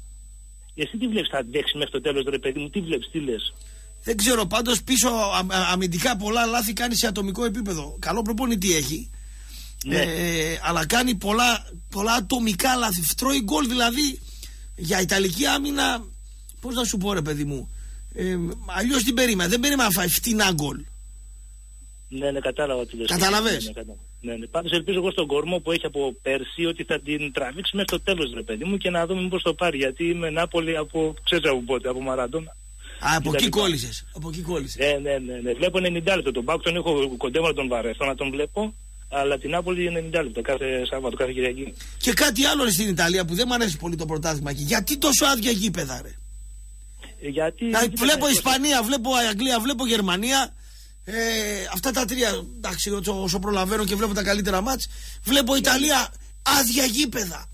Εσύ τι βλέπεις, θα αντέξει μέχρι το τέλος, ρε παιδί μου, τι βλέπεις, τι λες? Δεν ξέρω, πάντως πίσω αμυντικά πολλά λάθη κάνει σε ατομικό επίπεδο. Καλό προπονητή έχει, ναι. Αλλά κάνει πολλά ατομικά λάθη. Τρώει γκολ δηλαδή για Ιταλική άμυνα, πώς να σου πω, ρε παιδί μου, αλλιώς την περίμενα, δεν περίμενα να φάει φτηνά γκολ. Ναι, κατάλαβα τι λες. Κατάλαβες? Ναι. Πάντως ελπίζω εγώ στον κορμό που έχει από πέρσι ότι θα την τραβήξει μέχρι το τέλος, ρε παιδί μου, και να δούμε μήπως το πάρει. Γιατί είμαι Νάπολη από, ξέρεις από πότε, από Μαραντόνα. Από εκεί κόλλησες. Ναι. Βλέπω 90 λεπτά τον ΠΑΟΚ, τον έχω κοντεύω να τον βαρεθώ να τον βλέπω. Αλλά την Νάπολη είναι 90 λεπτά κάθε Σάββατο, κάθε Κυριακή. Και κάτι άλλο στην Ιταλία που δεν μου αρέσει πολύ το πρωτάθλημα εκεί. Γιατί τόσο άδεια γήπεδα, ρε? Γιατί. Βλέπω Ισπανία, βλέπω Αγγλία, βλέπω Γερμανία. Αυτά τα τρία, εντάξει, όσο προλαβαίνω και βλέπω τα καλύτερα μάτς. Βλέπω Ιταλία, άδεια γήπεδα.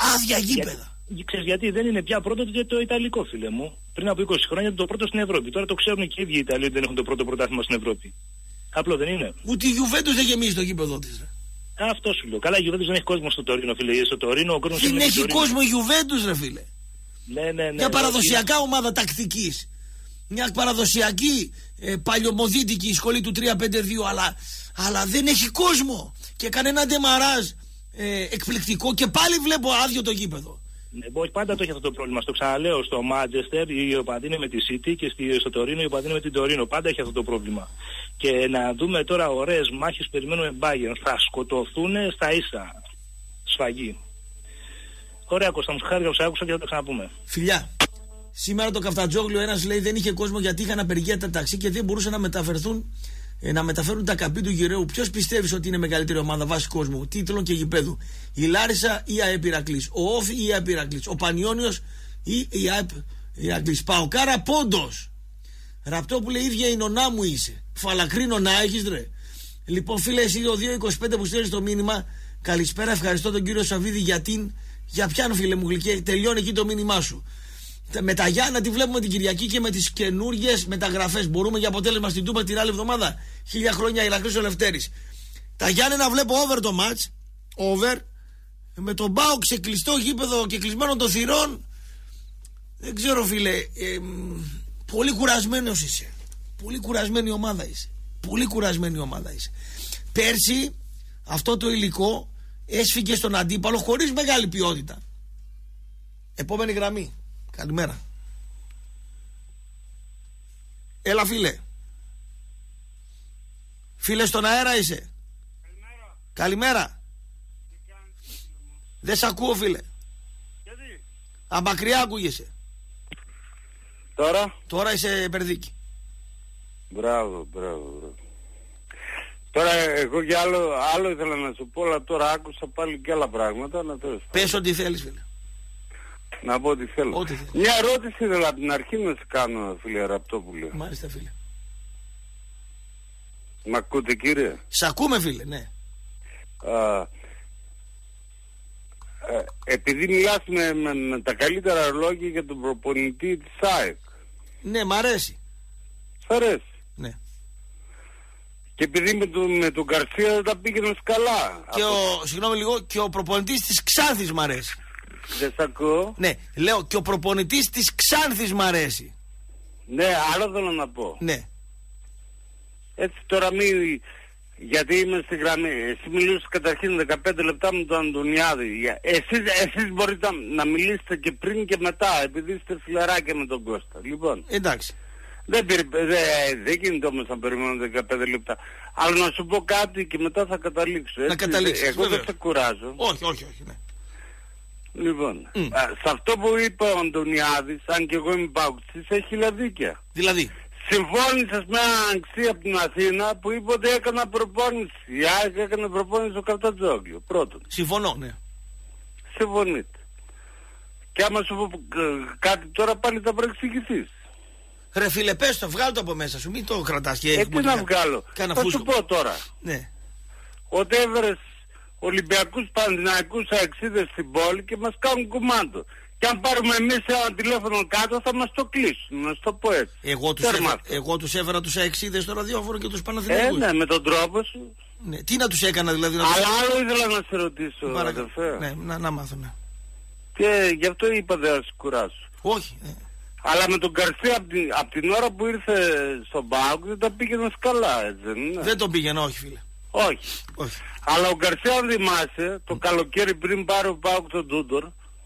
Ξέρεις γιατί δεν είναι πια πρώτο το Ιταλικό, φίλε μου? Πριν από 20 χρόνια ήταν το πρώτο στην Ευρώπη. Τώρα το ξέρουν και οι ίδιοι οι Ιταλοί ότι δεν έχουν το πρώτο πρωτάθλημα στην Ευρώπη. Απλό δεν είναι? Ούτε η Γιουβέντους δεν γεμίζει το γήπεδο της. Αυτό σου λέω. Καλά, η Γιουβέντους δεν έχει κόσμο στο Τωρίνο, φίλε. Στο Τωρίνο ο κόσμος δεν έχει κόσμο η Γιουβέντους, ρε φίλε. Ναι. Μια παραδοσιακά ομάδα τακτικής. Μια παραδοσιακή παλιωμοδίτικη σχολή του 3-5-2, αλλά δεν έχει κόσμο. Και κανένα ντεμαράζ εκπληκτικό και πάλι βλέπω άδειο το γήπεδο. Όχι, πάντα το έχει αυτό το πρόβλημα. Στο ξαναλέω, στο Μάντζεστερ η οπαδή είναι με τη City και στο Τωρίνο η οπαδή είναι με την Τωρίνο. Πάντα έχει αυτό το πρόβλημα. Και να δούμε τώρα ωραίες μάχες, περιμένουμε Bayern. Θα σκοτωθούν στα ίσα. Σφαγή. Ωραία, Κώστα μου, χάρηκα που σε άκουσα και θα το ξαναπούμε. Φιλιά. Σήμερα το Καφτατζόγλιο ένας λέει δεν είχε κόσμο γιατί είχαν απεργία τα ταξί και δεν μπορούσαν να μεταφέρουν τα καπί του γυραίου. Ποιος πιστεύεις ότι είναι μεγαλύτερη ομάδα βάση κόσμου, τίτλων και γηπέδου? Η Λάρισα ή η ΑΕΠ Ηρακλής? Ο Όφη ή η ΑΕΠ Ηρακλής? Ο Πανιόνιος ή η ΑΕΠ Ηρακλής? Παοκάρα πόντος. Ραπτό που λέει ίδια η νονά μου είσαι. Φαλακρή νονά έχεις, ρε? Λοιπόν, φίλε, εσύ ο 225 που στέλνεις το μήνυμα, καλησπέρα, ευχαριστώ τον κύριο Σαββίδη για ποιαν, φίλε μου γλυκέ, τελειώνει εκεί το μήνυμά σου. Με τα Γιάννα τη βλέπουμε την Κυριακή και με τις καινούργιες μεταγραφές. Μπορούμε για αποτέλεσμα στην Τούμπα την άλλη εβδομάδα. 1000 χρόνια Ηρακλής ο Λευτέρης. Τα Γιάννενα βλέπω over το match. Over. Με τον ΠΑΟΚ σε κλειστό γήπεδο και κλεισμένο των θυρών. Δεν ξέρω, φίλε. Πολύ κουρασμένος είσαι. Πολύ κουρασμένη ομάδα είσαι. Πολύ κουρασμένη ομάδα είσαι. Πέρσι αυτό το υλικό έσφυγε στον αντίπαλο χωρίς μεγάλη ποιότητα. Επόμενη γραμμή. Καλημέρα. Έλα, φίλε. Φίλε, στον αέρα είσαι. Καλημέρα. Δεν σ' ακούω, φίλε. Γιατί? Αμπακριά ακούγεσαι. Τώρα είσαι Περδίκη. Μπράβο. Τώρα εγώ για άλλο ήθελα να σου πω, αλλά τώρα άκουσα πάλι και άλλα πράγματα. Πες ό,τι θέλεις, φίλε. Να πω ό,τι θέλω. Μια ερώτηση ήθελα από την αρχή να σε κάνω, φίλε Ραπτόπουλε. Μάλιστα, φίλε. Μ' ακούτε, κύριε? Σ' ακούμε, φίλε, ναι. Επειδή μιλάς με τα καλύτερα λόγια για τον προπονητή της ΑΕΚ. Ναι, μ' αρέσει. Σ' αρέσει? Ναι. Και επειδή με τον Γκαρσία δεν τα πήγαινε καλά. Συγγνώμη λίγο, και ο προπονητής της Ξάνθης μ' αρέσει. Δεν σ' ακούω. Ναι, λέω και ο προπονητής της Ξάνθης μ' αρέσει. Ναι, άλλο θέλω να πω. Ναι. Έτσι τώρα γιατί είμαι στη γραμμή. Εσύ μιλούσες καταρχήν 15 λεπτά με τον Αντωνιάδη. Εσείς μπορείτε να μιλήσετε και πριν και μετά, επειδή είστε φιλαράκια με τον Κώστα. Λοιπόν. Εντάξει. Δεν γίνεται όμως να περιμένω 15 λεπτά. Αλλά να σου πω κάτι και μετά θα καταλήξω. Να καταλήξεις. Εγώ δεν σε κουράζω. Όχι, ναι. Λοιπόν, σε αυτό που είπε ο Αντωνιάδης, αν και εγώ είμαι παουκτής, έχει λαδίκια. Δηλαδή? Συμφώνησες με έναν αξία από την Αθήνα που είπε ότι έκανα προπόνηση. Η ΑΕΚ έκανε προπόνηση στο Καρτατζόγλιο. Πρώτον. Συμφωνώ, ναι. Συμφωνείτε. Και άμα σου πω κάτι τώρα πάλι θα προεξηγηθείς. Ρε φίλε, πες το, βγάλω το από μέσα σου, μην το κρατάς και... Τι να βγάλω. Θα σου πω τώρα. Ναι. Ότι έβρες Ολυμπιακούς Παναθηναϊκούς αεξίδες στην πόλη και μας κάνουν κουμάντο. Και αν πάρουμε εμείς ένα τηλέφωνο κάτω θα μας το κλείσουν, να το πω έτσι. Εγώ τους έφερα τους αεξίδες στο ραδιόφωνο και τους Παναθηναϊκούς. Ναι, με τον τρόπο σου. Ναι. Τι να τους έκανα δηλαδή? Αλλά άλλο ήθελα να σε ρωτήσω, αδερφέ. Ναι, να μάθω, ναι. Και γι' αυτό είπα δεν θα σε κουράσω. Όχι. Αλλά με τον Γκαρσία από την ώρα που ήρθε στον ΠΑΟΚ δεν τα πήγαινε καλά, έτσι δεν είναι? Δεν τον πήγαινε, όχι, φίλε. Όχι. Αλλά ο Γκαρσία, αν θυμάσαι, το καλοκαίρι πριν πάρει ο ΠΑΟΚ τον Τούντορ,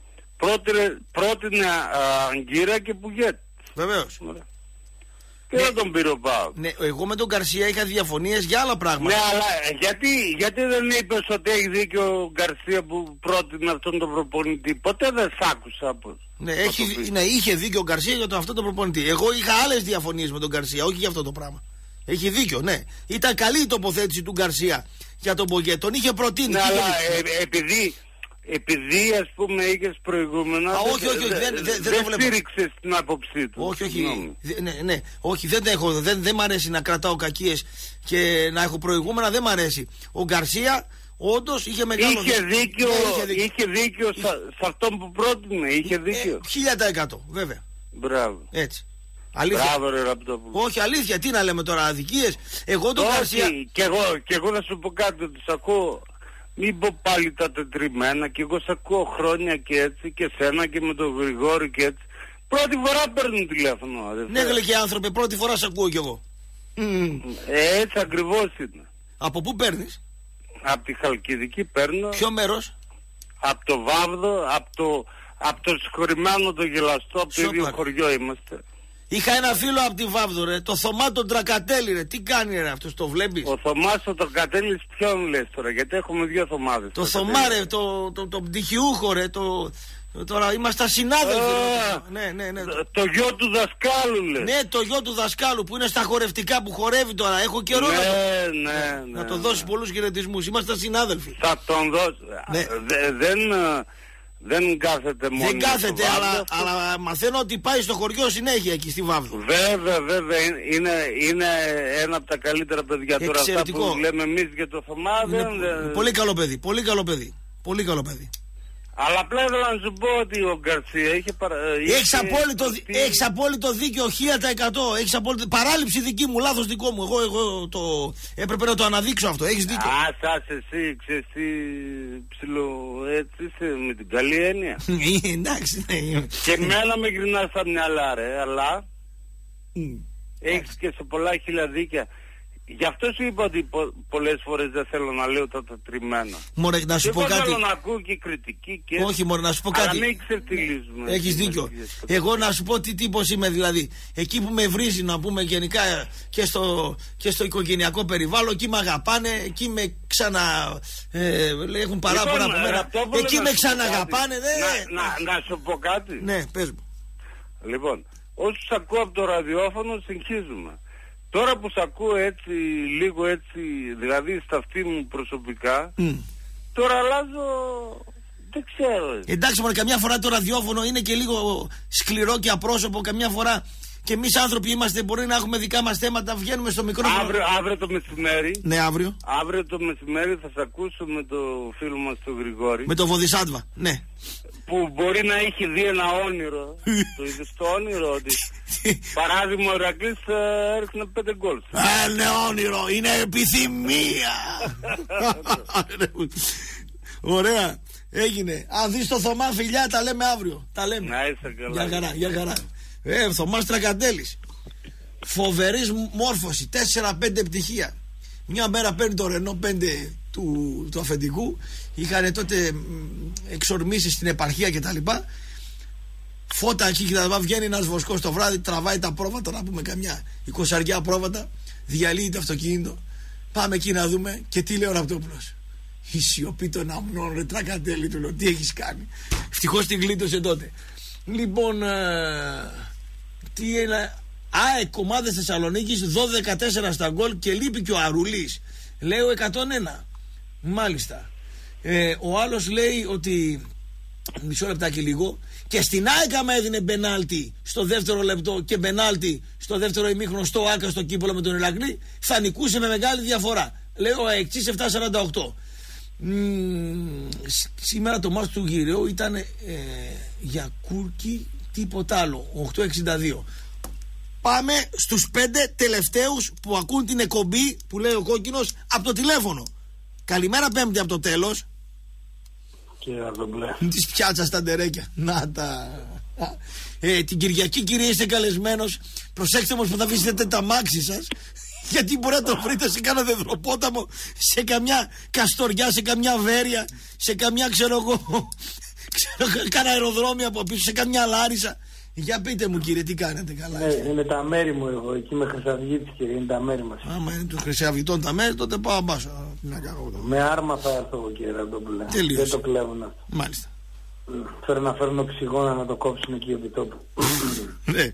πρότεινε Αγκύρα και Πουγέτ. Βεβαίως. Και δεν τον πήρε ο ΠΑΟΚ. Ναι, εγώ με τον Γκαρσία είχα διαφωνίες για άλλα πράγματα. Ναι, αλλά γιατί δεν είπες ότι έχει δίκιο ο Γκαρσία που πρότεινε αυτόν τον προπονητή? Ποτέ δεν σ' άκουσα. Ναι, είχε δίκιο ο Γκαρσία για αυτόν τον προπονητή. Εγώ είχα άλλες διαφωνίες με τον Γκαρσία, όχι για αυτό το πράγμα. Έχει δίκιο, ναι. Ήταν καλή η τοποθέτηση του Γκαρσία για τον Πογκέτ. Τον είχε προτείνει. Ναι, αλλά επειδή ας πούμε είχες προηγούμενα, δεν στήριξες την άποψή του. Όχι, δεν μ' αρέσει να κρατάω κακίες και να έχω προηγούμενα, δεν μ' αρέσει. Ο Γκαρσία όντως είχε μεγάλο είχε δίκιο σε αυτόν που πρότεινε, είχε δίκιο. 1000%, βέβαια. Μπράβο. Έτσι. Μπράβο, ρε Ραπτόπουλο. Όχι, αλήθεια, τι να λέμε τώρα, αδικίες. Εγώ τον Γκαρσία. Και εγώ να σου πω κάτι, ότι σ' ακούω. Μην πω πάλι τα τετριμένα, και εγώ σ' ακούω χρόνια και έτσι, και σένα και με τον Γρηγόρη και έτσι. Πρώτη φορά παίρνουν τηλέφωνο, αδερφέ. Ναι, γλυκοί άνθρωποι, πρώτη φορά σ' ακούω κι εγώ. Έτσι ακριβώς είναι. Από πού παίρνεις? Από τη Χαλκιδική παίρνω. Ποιο μέρος? Από το Βάβδο, από το συγχωρημένο το Γελαστό, από το ίδιο χωριό είμαστε. Είχα ένα φίλο από τη Βάβδο, ρε, το Θωμά τον Τρακατέλη, ρε. Τι κάνει, ρε, αυτός, το βλέπεις? Ο Θωμάς ο Τρακατέλης ποιον λες τώρα? Γιατί έχουμε δύο Θωμάδες. Το Θωμά, ρε, το πτυχιούχο, ρε, τώρα είμαστε συνάδελφοι. Ναι. Το γιο του δασκάλου, λες? Ναι, το γιο του δασκάλου που είναι στα χορευτικά, που χορεύει τώρα. Έχω καιρό να το δώσει πολλούς χαιρετισμούς. Είμαστε συνάδελφοι. Θα τον δώσει. Ναι. Δεν κάθεται μόνο. Δεν κάθεται, αλλά μαθαίνω ότι πάει στο χωριό συνέχεια εκεί στη Βάβδο. Βέβαια. Είναι ένα από τα καλύτερα παιδιά. Εξαιρετικό. Τώρα αυτά που λέμε εμείς για το Θωμά. Πολύ καλό παιδί. Πολύ καλό παιδί. Αλλά απλά ήθελα να σου πω ότι ο Γκαρσία είχε Έχεις απόλυτο δίκιο 1000%. Έχεις απόλυτο... Παράληψη δική μου, λάθος δικό μου. Εγώ το... έπρεπε να το αναδείξω αυτό. Έχεις δίκιο. Εσύ, ξέρεις τι ψηλό, έτσι είσαι με την καλή έννοια. Εντάξει, ναι. Και εμένα με γυρνάς στα μυαλά ρε, αλλά έχεις και σε πολλά χίλια δίκια. Γι' αυτό σου είπα ότι πολλές φορές δεν θέλω να λέω τα τριμμένα. Μωρέ, να σου πω κάτι. Θέλω να ακούω και κριτική και... Όχι μωρέ, να σου πω κάτι. Αλλά μην ξεφτυλίζουμε. Έχεις δίκιο. Εγώ να σου πω τι τύπος είμαι δηλαδή. Εκεί που με βρίζει να πούμε γενικά και στο οικογενειακό περιβάλλον, εκεί με αγαπάνε, εκεί με έχουν παράπονα από μένα. Εκεί με ξαναγαπάνε. Να σου πω κάτι. Ναι, πες μου. Λοιπόν, όσους ακούω από το ραδιόφωνο συγχύζουμε. Τώρα που σ' ακούω έτσι, λίγο έτσι, δηλαδή στα αυτή μου προσωπικά, τώρα αλλάζω, δεν ξέρω. Εντάξει μωρέ, καμιά φορά το ραδιόφωνο είναι και λίγο σκληρό και απρόσωπο, καμιά φορά και εμείς άνθρωποι είμαστε, μπορεί να έχουμε δικά μας θέματα, βγαίνουμε στο μικρόφωνο. Αύριο το μεσημέρι. Ναι, αύριο. Αύριο το μεσημέρι θα σ' ακούσω με το φίλο μας τον Γρηγόρη. Με το Βοδισάτβα, ναι. Που μπορεί να έχει δει ένα όνειρο. Το είδες το όνειρο ότι παράδειγμα ο Ηρακλής έριχνε 5 γκολ. Είναι όνειρο, είναι επιθυμία. Ωραία, έγινε. Αν δεις το Θωμά φιλιά, τα λέμε αύριο. Τα λέμε. Να είσαι καλά. Για χαρά. Θωμάς Τρακαντέλης. Φοβερής μόρφωση, 4-5 πτυχία. Μια μέρα παίρνει το Ρενό 5 του αφεντικού. Είχαν τότε εξορμήσεις στην επαρχία και τα λοιπά. Φώτα εκεί και τα λοιπά. Βγαίνει ένας βοσκός το βράδυ, τραβάει τα πρόβατα, να πούμε καμιά 20 πρόβατα, διαλύει το αυτοκίνητο. Πάμε εκεί να δούμε. Και τι λέει ο Ραπτόπουλος? Η σιωπή των αμνών, ρε Τρακαντέλη, του λέω, τι έχεις κάνει? Ευτυχώς την γλίτωσε τότε. Λοιπόν, τι είναι? ΑΕΚ ομάδες Θεσσαλονίκης 12-4 στα γκολ και λείπει και ο Αρουλής. Λέω 101. Μάλιστα. Ο άλλος λέει ότι μισό λεπτάκι λίγο, και στην ΑΕΚ άμα έδινε μπενάλτι στο δεύτερο λεπτό και μπενάλτι στο δεύτερο ημίχρονο στο Άκα στο κύπολο με τον Ηρακλή, θα νικούσε με μεγάλη διαφορά. Λέω αεξής 7-48. Σήμερα το μάτς του Γυραιού ήταν για Κούρκι, τίποτα άλλο. 8-62. Πάμε στους 5 τελευταίους που ακούν την εκπομπή που λέει ο Κόκκινος από το τηλέφωνο. Καλημέρα Πέμπτη από το τέλος. Της πιάτσας τα ντερέκια. Να τα. Την Κυριακή, κύριε, είστε καλεσμένος. Προσέξτε όμως που θα αφήσετε τα μάξι σας, γιατί μπορεί να το βρείτε σε κάνα δεδροπόταμο, σε καμιά Καστοριά, σε καμιά Βέρεια, σε καμιά ξέρω εγώ, κάνα αεροδρόμιο από πίσω, σε καμιά Λάρισα. Για πείτε μου κύριε, τι κάνετε? Καλά? Είναι τα μέρη μου εγώ, εκεί με Χρυσαυγίτης κύριε, είναι τα μέρη μας. Άμα είναι του Χρυσαυγητών τα μέρη, τότε πάω μπάσο. Με άρμα θα έρθω εγώ κύριε Ραντόπουλε. Δεν το κλέβουν αυτό. Μάλιστα. Θέλω να φέρουν οξυγόνα να το κόψουν εκεί επί τόπου. Ναι.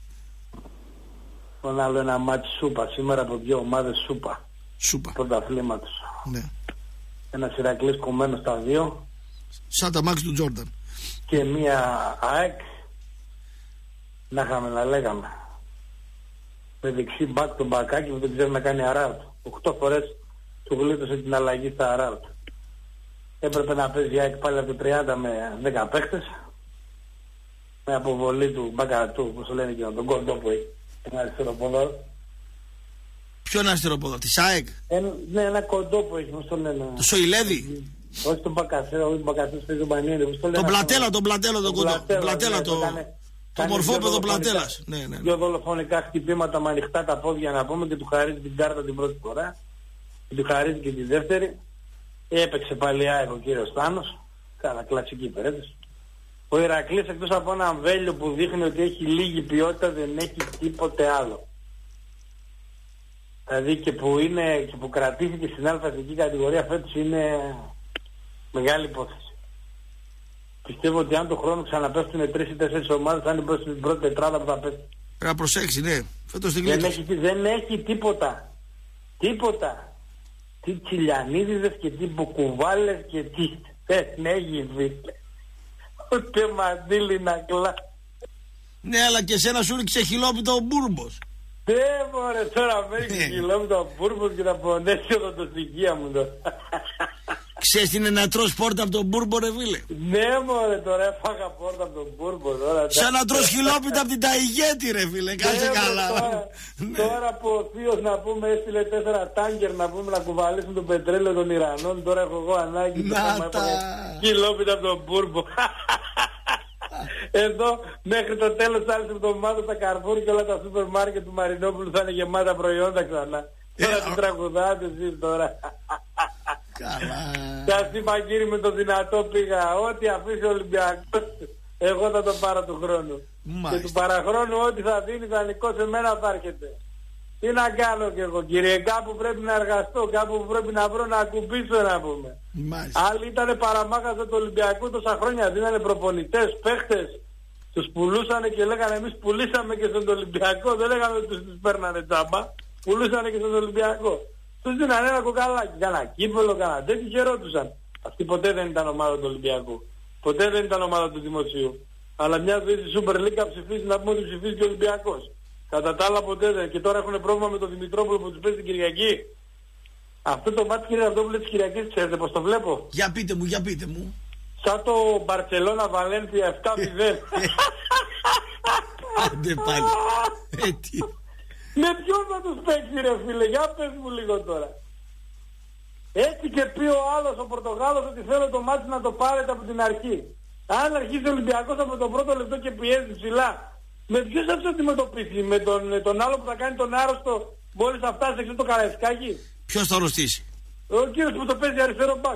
Τον άλλο ένα μάτι σούπα, σήμερα από 2 ομάδες σούπα. Πρωταθλήματος. Ναι. Ένας Ηρακλής κομμένος στα 2. Σαν τα μάξι του Τζόρνταν. Και μία ΑΕΚ. Να είχαμε να λέγαμε. Με δεξί μπακ τον μπακάκι που δεν ξέρει να κάνει αράουτ. 8 φορές του γλίτωσε την αλλαγή στα αράουτ. Έπρεπε να παίζει η ΑΕΚ πάλι από το 30 με 10 παίχτες. Με αποβολή του μπακατού, όπως το λένε και τον κοντό που έχει. Ένα αριστερό πόδο. Ποιον αριστερό πόδο, της ΑΕΚ? Ναι, ένα κοντό που έχει, πώς το λένε. Το Σοηλέδη? Όχι τον Μπακασέο, όχι τον Μπακασέο, παίζει τον Πανίδη. Τον Πλατέλα, τον κοντό. Πλατέλα, το μορφόπεδο Πλατέλας. Ναι. Δύο δολοφονικά χτυπήματα με ανοιχτά τα πόδια να πούμε και του χαρίζει την κάρτα την πρώτη φορά. Και του χαρίζει και τη δεύτερη. Έπαιξε πάλι ΑΕΚ ο κύριος Στάνος. Κάνα κλασική υπερέτηση. Ο Ηρακλής εκτός από ένα αμβέλιο που δείχνει ότι έχει λίγη ποιότητα δεν έχει τίποτε άλλο. Δηλαδή και που κρατήθηκε στην αλφα-εθνική κατηγορία φέτος είναι μεγάλη υπόθεση. Πιστεύω ότι αν το χρόνο ξαναπέφτουν 3 ή 4 ομάδες θα είναι προς την πρώτη τετράδα που θα πέφτει. Πρέπει να προσέξει, ναι. Φέτος δεν έχει τίποτα. Τίποτα. Τι Τσιλιανίδιδες και τι Μπουκουβάλες και τι δεν έχει βίτε. Ούτε μαντήλι να κλά. Ναι, αλλά και εσένα σου ρίξε χιλόπιτο ο Μπούρμπος. Μωρέ, τώρα με ρίξε χιλόπιτο ο Μπούρμπος και θα πονέσει εδώ το στοιχεία μου τώρα. Ξέρεις τι είναι να τρως πόρτα από τον Μπούρμπο, ρε φίλε? Ναι, μωρέ, τώρα έφαγα πόρτα από τον Μπούρμπο. Σαν να τρως χιλόπιτα από την Ταϊγέτη, ρε φίλε. Κάτσε καλά. Τώρα που ο θείος, να πούμε, έστειλε 4 τάγκερ να πούμε να κουβαλήσουν το πετρέλαιο των Ιρανών. Τώρα έχω εγώ ανάγκη να χιλόπιτα από τον Μπούρμπο. Εδώ μέχρι το τέλος της άλλης εβδομάδας τα Καρφούρ και όλα τα σούπερ μάρκετ του Μαρινόπουλου θα είναι γεμάτα προϊόντα ξανά. Τώρα τι τραγουδάτε εσείς τώρα. Καλά. Σας είπα, κύριε, με το δυνατό πήγα. Ό,τι αφήσει ο Ολυμπιακός, εγώ θα το πάρω του χρόνου. Και του παραχρόνου ό,τι θα δίνει δανεικό σε μένα θα έρχεται. Τι να κάνω κι εγώ, κύριε? Κάπου πρέπει να εργαστώ, κάπου πρέπει να βρω να ακουμπήσω, να πούμε. Άλλοι ήτανε παραμάχαζα του Ολυμπιακού τόσα χρόνια, δίνανε προπονητές, παίχτες. Τους πουλούσανε και λέγανε εμείς πουλήσαμε και στον Ολυμπιακό. Δεν λέγαμε ότι τους παίρνανε τζάμπα. Πουλούσανε και στον Ολυμπιακό. Τους δίνανε ένα κοκαλάκι, κάνα κύπελο, κάνα τέτοιο και ρώτουσαν. Αυτή ποτέ δεν ήταν ομάδα του Ολυμπιακού. Ποτέ δεν ήταν ομάδα του Δημοσίου. Αλλά μια ζωή στη Super League ψηφίζει, να πούμε ότι ψηφίζει και ο Ολυμπιακός. Κατά τα άλλα ποτέ δεν. Και τώρα έχουν πρόβλημα με τον Δημητρόπουλο που τους παίζει την Κυριακή. Αυτό το μάτι, κύριε Ραπτόπουλε, της Κυριακής, ξέρετε πως το βλέπω? Για πείτε μου, για πείτε μου. Σαν το Μπαρτσελώνα Βαλένθια 7-0. Άντε πάλι. Με ποιον θα τους παίξει, ρε φίλε? Για πες μου λίγο τώρα. Έτσι και πει ο άλλος, ο Πορτογάλος, ότι θέλω το μάτι να το πάρετε από την αρχή. Αν αρχίσει ο Ολυμπιακός από το πρώτο λεπτό και πιέζει ψηλά, με ποιους θα τους αντιμετωπίσει? Με τον άλλο που θα κάνει τον άρρωστο μόλις θα φτάσει έξω το Καραϊσκάκι? Ποιος θα αρρωστήσει? Ο κύριος που το παίζει αριστερό μπακ.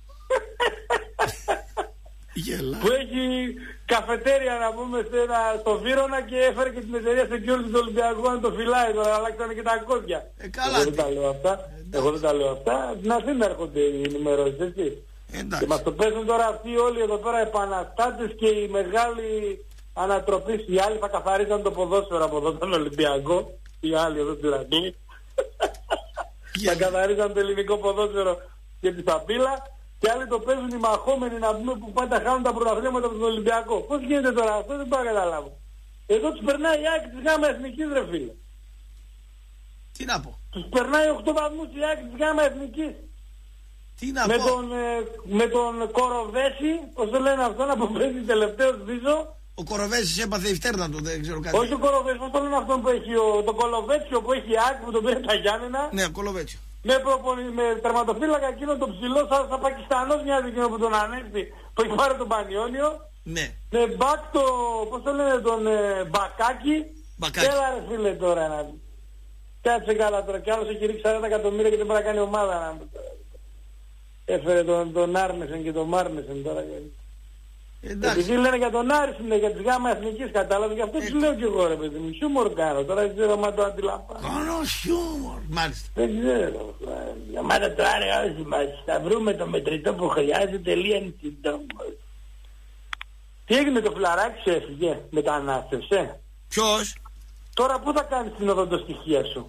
Που έχει καφετέρια, να πούμε, στο Βύρωνα και έφερε και την εταιρεία security του Ολυμπιακού να το φυλάει. Τώρα αλλάξανε και τα κόδια. Καλά. Εγώ δεν τα λέω αυτά. Εγώ δεν τα λέω αυτά. Στην Αθήνα έρχονται οι ενημερώσεις, έτσι. Και μας το παίζουν τώρα αυτοί όλοι εδώ πέρα επαναστάτες και οι μεγάλοι ανατροπείς. Οι άλλοι θα καθαρίζαν το ποδόσφαιρο από εδώ τον Ολυμπιακό. Οι άλλοι εδώ του Ιρανού. Θα καθαρίζαν το ελληνικό ποδόσφαιρο και τη Σαπίλα. Και άλλοι το παίζουν οι μαχόμενοι, να πούμε, που πάντα χάνουν τα πρωταθλήματα από τον Ολυμπιακό. Πώς γίνεται τώρα αυτό? Δεν πάω να καταλάβω. Εδώ τους περνάει η Άκη της Γάμα Εθνικής, ρε φίλε. Τι να πω? Τους περνάει 8 βαθμούς η Άκη της Γάμα Εθνικής. Τι να πω? Με τον Κοροβέση, πώς το λένε αυτόν, που παίζει τελευταίος πίσω. Ο Κοροβέσης έπαθε υφτέρνατο, δεν ξέρω κάτι. Όχι ο Κοροβέσης, πώς το λένε αυτόν που έχει, το Κολοβέτσιο που έχει η Άκη που τον πήρε τα Γιάννενα. Ναι, ο Κολοβέτσιο. Με τερματοφύλακα εκείνο τον ψηλό σαν Πακιστανός μοιάζει εκείνο που τον ανέστη, που έχει πάρει τον Πανιόνιο. Ναι. Με μπακ το, πώς το λένε, τον Μπακάκι. Έλα ρε φίλε τώρα να πει. Κάτσε καλά τώρα, κι άλλος έχει ρίξει 40 εκατομμύρια και δεν μπορεί να κάνει ομάδα να πει. Έφερε τον Άρνεσεν και τον Μάρνεσεν τώρα. Επειδή λένε για τον Άρης, για τις Γάμα Εθνικής, κατάλαβε, γι' αυτό τους λέω κι εγώ, ρε παιδί μου. Χιούμορ κάνω, τώρα δεν ξέρω αν το αντιλαμβάνω. Κάνω χιούμορ, μάλιστα. Δεν ξέρω. Μάτα το άρεα όχι μας, θα βρούμε το μετρητό που χρειάζεται λίγαν συντόμως. Τι έγινε, το φιλαράκι σου έφυγε, μετανάστευσε? Ποιος? Τώρα πού θα κάνεις την οδοντοστοιχεία σου?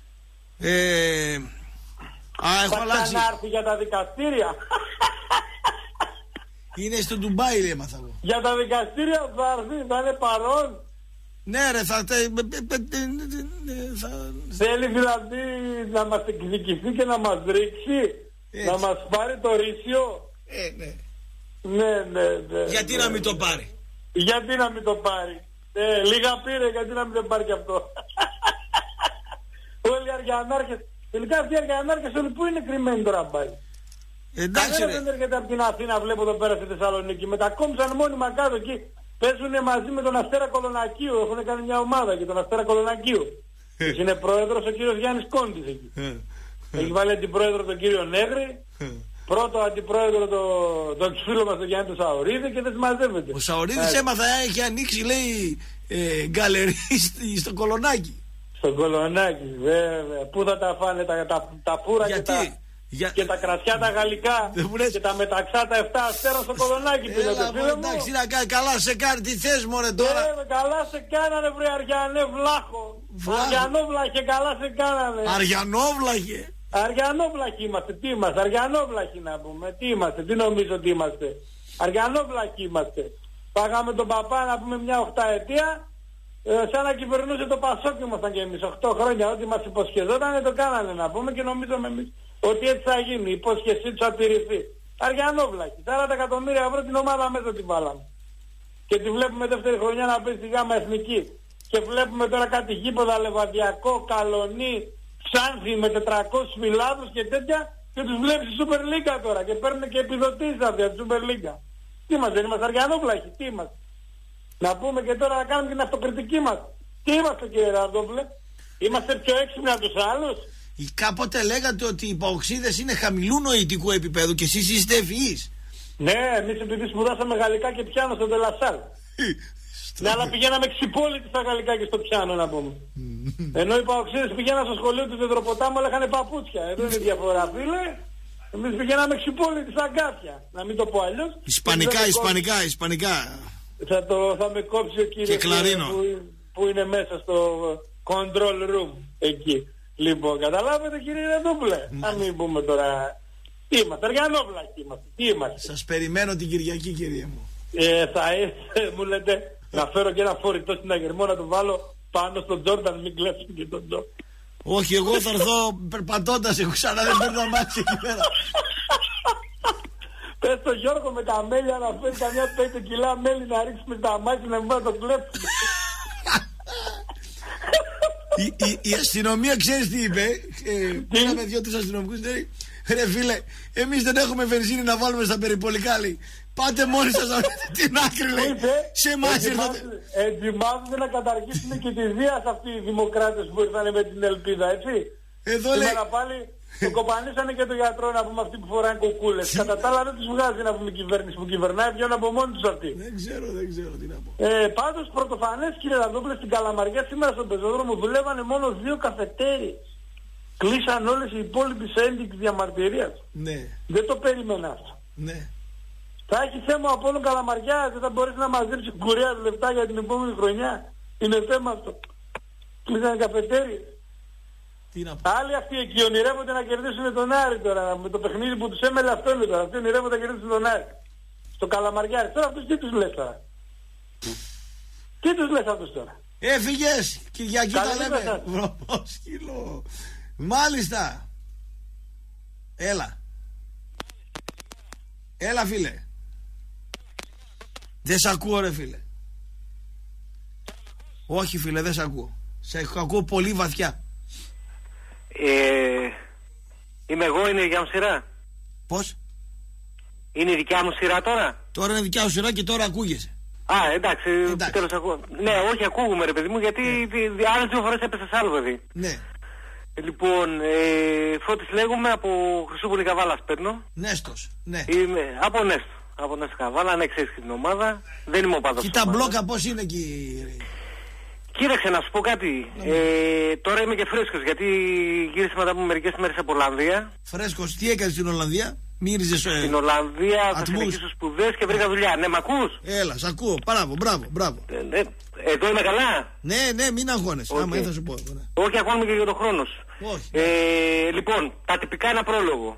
Έχω αλλάξει. Θα ξανάρθει για τα δικαστήρια? Είναι στο Ντουμπάι, έμαθα εγώ. Για τα δικαστήρια θα έρθει, θα είναι παρόν. Ναι ρε, Θέλει δηλαδή να μας εκδικηθεί και να μας ρίξει? Να μας πάρει το ρίσιο? Ναι. Ναι. Γιατί να μην το πάρει? Γιατί να μην το πάρει? Λίγα πήρε, γιατί να μην το πάρει κι αυτό? Όλοι οι αργιανάρχες. Τελικά αυτοί οι αργιανάρχες όλοι πού είναι κρυμμένοι τώρα πάλι? Κανένας δεν έρχεται από την Αθήνα, βλέπω εδώ πέρα στη Θεσσαλονίκη. Μετακόμψαν μόνιμα κάτω εκεί. Παίζουνε μαζί με τον Αστέρα Κολονακίου. Έχουν κάνει μια ομάδα και τον Αστέρα Κολονακίου. Είναι πρόεδρος ο κύριος Γιάννης Κόντης εκεί. Έχει βάλει αντιπρόεδρο τον κύριο Νέγρη. Πρώτο αντιπρόεδρο τον φίλο μας τον Γιάννη του Σαουρίδη και δεν συμμαζεύεται. Ο Σαουρίδης έμαθα, έχει ανοίξει, λέει, γκαλερί στο Κολονάκι. Στο Κολονάκι, βέβαια. Πού θα τα φάνε τα πουρα και τα κρασιά τα γαλλικά και τα μεταξά τα 7 αστέρων στο Κολονάκι. Εντάξει, να κάνει, καλά σε κάνει, τι θες μωρέ τώρα? Καλά σε κάνανε βρε Αριανέ βλάχο. Αριανόβλαχε, καλά σε κάνανε. Αριανόβλαχε. Αριανόβλαχοι είμαστε, τι είμαστε? Αριανόβλαχοι να πούμε, τι είμαστε? Τι νομίζω ότι είμαστε? Αριανόβλαχοι είμαστε. Πάγαμε τον παπά να πούμε μια 8 ετία. Σαν να κυβερνούσε το Πασόκ ήμασταν και εμείς 8 χρόνια. Ό,τι μας υποσχεζόταν το κάνανε να πούμε και νομίζαμε εμείς ότι έτσι θα γίνει. Η υπόσχεσή τους θα τηρηθεί. Αργιανόβλακη. 40 εκατομμύρια ευρώ την ομάδα μέσα την βάλαμε. Και τη βλέπουμε δεύτερη χρονιά να παίζει στη Γάμα Εθνική. Και βλέπουμε τώρα κάτι γήπεδα, Λεβαδιακό, Καλονί, Ξάνθη με 400 φιλάδους και τέτοια. Και τους βλέπεις στη Super League τώρα και παίρνουν και επιδοτήσεις από τη Super League. Τι είμαστε, δεν είμαστε αργιανόβλαχοι, τι είμαστε. Να πούμε και τώρα να κάνουμε την αυτοκριτική μας. Τι είμαστε κύριε Ραδόπουλε, είμαστε πιο έξυπνοι από τους άλλους. Κάποτε λέγατε ότι οι παοξίδες είναι χαμηλού νοητικού επίπεδου και εσείς είστε ευφυείς. Ναι, εμείς επειδή σπουδάσαμε γαλλικά και πιάνο στο Τελασάλ. Ναι, αλλά πηγαίναμε ξυπόλοιτοι στα γαλλικά και στο πιάνο να πούμε. Ενώ οι παοξίδες πηγαίναν στο σχολείο του Δεδροποτάμου αλλά είχαν παπούτσια. Εδώ είναι η διαφορά φίλε. Εμείς πηγαίναμε ξυπόλοιτοι στα γκάθια. Να μην το πω αλλιώς. Ισπανικά. Θα με κόψει ο κύριος που είναι μέσα στο control room εκεί. Λοιπόν, καταλάβετε κύριε Ραδόπουλε. Να μην πούμε τώρα. Τι είμαστε, αργιανόβλακοι είμαστε. Τι είμαστε. Σας περιμένω την Κυριακή κύριε μου. Μου λέτε να φέρω και ένα φορητό στην Αγερμό να το βάλω πάνω στον Τζόρνταν, μην κλέψουν και τον Τζόρνταν. Όχι, εγώ θα έρθω περπατώντας, εγώ ξανά δεν παίρνω αμάξι εκεί πέρα. Πες στο Γιώργο με τα μέλια να φέρει καμιά 5 κιλά μέλι να ρίξουμε τα αμάξι να μην να το κλέψουμε. Η αστυνομία ξέρεις τι είπε. Πήραμε 2-3 αστυνομικούς. Ρε φίλε, εμείς δεν έχουμε βενζίνη να βάλουμε στα περιπολικά. Πάτε μόνοι σας την άκρη λέει. Σε εμάς ήρθατε. Ετοιμάζονται να καταργήσουν και τη βία αυτοί οι δημοκράτες που ήρθαν με την ελπίδα, έτσι. Εδώ λέει. Σήμερα πάλι το κοπανίσανε και το γιατρό να πούμε αυτοί που φοράνε κουκούλες. Κατά τα άλλα δεν τους βγάζει να πούμε η κυβέρνηση που κυβερνάει, βγαίνουν από μόνοι τους αυτοί. Δεν ξέρω τι να πω. Πάντως πρωτοφανές κύριε Ραδόπουλε, στην Καλαμαριά σήμερα στον πεζόδρομο δουλεύανε μόνο 2 καφετέριες. Κλείσαν όλες οι υπόλοιπες ένδειξεις διαμαρτυρίας. Ναι. Δεν το περίμενα αυτό. Ναι. Θα έχει θέμα από όλο Καλαμαριά, δεν θα μπορέσει να μαζέψει κουρέα λεφτά για την επόμενη χρονιά. Είναι θέμα αυτό. Κλείσαν καφετέριες. Άλλοι αυτοί εκεί ονειρεύονται να κερδίσουν τον Άρη τώρα. Με το παιχνίδι που τους έμελε αυτό είναι τώρα. Αυτοί ονειρεύονται να κερδίσουν τον Άρη. Στο Καλαμαριάρι. Τώρα αυτούς τι τους λες τώρα. Τι τους λες αυτούς τώρα. Έφυγες Κυριακή τα λέμε. Βροπόσκυλο. Μάλιστα. Έλα φίλε. Δεν σ' ακούω ρε φίλε. Όχι φίλε, δεν σ' ακούω. Σε ακούω πολύ βαθιά. Είμαι εγώ, είναι η δικιά μου σειρά. Πώς? Είναι η δικιά μου σειρά τώρα. Τώρα είναι δικιά μου σειρά και τώρα ακούγεσαι. Εντάξει. Τέλος ακούω. Ναι, όχι ακούγουμε ρε παιδί μου, γιατί άλλες 2 φορές έπεσα σ' άλλο παιδί. Ναι. Λοιπόν, Φώτης λέγομαι, από Χρυσούπολη Καβάλας παίρνω. Νέστος, ναι. Από Νέστο. Από Νέστο Καβάλα, αν ξέρεις την ομάδα. Δεν είμαι ο παδός. Και τα μπλόκα πώς είναι εκεί. Κοίταξε να σου πω κάτι. Τώρα είμαι και φρέσκος, γιατί γύρισα μετά από μερικές μέρες από Ολλανδία. Φρέσκος, τι έκανες στην Ολλανδία? Μύριζες στην Ολλανδία θα συνεχίσω σπουδές και βρήκα δουλειά. Ναι, μ' ακούς? Έλα, σ' ακούω. Μπράβο. Εδώ είμαι καλά. Ναι, μην αγχώνεσαι. Άμα θα σου πω. Ναι. Όχι, αγχώνομαι και για τον χρόνο σου. Όχι. Λοιπόν, τα τυπικά ένα πρόλογο.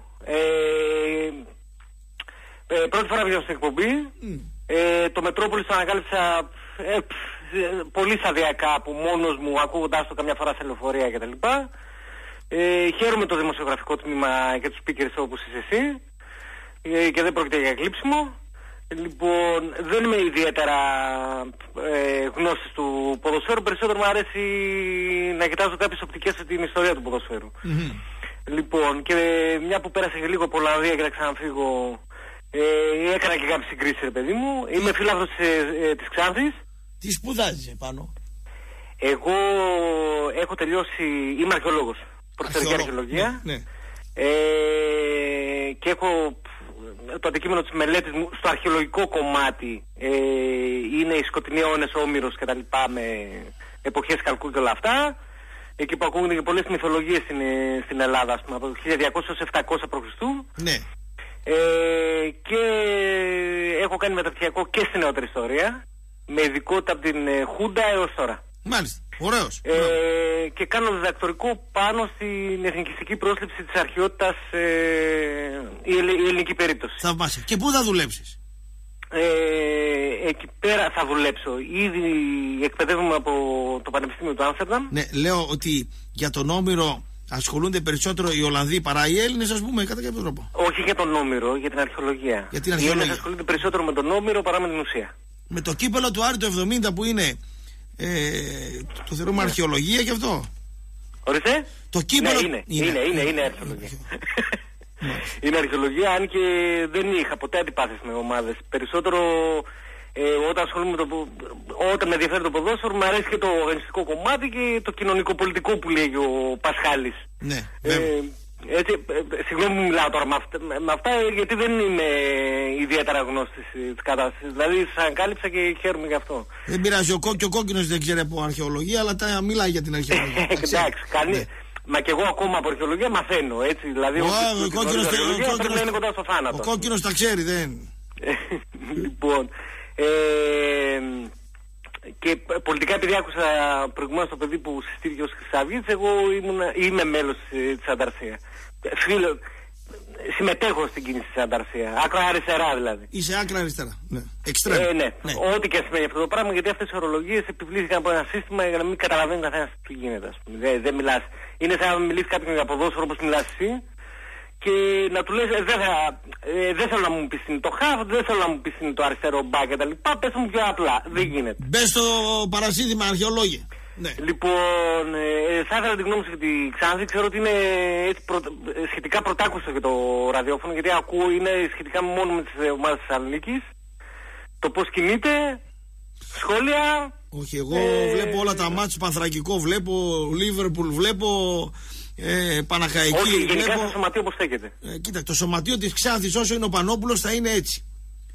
Πρώτη φορά βγαίνω στην εκπομπή. Το Μετρόπολης το ανακάλυψα πολύ σταδιακά από μόνος μου, ακούγοντάς το καμιά φορά σε λεωφορεία κτλ. Χαίρομαι το δημοσιογραφικό τμήμα και τους speakers όπως είσαι εσύ και δεν πρόκειται για κλείψιμο. Λοιπόν, δεν είμαι ιδιαίτερα γνώστης του ποδοσφαίρου, περισσότερο μου αρέσει να κοιτάζω κάποιες οπτικές στην ιστορία του ποδοσφαίρου. Λοιπόν, και μια που πέρασε και λίγο από Ολλανδία και να ξαναφύγω, έκανα και κάποιες συγκρίσεις ρε παιδί μου. Είμαι φίλαθλος της Ξάνθης. Τι σπουδάζεις επάνω? Εγώ έχω τελειώσει, είμαι αρχαιολόγος, προφορική αρχαιολογία. Ναι. Και έχω το αντικείμενο της μελέτης μου στο αρχαιολογικό κομμάτι, είναι οι σκοτεινοί αιώνες, Όμηρος και τα λοιπά, με εποχές Καλκού και όλα αυτά, εκεί που ακούγονται και πολλές μυθολογίες στην Ελλάδα, ας πούμε, από το 1200 έως 700 π.Χ. Ναι. Και έχω κάνει μεταπτυχιακό και στη νεότερη ιστορία, με ειδικότητα από την Χούντα έως τώρα. Μάλιστα, ωραίος. Και κάνω διδακτορικό πάνω στην εθνικιστική πρόσληψη της αρχαιότητας, η ελληνική περίπτωση. Θαυμάσια. Και πού θα δουλέψεις? Εκεί πέρα θα δουλέψω. Ήδη εκπαιδεύομαι από το Πανεπιστήμιο του Άμστερνταμ. Ναι, λέω ότι για τον Όμηρο ασχολούνται περισσότερο οι Ολλανδοί παρά οι Έλληνες, ας πούμε, κατά κάποιο τρόπο. Όχι για τον Όμηρο, για την αρχαιολογία. Για την αρχαιολογία. Οι Έλληνες ασχολούνται περισσότερο με τον Όμηρο παρά με την ουσία. Με το κύπελο του Άρη το 70 που είναι. Το θεωρούμε αρχαιολογία γι' αυτό. Ορίστε. Το κύπελο. Ναι, είναι αρχαιολογία. Είναι αρχαιολογία, αν και δεν είχα ποτέ αντιπάθειες με ομάδες. Περισσότερο όταν ασχολούμαι όταν με ενδιαφέρει το ποδόσφαιρο, μου αρέσει και το οργανιστικό κομμάτι και το κοινωνικοπολιτικό που λέγει ο Πασχάλης. Ναι. Έτσι, συγγνώμη που μιλάω τώρα με αυτά, γιατί δεν είμαι ιδιαίτερα γνώστης της κατάστασης. Δηλαδή σας ανακάλυψα και χαίρομαι γι' αυτό. Δεν πειράζει, ο κόκκινος δεν ξέρει από αρχαιολογία, αλλά μιλάει για την αρχαιολογία. Εντάξει, κάνει. Μα και εγώ ακόμα από αρχαιολογία μαθαίνω, έτσι. Δηλαδή, ο κόκκινος πρέπει να είναι κοντά στο θάνατο. Ο κόκκινος τα ξέρει, δεν. Λοιπόν. Και πολιτικά, επειδή άκουσα προηγουμένως το παιδί που συστήθηκε ως Χρυσαυγίτης, εγώ είμαι μέλος της Ανταρσία. Συμμετέχω στην κίνηση της Ανταρσία. Άκρα αριστερά δηλαδή. Είσαι άκρα αριστερά. Ναι. Εξτρέμ. Ναι. Ό,τι και σημαίνει αυτό το πράγμα, γιατί αυτές οι ορολογίες επιβλήθηκαν από ένα σύστημα για να μην καταλαβαίνει κανένας τι γίνεται. Δεν μιλάς. Είναι σαν να μιλήσει κάποιον για ποδόσφαιρο όπως μιλάς εσύ. Και να του λες, δεν θέλω να μου πεις είναι το χαφ, δεν θέλω να μου πεις είναι το αριστερό μπακ και τα λοιπά, πες μου πιο απλά, δεν γίνεται. Μπες στο παρασύνθημα αρχαιολόγια. Ναι. Λοιπόν, θα ήθελα την γνώμη σου για τη Ξάνθη, ξέρω ότι είναι σχετικά πρωτάκουστο για το ραδιόφωνο, γιατί ακούω, είναι σχετικά μόνο με τις ομάδες της Θεσσαλονίκης. Το πώς κινείται, σχόλια... Όχι, εγώ βλέπω όλα τα μάτς, Πανθρακικό βλέπω, Λίβερπουλ βλέπω... Παναχαϊκή. Όχι, γενικά στο σωματείο πως στέκεται. Κοίτα, το σωματείο της Ξάνθης όσο είναι ο Πανόπουλος θα είναι έτσι.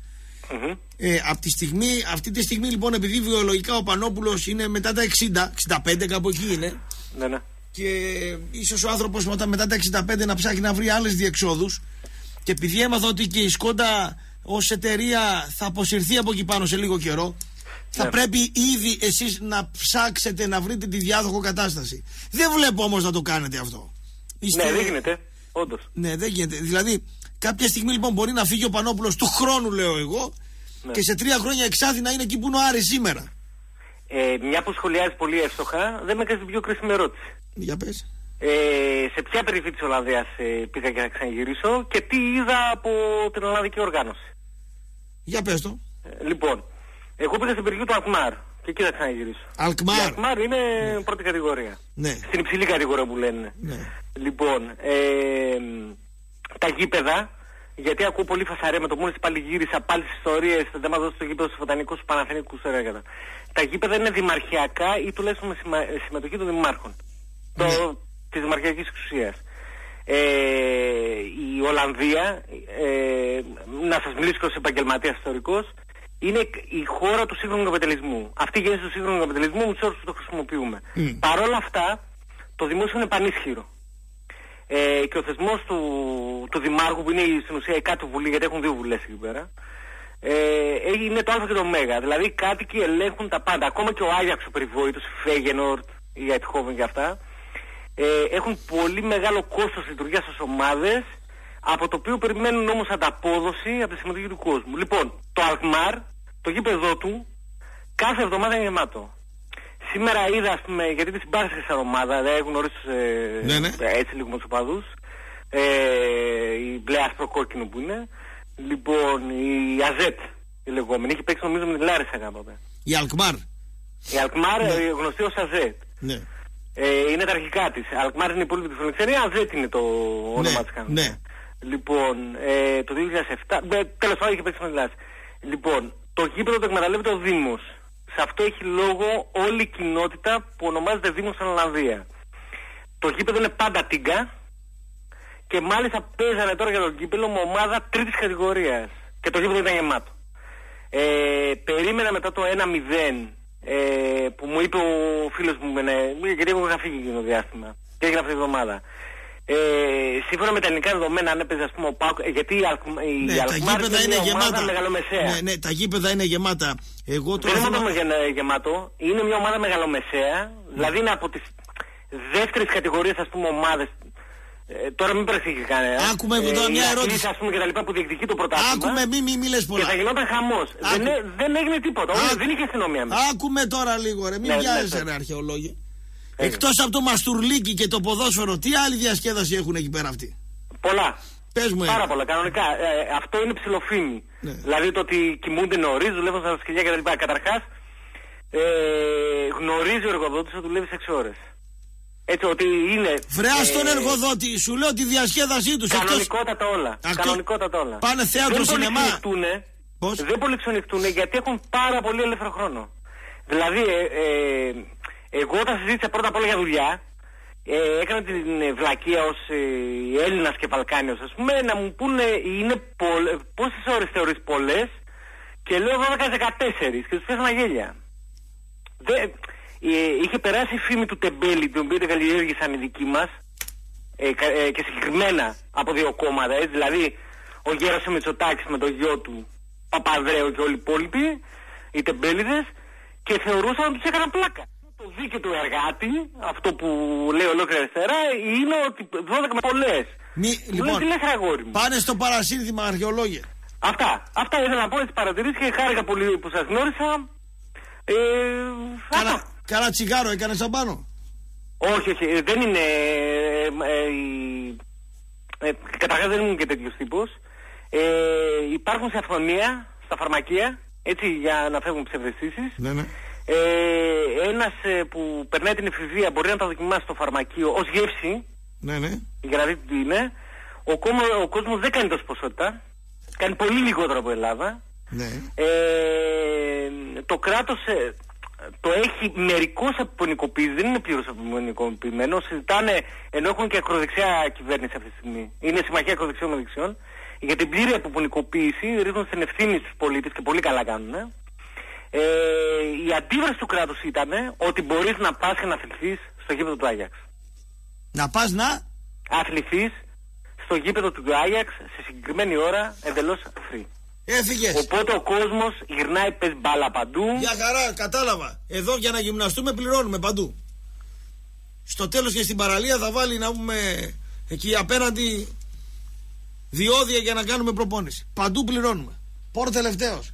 Αυτή τη στιγμή λοιπόν, επειδή βιολογικά ο Πανόπουλος είναι μετά τα 60, 65 κάπου εκεί είναι. Ναι. Και ίσως ο άνθρωπος όταν μετά τα 65 να ψάχνει να βρει άλλες διεξόδους. Και επειδή έμαθα ότι και η Σκόντα ως εταιρεία θα αποσυρθεί από εκεί πάνω σε λίγο καιρό, θα πρέπει ήδη εσείς να ψάξετε να βρείτε τη διάδοχο κατάσταση. Δεν βλέπω όμως να το κάνετε αυτό. Ναι, δεν γίνεται, όντως. Ναι, δεν γίνεται. Δηλαδή, κάποια στιγμή λοιπόν μπορεί να φύγει ο Πανόπουλος του χρόνου, λέω εγώ, και σε 3 χρόνια η Ξάνθη να είναι εκεί που είναι ο Άρης σήμερα. Μια που σχολιάζει πολύ εύστοχα, δεν με έκανες την πιο κρίσιμη ερώτηση. Για πες. Σε ποια περιφέρεια της Ολλανδίας πήγα και θα ξαναγυρίσω και τι είδα από την Ολλανδική οργάνωση. Για πες το. Λοιπόν, εγώ πήγα στην περιοχή του Αλκμάρ και εκεί θα ξαναγυρίσω. Αλκμάρ. Αλκμάρ είναι πρώτη κατηγορία. Ναι. Στην υψηλή κατηγορία που λένε. Ναι. Λοιπόν, τα γήπεδα, γιατί ακούω πολύ φασαρία με το μόνος πάλι γύρισα πάλι στις ιστορίες, δεν μας δώσει το γήπεδο στους Φωτανικούς, στους Παναθηναϊκούς έργα. Τα γήπεδα είναι δημαρχιακά ή τουλάχιστον με συμμετοχή των δημάρχων. Της δημαρχιακής εξουσίας. Η Ολλανδία, να σας μιλήσω και ως επαγγελματίας ιστορικός, είναι η χώρα του σύγχρονου καπιταλισμού. Αυτή η γέννηση του σύγχρονου καπιταλισμού με τους όρους που το χρησιμοποιούμε. Παρ' όλα αυτά, το δημόσιο είναι πανίσχυρο. Και ο θεσμός του δημάρχου, που είναι στην ουσία η κάτω βουλή, γιατί έχουν 2 βουλές εκεί πέρα, είναι το α και το ω. Δηλαδή οι κάτοικοι ελέγχουν τα πάντα. Ακόμα και ο Άγιαξ ο περιβόητος, η Φέγενορτ, η Αιτχόβεν και αυτά, έχουν πολύ μεγάλο κόστος λειτουργίας στις ομάδες, από το οποίο περιμένουν όμως ανταπόδοση από τη συμμετοχή του κόσμου. Λοιπόν, το Αλκμάρ, το γήπεδό του, κάθε εβδομάδα είναι γεμάτο. Σήμερα είδα, ας πούμε, γιατί τη συμπάρασαν σαν ομάδα, δεν γνωρίζω έτσι λίγο με τους οπαδούς, η μπλε άσπρο κόκκινο που είναι. Λοιπόν, η Αζέτ, η λεγόμενη, έχει παίξει νομίζω με την Λάρισα κάποτε. Η Αλκμάρ. Η Αλκμάρ, γνωστή ως Αζέτ. Ναι. Είναι τα αρχικά της. Αλκμάρ είναι η υπόλοιπη της Φιλοξενία, Αζέτ είναι το όνομα της κανόνας. Ναι. Λοιπόν, το 2007, τέλος πάντων είχε παίξει με την Λάρισα. Λοιπόν, το γήπεδο το εκμεταλλεύεται ο Δήμος. Σε αυτό έχει λόγο όλη η κοινότητα που ονομάζεται Δήμος στην Ολλανδία. Το γήπεδο είναι πάντα τίγκα και μάλιστα παίζανε τώρα για το γήπεδο με ομάδα τρίτης κατηγορίας και το γήπεδο ήταν γεμάτο. Περίμενα μετά το 1-0 που μου είπε ο φίλος μου, γιατί εγώ είχα φύγει εκείνο το διάστημα και έγινε αυτή τη εβδομάδα. Σύμφωνα με τα ελληνικά δεδομένα, αν έπαιζε, ας πούμε, ο ΠΑΟΚ, γιατί η Αλκμάρ είναι μια ομάδα μεγαλομεσαία. Ναι, τα γήπεδα είναι γεμάτα. Εγώ δεν είναι μόνο γεμάτο, είναι μια ομάδα μεγαλομεσαία, δηλαδή είναι από τις δεύτερες κατηγορίες, ας πούμε, ομάδες. Τώρα μην παρεξηγεί κανένα. Άκουμε εδώ μια ερώτηση. Ας πούμε, και τα λοιπά που διεκδικεί το πρωτάθλημα. Άκουμε, μη λες πολλά. Και θα γινόταν χαμός. Δεν έγινε τίποτα. Δεν είχε αστυνομία μέσα. Άκουμε τώρα λίγο, ρε. Μην βιάζεσαι, ρε αρχαιολόγε. Εκτός από το μαστουρλίκι και το ποδόσφαιρο, τι άλλη διασκέδαση έχουν εκεί πέρα αυτοί? Πολλά. Πες μου, πάρα πολλά, κανονικά. Αυτό είναι ψιλοφήμη. Ναι. Δηλαδή το ότι κοιμούνται νωρίς, δουλεύουν στα σκυλιά κτλ. Καταρχάς, γνωρίζει ο εργοδότης ότι δουλεύει 6 ώρες. Έτσι ότι είναι. Βρεά στον εργοδότη, σου λέω τη διασκέδασή τους. Κανονικότατα όλα. Κανονικότατα όλα. Πάνε θέατρο, σινεμά. Δεν πολυξενυχτούν γιατί έχουν πάρα πολύ ελεύθερο χρόνο. Δηλαδή, εγώ όταν συζήτησα πρώτα απ' όλα για δουλειά, έκανα την βλακεία ως Έλληνας και Βαλκάνιος, ας πούμε, να μου πούνε πόσες ώρες θεωρείς πολλές, και λέω 12-14 και τους πέσανα γέλια. Είχε περάσει η φήμη του τεμπέλη, την οποία την καλλιέργησαν οι δικοί μας, και συγκεκριμένα από 2 κόμματα, δηλαδή ο Γέρος ο Μητσοτάκης με το γιο του Παπαδρέου και όλοι οι υπόλοιποι, οι τεμπέληδες, και θεωρούσαν ότι τους έκαναν πλάκα. Το δίκαιο του εργάτη, αυτό που λέει ολόκληρη αριστερά, είναι ότι 12 με πολλές. Λοιπόν, τι λες, αγόρι μου? Πάνε στο παρασύνθημα, αρχαιολόγια. Αυτά ήθελα να πω, τις παρατηρήσεις, και χάρηκα πολύ που σας γνώρισα. Κάνα τσιγάρο έκανες απάνω? Όχι, δεν είναι. Καταρχάς δεν ήμουν και τέτοιος τύπος. Υπάρχουν σε αυθονία στα φαρμακεία, έτσι, για να φεύγουν ψευδαισθήσεις. Ναι. Ένας που περνάει την εφηβεία μπορεί να τα δοκιμάσει στο φαρμακείο ως γεύση. Ναι. Για να δείτε τι είναι. Ο κόσμος δεν κάνει τόση ποσότητα. Κάνει πολύ λιγότερο από Ελλάδα. Ναι. Το κράτος το έχει μερικώς αποποινικοποιήσει, δεν είναι πλήρως αποποινικοποιημένο. Συζητάνε, ενώ έχουν και ακροδεξιά κυβέρνηση αυτή τη στιγμή. Είναι συμμαχία ακροδεξιών με δεξιών. Για την πλήρη αποποινικοποίηση ρίχνουν στην ευθύνη στους πολίτες, και πολύ καλά κάνουν. Η αντίδραση του κράτους ήταν ότι μπορείς να πας και να αθληθείς στο γήπεδο του Άγιαξ. Να πας να αθληθείς στο γήπεδο του Άγιαξ σε συγκεκριμένη ώρα, εντελώς free. Έφυγες. Οπότε ο κόσμος γυρνάει, πες μπάλα παντού. Για χαρά, κατάλαβα. Εδώ για να γυμναστούμε πληρώνουμε παντού. Στο τέλος και στην παραλία θα βάλει, να πούμε, εκεί απέναντι διόδια για να κάνουμε προπόνηση. Παντού πληρώνουμε. Πόρ τελευταίος.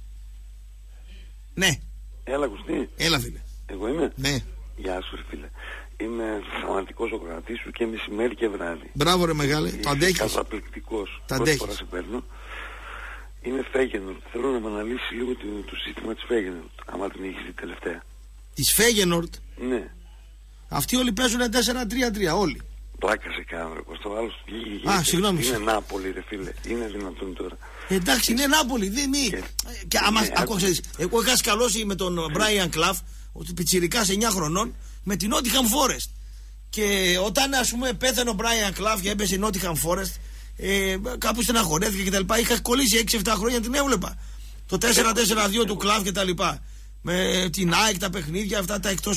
Ναι. Έλα, Κωστή. Έλα, φίλε. Εγώ είμαι. Ναι. Γεια σου, φίλε. Είμαι φανατικός ακροατής σου και μεσημέρι και βράδυ. Μπράβο, ρε μεγάλε. Το αντέχεις. Καταπληκτικός. Το αντέχεις. Πρώτη φορά σε παίρνω. Είμαι Φέγενορτ. Θέλω να με αναλύσει λίγο το σύστημα της Φέγενορτ. Άμα την έχεις δει τελευταία. Της Φέγενορτ. Ναι. Αυτοί όλοι παίζουν 4-3-3. Όλοι. Πλάκα σε κάνω, ρε Κωστό. Άλλος βγήκε. Α, συγγνώμη. Είναι Νάπολη, ρε φίλε. Είναι δυνατόν τώρα. Εντάξει, είναι Νάπολη. Δεν είναι. Και άμα ακούσεις, εγώ είχα σκαλώσει με τον Μπράιαν Κλαφ, ο πιτσιρικάς 9 χρονών, με την Νότιχαμ Φόρεστ. Και όταν, ας πούμε, πέθανε ο Μπράιαν Κλαφ και έπεσε η Νότιχαμ Φόρεστ, κάπου στεναχωρέθηκε κτλ. Είχα κολλήσει 6-7 χρόνια, την έβλεπα. Το 4-4-2 του Κλαφ κτλ. Με την ΑΕΚ, τα παιχνίδια αυτά, τα εκτός,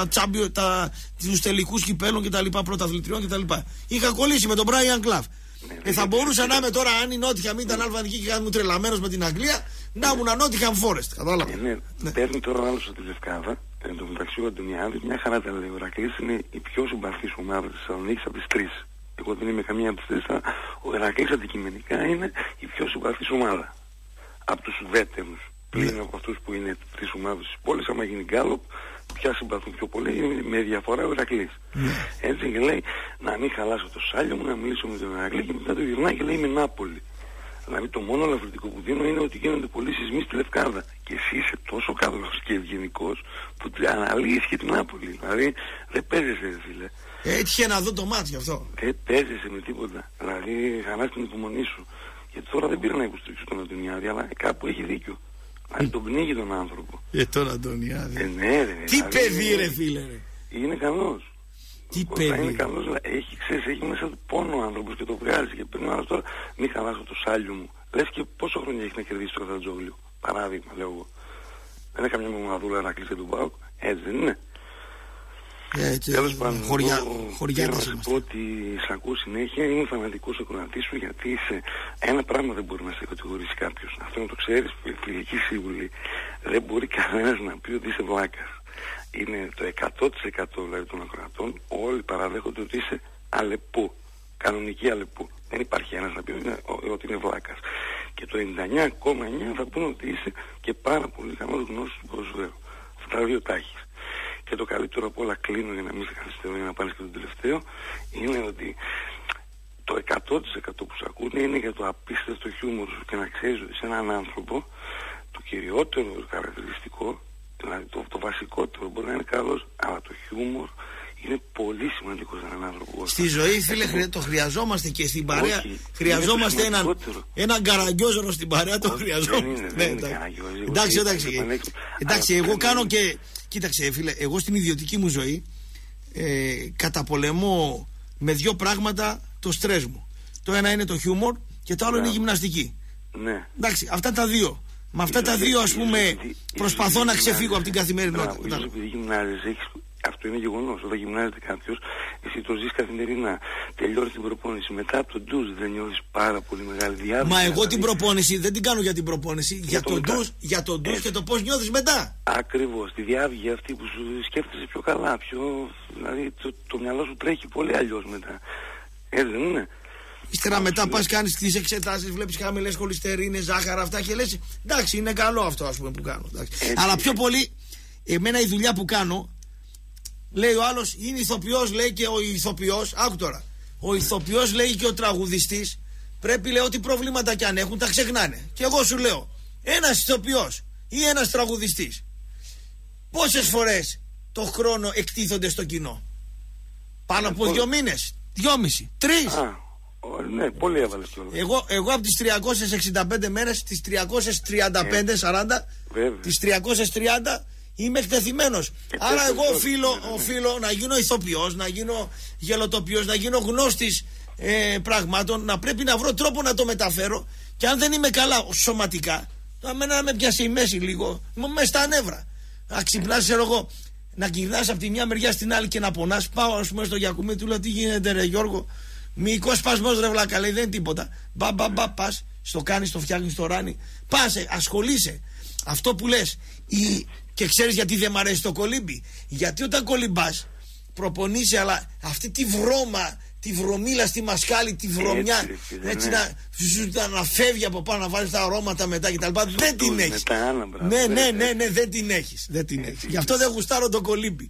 τους τελικούς κυπέλων κτλ. Πρωταθλητριών κτλ. Είχα κολλήσει με τον Μπράιαν Κλαφ. Θα μπορούσα να είμαι τώρα, αν η Νότιχαμ ήταν αλβανική και μου τρελαμένος με την Αγγλία, να ήμουν Νότιχαμ Φόρεστ. Κατάλαβα. Ναι. Παίρνει τώρα ο άλλος από τη Λευκάδα. Εν τω μεταξύ ο Αντωνιάδης, μια χαρά τα λέει. Ο Ηρακλής είναι η πιο συμπαθής ομάδα της Θεσσαλονίκης από τις 3. Εγώ δεν είμαι καμία από τις 4. Ο Ηρακλής αντικειμενικά είναι η πιο συμπαθής ομάδα. Από τους βέτερους. Πλην από αυτούς που είναι τις ομάδες της πόλης, άμα γίνει γκάλοπ, πια συμπαθούν πιο πολύ, με διαφορά ο Ηρακλής. Έτσι και λέει, να μην χαλάσω το σάλιο μου, να μιλήσω με τον Ηρακλή, και μετά το γυρνάει και λέει είμαι Νάπολη. Δηλαδή το μόνο ελαφρυντικό που δίνω είναι ότι γίνονται πολλοί σεισμοί στη Λευκάδα. Και εσύ είσαι τόσο καλός και ευγενικός που αναλύεις και την Νάπολη. Δηλαδή δεν παίζεσαι, φίλε. Έτυχε να δω το μάτι γι' αυτό. Δεν παίζεσαι με τίποτα. Δηλαδή χαλάς την υπομονή σου. Γιατί τώρα δεν πήρα να υποστηρίξω τον Αντωνιάδη, αλλά κάπου έχει δίκιο. Δηλαδή τον πνίγει τον άνθρωπο. Τον Αντωνιάδη. Ναι, ρε. Τι δηλαδή, παιδί, ρε φίλε. Ρε. Είναι καλός. Τι παιδί. Είναι καλός, έχει μέσα του πόνο ο άνθρωπος και το βγάζει. Και παίρνει άλλος τώρα, μην χαλάσω το σάλιο μου. Λες και πόσο χρόνια έχει να κερδίσει το Καζατζόγλιο. Παράδειγμα, λέω εγώ. Δεν είναι καμιά μοναδούλα να κλείσει του ΠΑΟΚ. Έτσι δεν είναι. Τέλος πάντων, χωριά θέλω να σου πω ότι σε ακούω συνέχεια, είμαι φανατικός ακροατής σου, γιατί σε ένα πράγμα δεν μπορεί να σε κατηγορήσει κάποιος. Αυτό να το ξέρεις, φιλική σύμβουλη. Δεν μπορεί κανένας να πει ότι είσαι βλάκας. Είναι το 100% δηλαδή των ακροατών, όλοι παραδέχονται ότι είσαι αλεπού. Κανονική αλεπού. Δεν υπάρχει ένας να πει ότι είναι βλάκας. Και το 99,9 θα πούνε ότι είσαι και πάρα πολύ καλός γνώστης του ποδοσφαίρου. Αυτά τα δύο τα έχεις. Και το καλύτερο από όλα, κλείνω για να μην σε καθυστερώ για να πάρεις και το τελευταίο, είναι ότι το 100% που σου ακούνε είναι για το απίστευτο χιούμορ σου, και να ξέρεις ότι σε έναν άνθρωπο το κυριότερο χαρακτηριστικό, δηλαδή το βασικότερο, μπορεί να είναι καλός, αλλά το χιούμορ είναι πολύ σημαντικό σε έναν άνθρωπο. Στη ζωή, φίλε, το χρειαζόμαστε και στην παρέα. Όχι, χρειαζόμαστε έναν καραγκιόζωρο στην παρέα, το χρειαζόμαστε. Δεν είναι εντάξει, εγώ κάνω και. Κοίταξε, φίλε, εγώ στην ιδιωτική μου ζωή καταπολεμώ με δύο πράγματα το στρες μου. Το ένα είναι το χιούμορ και το άλλο είναι η γυμναστική. Ναι. Εντάξει, αυτά τα δύο. Με αυτά τα δύο, ας πούμε, προσπαθώ να ξεφύγω από την καθημερινότητα. Επειδή γυμνάζεσαι, αυτό είναι γεγονός. Όταν γυμνάζεται κάποιος, εσύ το ζεις καθημερινά. Τελειώνεις την προπόνηση. Μετά από το ντουζ δεν νιώθεις πάρα πολύ μεγάλη διάθεση? Μα εγώ την προπόνηση δεν την κάνω για την προπόνηση. Για το ντουζ και το πώς νιώθεις μετά. Ακριβώς. Τη διάβγη αυτή που σου σκέφτεσαι πιο καλά. Δηλαδή το μυαλό σου τρέχει πολύ αλλιώς μετά. Έτσι δεν είναι? Ύστερα μετά πας κάνεις τις εξετάσεις, βλέπεις χαμηλές χολυστερίνες, ζάχαρα, αυτά και λες εντάξει, είναι καλό αυτό, ας πούμε, που κάνω. Αλλά πιο πολύ, εμένα η δουλειά που κάνω, λέει ο άλλος, είναι ηθοποιός, λέει, και ο ηθοποιός, άκου τώρα, ο ηθοποιός, λέει, και ο τραγουδιστής πρέπει, λέει, ό,τι προβλήματα κι αν έχουν τα ξεχνάνε. Και εγώ σου λέω, ένας ηθοποιός ή ένας τραγουδιστής πόσες φορές το χρόνο εκτίθονται στο κοινό? Πάνω από 2 μήνες, 2,5, 3. Ναι, πολύ έβαλες κιόλας. Εγώ από τις 365 μέρες, τις 335-40, τις 330 είμαι εκτεθειμένος. Άρα εγώ οφείλω να γίνω ηθοποιός, να γίνω γελοτοποιός, να γίνω γνώστης πραγμάτων, να πρέπει να βρω τρόπο να το μεταφέρω, και αν δεν είμαι καλά σωματικά, να με πιάσει η μέση λίγο, μες στα νεύρα. Να ξυπνάς, ξέρω εγώ, να γυρνάς από τη μια μεριά στην άλλη και να πονάς. Πάω, ας πούμε, στο Γιακουμί, του λέω, τι γίνεται, ρε Γιώργο? Μυϊκός σπασμός, ρε βλάκα, λέει, δεν είναι τίποτα. Πας, στο κάνεις, το φτιάχνεις, το ράνι. Πας, ασχολείσαι. Αυτό που λες. Και ξέρεις γιατί δεν μ' αρέσει το κολύμπι? Γιατί όταν κολυμπάς, προπονείσαι, αλλά αυτή τη βρωμίλα στη μασκάλη, τη βρωμιά, έτσι να φεύγει από πάνω, να βάλεις τα αρώματα μετά κτλ. Δεν την έχεις. Ναι, δεν την έχεις. Γι' αυτό δεν γουστάρω το κολύμπι.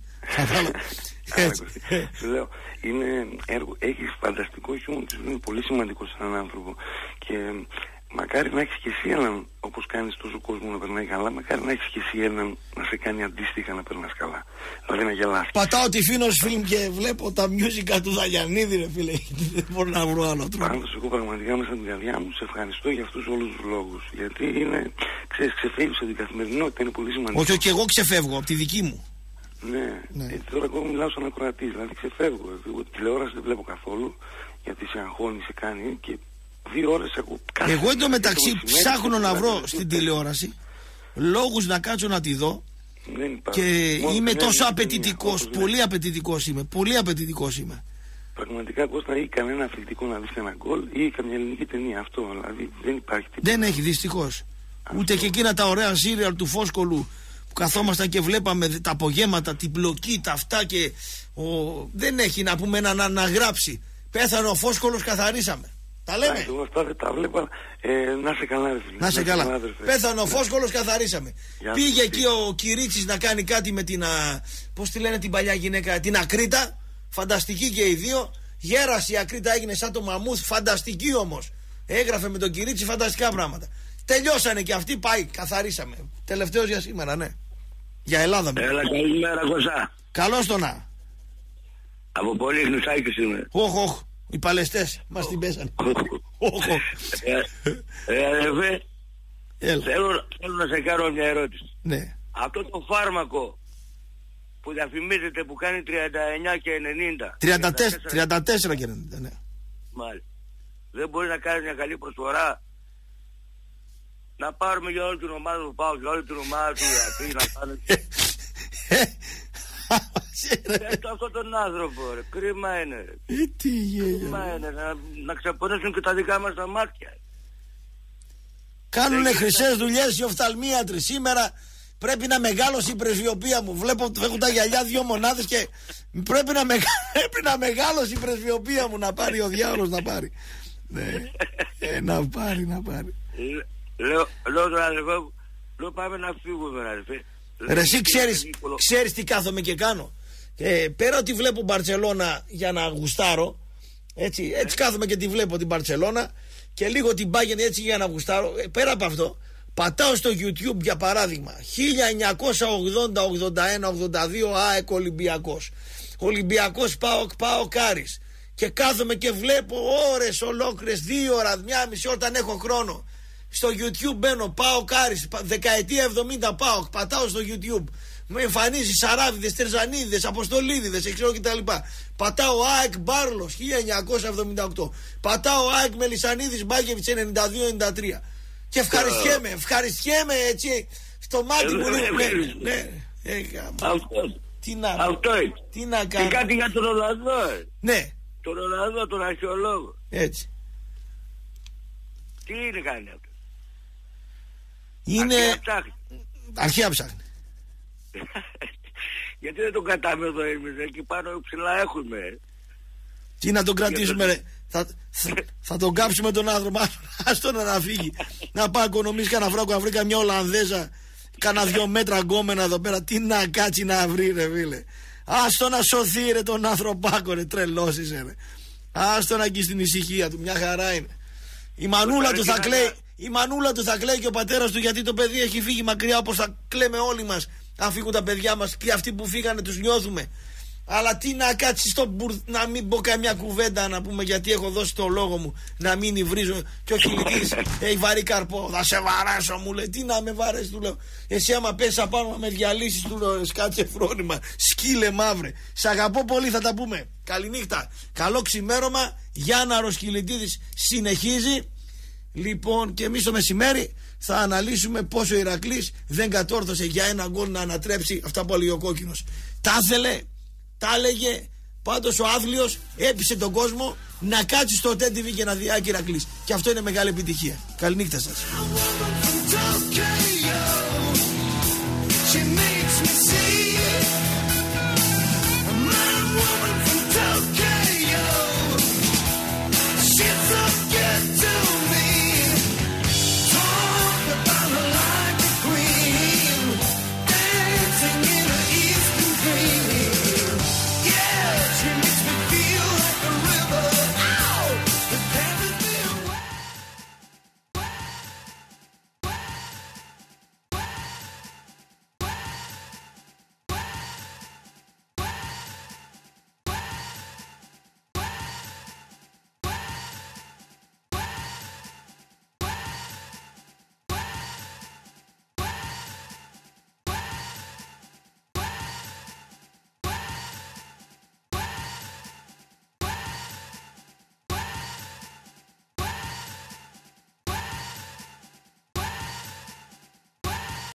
Σου λέω, είναι έργο, έχεις φανταστικό χιούμορ, είναι πολύ σημαντικό σε έναν άνθρωπο, και μακάρι να έχεις και εσύ έναν, όπως κάνεις τόσο κόσμο να περνάει καλά, μακάρι να έχεις και εσύ έναν να σε κάνει αντίστοιχα να περνάς καλά, δηλαδή να γελάς. Πατάω τη Φίνος Φιλμ και βλέπω τα μιούζικα του Δαλιανίδη, ρε φίλε, δεν μπορώ να βρω άλλο τρόπο. Πάντως εγώ πραγματικά μέσα την καρδιά μου σε ευχαριστώ για αυτούς όλους τους λόγους, γιατί είναι, ξέρεις, ξεφεύγεις από την καθημερινότητα, είναι πολύ σημαντικό. Όχι, και εγώ ξεφεύγω από τη δική μου. Ναι. Τώρα εγώ μιλάω σαν ακροατής, δηλαδή ξεφεύγω. Εγώ τηλεόραση δεν βλέπω καθόλου, γιατί σε αγχώνει, σε κάνει, και 2 ώρες ακούω. Εγώ εντωμεταξύ ψάχνω να βρω στην τηλεόραση λόγους να κάτσω να τη δω, και είμαι τόσο απαιτητικός, πολύ απαιτητικός είμαι. Πραγματικά, Κώστα, ή κανένα αθλητικό να δεις ένα γκολ ή καμιά ελληνική ταινία, αυτό δηλαδή δεν υπάρχει τίποτα. Δεν έχει, δυστυχώς. Ούτε και εκείνα τα ωραία σύριαλ του Φόσκολου που καθόμασταν και βλέπαμε τα απογέματα, την πλοκή, τα αυτά, και δεν έχει, να πούμε, να γράψει. Πέθανε ο Φόσκολος, καθαρίσαμε. Τα λέμε. Εγώ αυτά δεν τα βλέπα. Να σε καλά, ρε φίλε. Να σε καλά. Πέθανε ο Φόσκολος, καθαρίσαμε. Πήγε εκεί ο Κυρίτσης να κάνει κάτι με την, πώς τη λένε την παλιά γυναίκα, την Ακρίτα. Φανταστική και οι δύο. Γέρασε η Ακρίτα, έγινε σαν το μαμούθ. Φανταστική όμως. Έγραφε με τον Κυρίτσι φανταστικά πράγματα. Τελειώσανε και αυτοί, πάει, καθαρίσαμε. Τελευταίος για σήμερα, ναι. Για Ελλάδα. Έλα, καλημέρα, Κωστά. Καλώς το να. Από πολύ Χνουσάκης είμαι. Όχι, οι παλαιστές μας την πέσανε. Αδερφέ, θέλω να σε κάνω μια ερώτηση. Ναι. Αυτό το φάρμακο που διαφημίζεται, που κάνει 39 και 90. 34 και 90, ναι. Μάλιστα. Δεν μπορεί να κάνει μια καλή προσφορά? Να πάρουμε για όλη την ομάδα του ΠΑΟΚ, για όλη την ομάδα του Ηρακλή, να πάνε. Πέτω αυτόν τον άνθρωπο, ρε. Κρίμα είναι, ρε. Κρίμα είναι, να ξεπονέσουν και τα δικά μας τα μάτια. Κάνουνε χρυσές δουλειές οι οφθαλμίατροι. Σήμερα πρέπει να μεγάλωσε η πρεσβειοποία μου. Βλέπω ότι έχουν τα γυαλιά 2 μονάδες και πρέπει να μεγάλωσε η πρεσβειοποία μου. Να πάρει ο διάολος, να πάρει. Να πάρει. Λέω τον αδερφό μου, λέω πάμε να φύγουμε, αδερφέ. Ρε εσύ ξέρεις τι κάθομαι και κάνω. Πέρα ότι βλέπω Μπαρτσελώνα για να γουστάρω, έτσι κάθομαι και τη βλέπω την Μπαρτσελώνα και λίγο την Bayern έτσι για να γουστάρω. Πέρα από αυτό, πατάω στο YouTube για παράδειγμα 1980, 81, 82 ΑΕΚ Ολυμπιακός, Ολυμπιακός ΠΑΟΚ Άρης, και κάθομαι και βλέπω ώρες ολόκληρες, 2 ώρα, 1,5 ώρα όταν έχω χρόνο. Στο YouTube μπαίνω ΠΑΟΚ Άρης, δεκαετία 70 ΠΑΟΚ, πατάω στο YouTube. Με εμφανίζει Σαράβιδες, Τερζανίδες, Αποστολίδιδες, ξέρω κτλ. Πατάω ΑΕΚ Μπάρλος 1978. Πατάω ΑΕΚ Μελισσανίδης Μπάκεβιτς 92-93. Και ευχαριστιέμαι έτσι στο μάτι μου. Ναι. Τι να κάνω. Και κάτι για τον Ροναλντό. Ναι. Τον Ροναλντό, τον αρχαιολόγο. Έτσι. Τι είναι κάνει αυτό. Είναι αρχαία ψάχνει. Γιατί δεν τον κατάμε εδώ εμείς, εκεί πάνω ψηλά έχουμε. Τι να τον κρατήσουμε ρε. Θα τον κάψουμε τον άνθρωπο. Άστο να φύγει. Να πάει οικονομήσει κανένα φράγκο, να βρει καμιά Ολλανδέζα, κάνα 2 μέτρα γκόμενα εδώ πέρα. Τι να κάτσει να βρει ρε φίλε. Άστο να σωθεί ρε τον άνθρωπάκο ρε. Τρελός είσαι ρε. Άστο να εκεί στην ησυχία του. Μια χαρά είναι. Η μανούλα του θα κλαίει. Η μανούλα του θα κλαίει και ο πατέρας του, γιατί το παιδί έχει φύγει μακριά, όπως θα κλαίμε όλοι μας αν φύγουν τα παιδιά μας, και αυτοί που φύγανε τους νιώθουμε. Αλλά τι να κάτσει να μην πω καμιά κουβέντα να πούμε, γιατί έχω δώσει το λόγο μου να μην υβρίζω. Και ο Χιλιτής έχει βαρύ καρπό. Θα σε βαράσω, μου λέει. Τι να με βαρέσει, του λέω. Εσύ άμα πέσει απάνω να με διαλύσεις, του λέω. Σκάτσε φρόνημα. Σκύλε μαύρε. Σ' αγαπώ πολύ, θα τα πούμε. Καληνύχτα. Καλό ξημέρωμα. Γιάνναρος Χιλιτίδης συνεχίζει. Λοιπόν, και εμείς το μεσημέρι θα αναλύσουμε πόσο ο Ηρακλής δεν κατόρθωσε για ένα γκολ να ανατρέψει αυτά που έλεγε ο κόκκινος. Τα ήθελε, τα έλεγε. Πάντως ο άθλιος έπεισε τον κόσμο να κάτσει στο TED TV και να διάει Ηρακλής. Και αυτό είναι μεγάλη επιτυχία. Καληνύχτα σας.